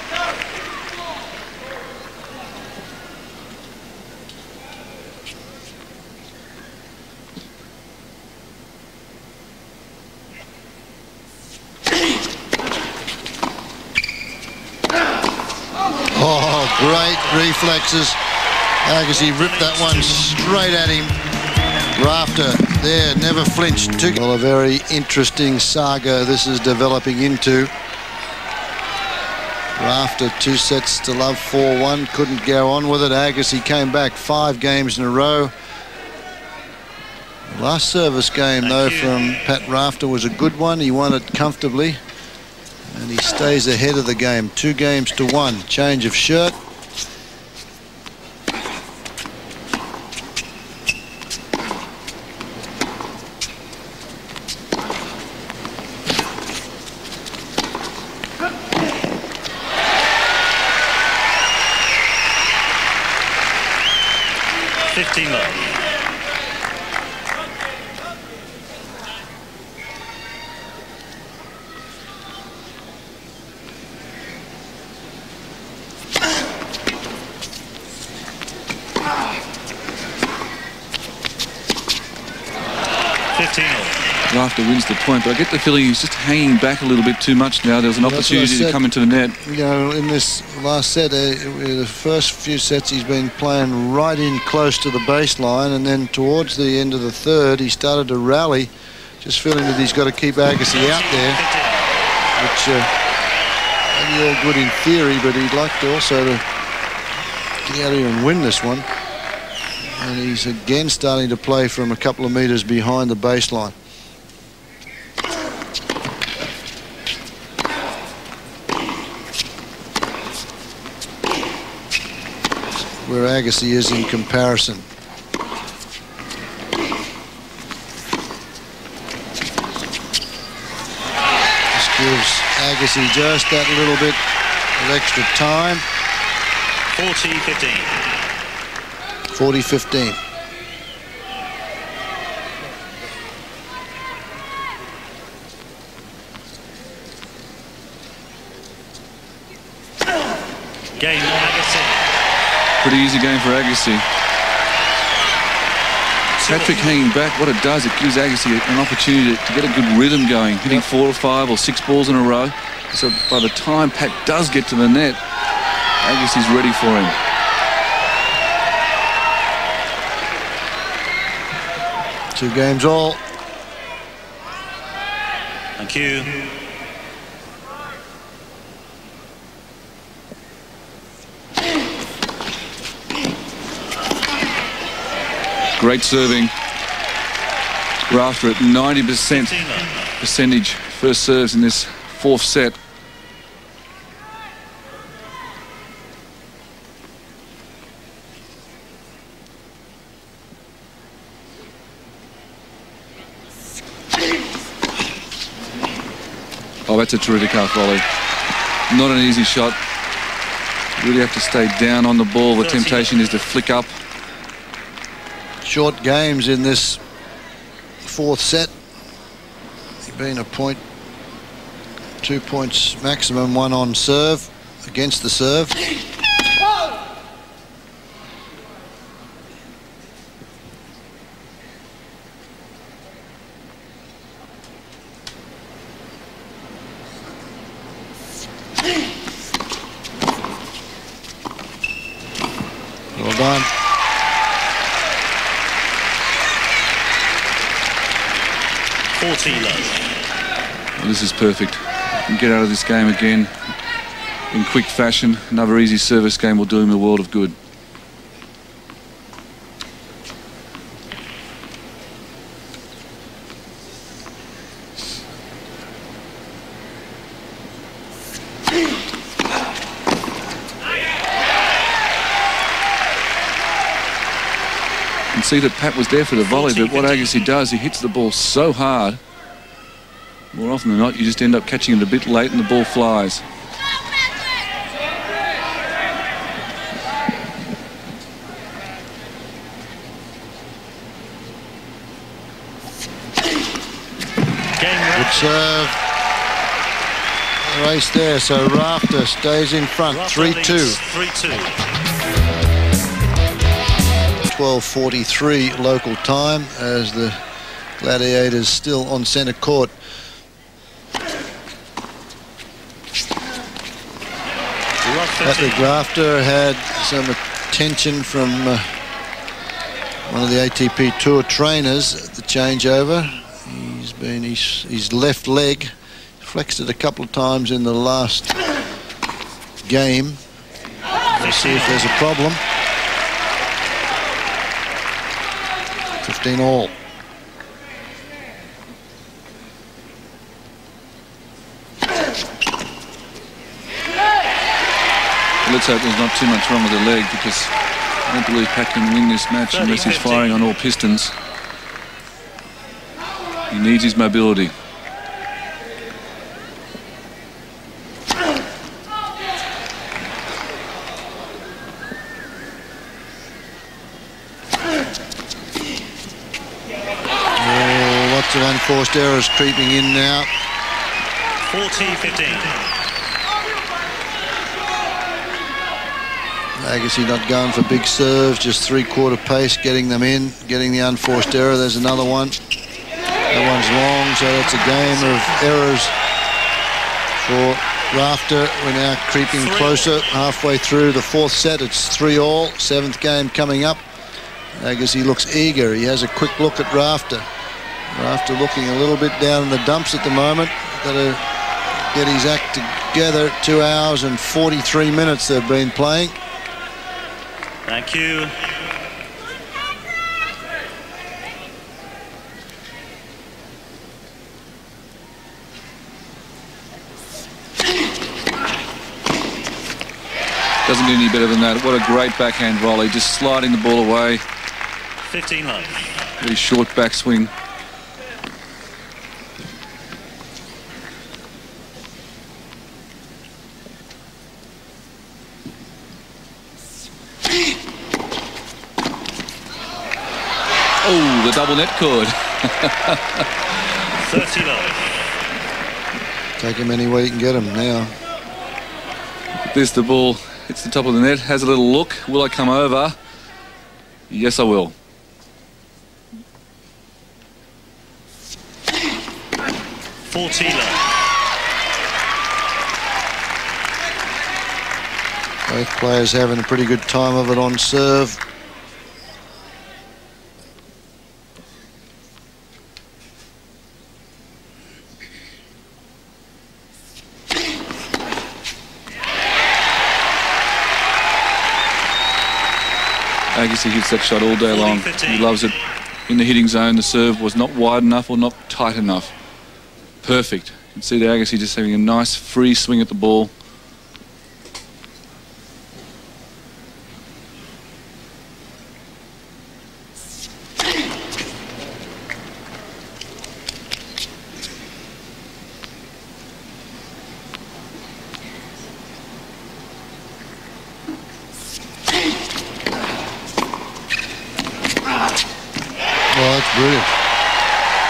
Reflexes. Agassi ripped that one straight at him. Rafter there, never flinched. Well, a very interesting saga this is developing into. Rafter 2 sets to love, 4-1, couldn't go on with it. Agassi came back 5 games in a row. Last service game though from Pat Rafter was a good one. He won it comfortably and he stays ahead of the game. 2 games to 1. Change of shirt. Rafter wins the point, but I get the feeling he's just hanging back a little bit too much now. There's an opportunity to come into the net. You know, in this last set, the first few sets, he's been playing right in close to the baseline, and then towards the end of the third, he started to rally, just feeling that he's got to keep Agassi out there, which may be all good in theory, but he'd like to also get out here and win this one. And he's again starting to play from a couple of metres behind the baseline. Where Agassi is in comparison. This gives Agassi just that little bit of extra time. 40-15. 40-15. Game Agassi. Pretty easy game for Agassi. Patrick hanging back, what it does, it gives Agassi an opportunity to get a good rhythm going, hitting 4 or 5 or 6 balls in a row. So by the time Pat does get to the net, Agassi's ready for him. Two games all. Thank you. Great serving. Rafter at 90% percentage first serves in this 4th set. Oh, that's a terrific half volley. Not an easy shot. You really have to stay down on the ball. The temptation is to flick up short games in this fourth set. Been a point, 2 points maximum, one on serve against the serve. Well done. Well, this is perfect. You can get out of this game again in quick fashion. Another easy service game will do him a world of good. You can see that Pat was there for the volley, but what Agassi does, he hits the ball so hard, more often than not, you just end up catching it a bit late and the ball flies. Good serve. Race there, so Rafter stays in front, 3-2. 12:43 local time as the Gladiators still on centre court. Patrick Rafter had some attention from one of the ATP Tour trainers at the changeover. His left leg flexed it a couple of times in the last game. Let's see if there's a problem. 15 all. Let's hope there's not too much wrong with the leg, because I don't believe Pat can win this match unless he's firing on all pistons. He needs his mobility. Lots of unforced errors creeping in now. 40-15. Agassi not going for big serves, just three-quarter pace, getting them in, getting the unforced error. There's another one. That one's long, so that's a game of errors for Rafter. We're now creeping closer, halfway through the fourth set. It's 3 all, seventh game coming up. Agassi looks eager. He has a quick look at Rafter. Rafter looking a little bit down in the dumps at the moment. Got to get his act together. 2 hours and 43 minutes they've been playing. Thank you. Doesn't get any better than that. What a great backhand volley, just sliding the ball away. 15 love. Very short backswing. Oh, the double net cord. 30 love. Take him any way you can get him now. There's the ball. Hits the top of the net. Has a little look. Will I come over? Yes, I will. Both players having a pretty good time of it on serve. Agassi hits that shot all day long. He loves it. In the hitting zone, the serve was not wide enough or not tight enough. Perfect. You can see the Agassi just having a nice free swing at the ball.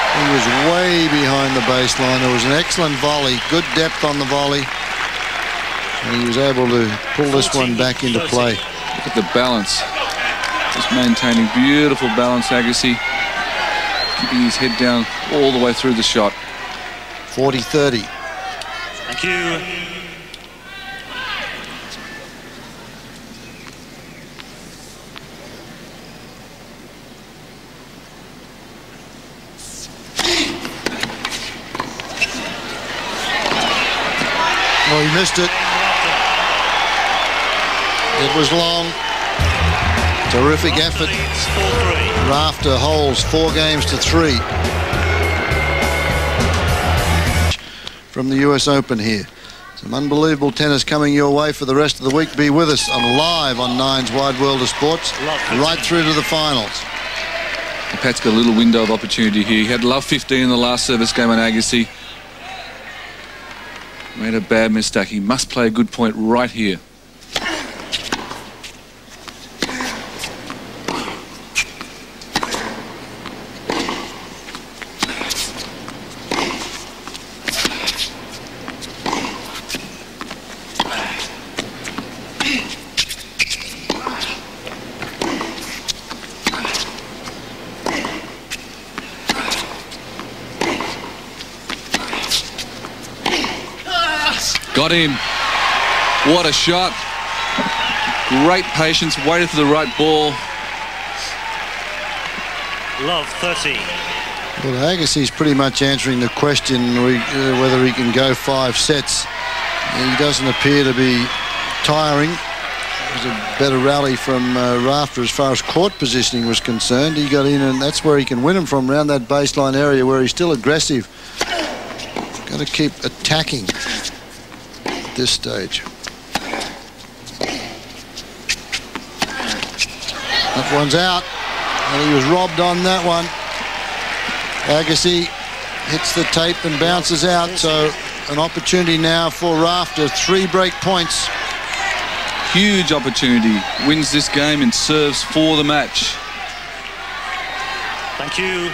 He was way behind the baseline. It was an excellent volley, good depth on the volley. And he was able to pull this one back into play. Look at the balance. Just maintaining beautiful balance, Agassi. Keeping his head down all the way through the shot. 40-30. Thank you. Well, he missed it. It was long. Terrific effort. Rafter holds 4 games to 3 from the US Open here. Some unbelievable tennis coming your way for the rest of the week. Be with us on live on Nine's Wide World of Sports right through to the finals. Pat's got a little window of opportunity here. He had love 15 in the last service game on Agassi. Made a bad mistake. He must play a good point right here. Got him. What a shot. Great patience, waited for the right ball. Love 30. Well, Agassi's pretty much answering the question whether he can go 5 sets. He doesn't appear to be tiring. It was a better rally from Rafter as far as court positioning was concerned. He got in, and that's where he can win him from, around that baseline area where he's still aggressive. Got to keep attacking at this stage. That one's out, and he was robbed on that one. Agassi hits the tape and bounces out, so an opportunity now for Rafter. 3 break points. Huge opportunity. Wins this game and serves for the match. Thank you.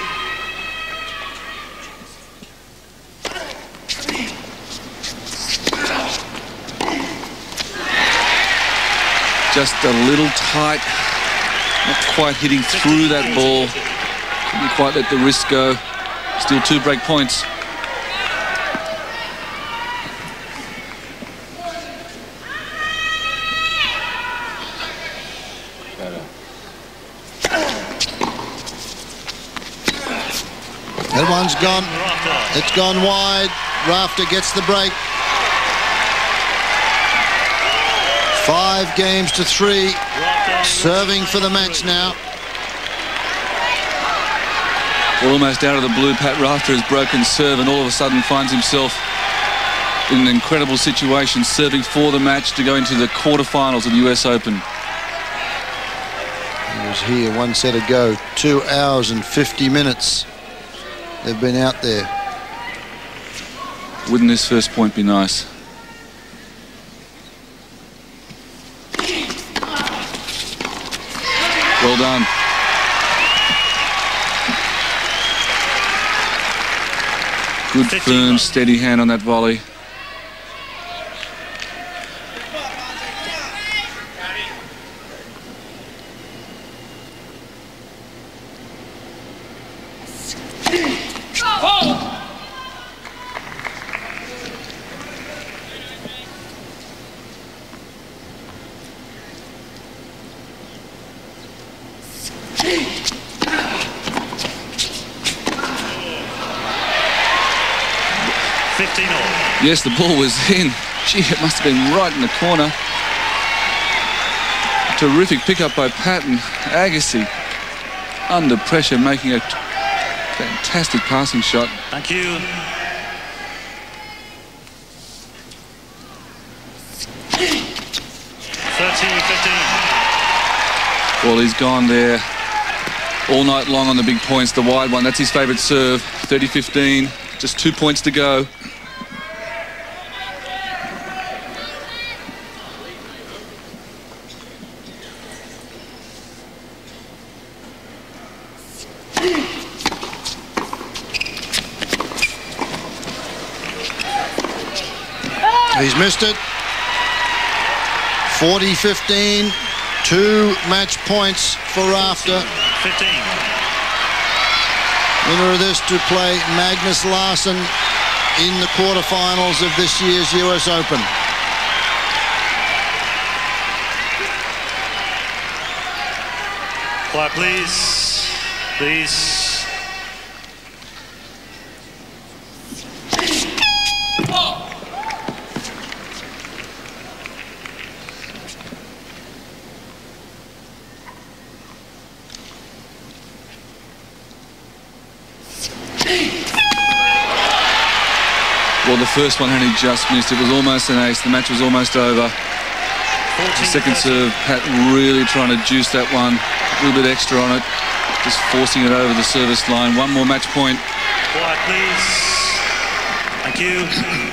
Just a little tight. Not quite hitting through that ball. Couldn't quite let the wrist go. Still 2 break points. That one's gone. It's gone wide. Rafter gets the break. 5 games to 3. Serving for the match now. Well, almost out of the blue, Pat Rafter has broken serve and all of a sudden finds himself in an incredible situation, serving for the match to go into the quarterfinals of the US Open. He was here 1 set ago. 2 hours and 50 minutes. They've been out there. Wouldn't this first point be nice? Well done. Good, firm, steady hand on that volley. Yes, the ball was in. Gee, it must have been right in the corner. Terrific pickup by Pat and Agassi. Under pressure, making a fantastic passing shot. Thank you. Well, he's gone there all night long on the big points. The wide one, that's his favourite serve. 30-15, just 2 points to go. He's missed it. 40-15, 2 match points for Rafter. 15. Winner of this to play Magnus Larsson in the quarterfinals of this year's US Open. Quiet, please. Please. Well, the first one Henry just missed. It was almost an ace. The match was almost over. The second serve, Pat really trying to juice that one. A little bit extra on it. Just forcing it over the service line. One more match point. Quiet, please. Thank you.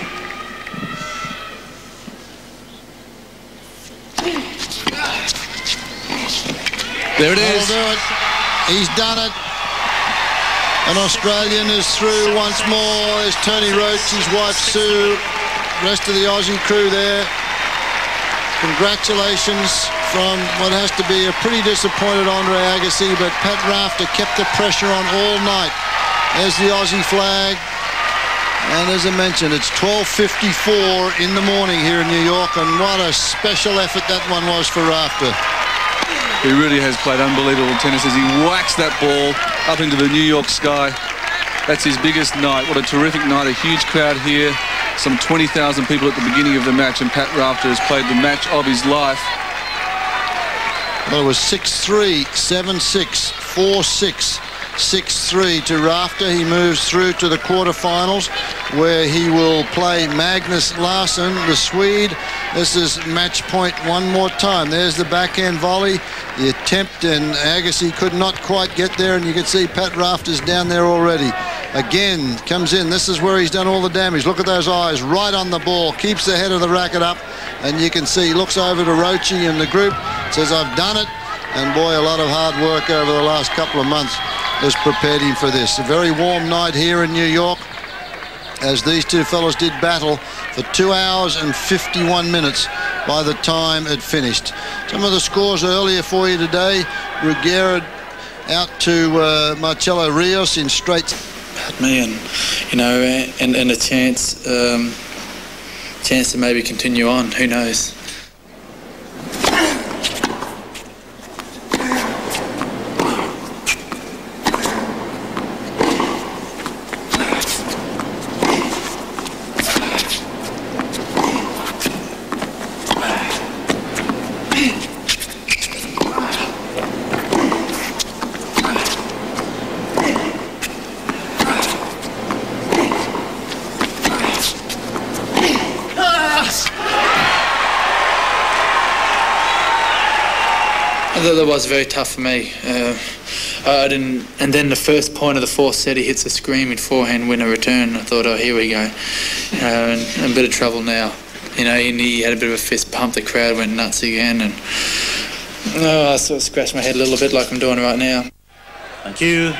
There it is. That'll do it. He's done it. An Australian is through once more. There's Tony Roach, his wife Sue, rest of the Aussie crew there. Congratulations from what has to be a pretty disappointed Andre Agassi, but Pat Rafter kept the pressure on all night. There's the Aussie flag. And as I mentioned, it's 12:54 in the morning here in New York, and what a special effort that one was for Rafter. He really has played unbelievable tennis as he whacks that ball up into the New York sky. That's his biggest night. What a terrific night. A huge crowd here. Some 20,000 people at the beginning of the match, and Pat Rafter has played the match of his life. Well, it was 6-3, 7-6, 4-6, 6-3 to Rafter. He moves through to the quarterfinals, where he will play Magnus Larsson, the Swede. This is match point one more time. There's the backhand volley. The attempt, and Agassi could not quite get there, and you can see Pat Rafter's down there already. Again, comes in. This is where he's done all the damage. Look at those eyes, right on the ball. Keeps the head of the racket up, and you can see, looks over to Roachy and the group, says, I've done it. And boy, a lot of hard work over the last couple of months has prepared him for this. A very warm night here in New York, as these two fellows did battle for 2 hours and 51 minutes by the time it finished. Some of the scores earlier for you today. Bruguera out to Marcelo Rios in straight. Me, and you know, and a chance to maybe continue on. Who knows? That was very tough for me. I didn't, and then the first point of the fourth set, he hits a screaming forehand winner return. I thought, oh, here we go, and a bit of trouble now. You know, and he had a bit of a fist pump. The crowd went nuts again, and I sort of scratched my head a little bit like I'm doing right now. Thank you.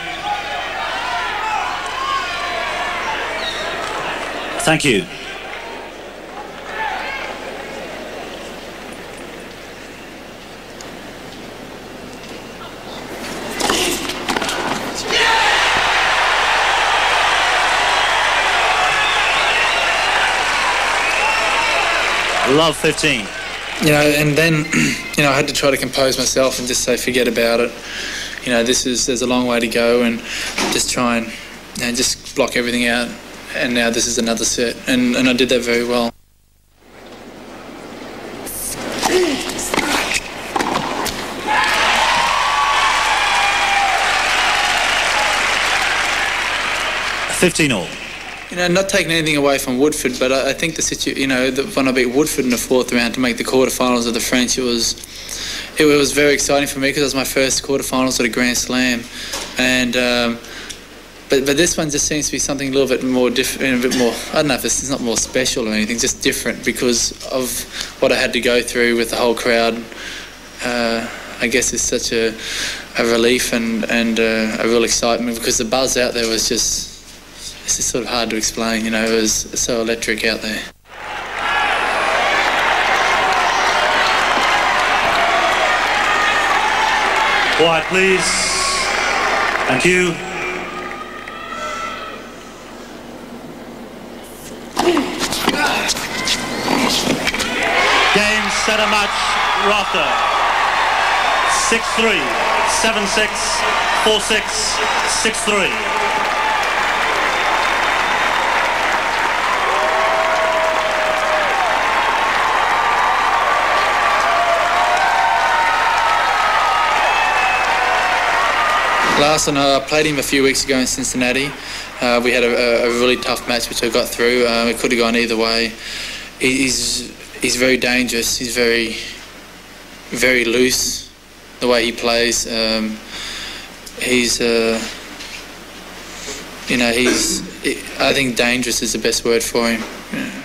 Thank you. Love 15. You know, and then, you know, I had to try to compose myself and just say, forget about it. You know, there's a long way to go, and just try and, you know, just block everything out. And now this is another set, and I did that very well. all. You know, not taking anything away from Woodford, but I think the situation, you know, when I beat Woodford in the fourth round to make the quarterfinals of the French, it was very exciting for me because it was my first quarterfinals at a Grand Slam, and but this one just seems to be something a little bit more different, a bit more. I don't know if it's not more special or anything, just different because of what I had to go through with the whole crowd. I guess it's such a relief and a real excitement because the buzz out there was just. It's just sort of hard to explain, you know, it was so electric out there. Quiet, please. Thank you. Game, set a match, Rafter. 6-3, 7-6, 4-6, 6-3. Last one, I played him a few weeks ago in Cincinnati. We had a really tough match which I got through. It could have gone either way. He's very dangerous. He's very, very loose the way he plays. I think dangerous is the best word for him.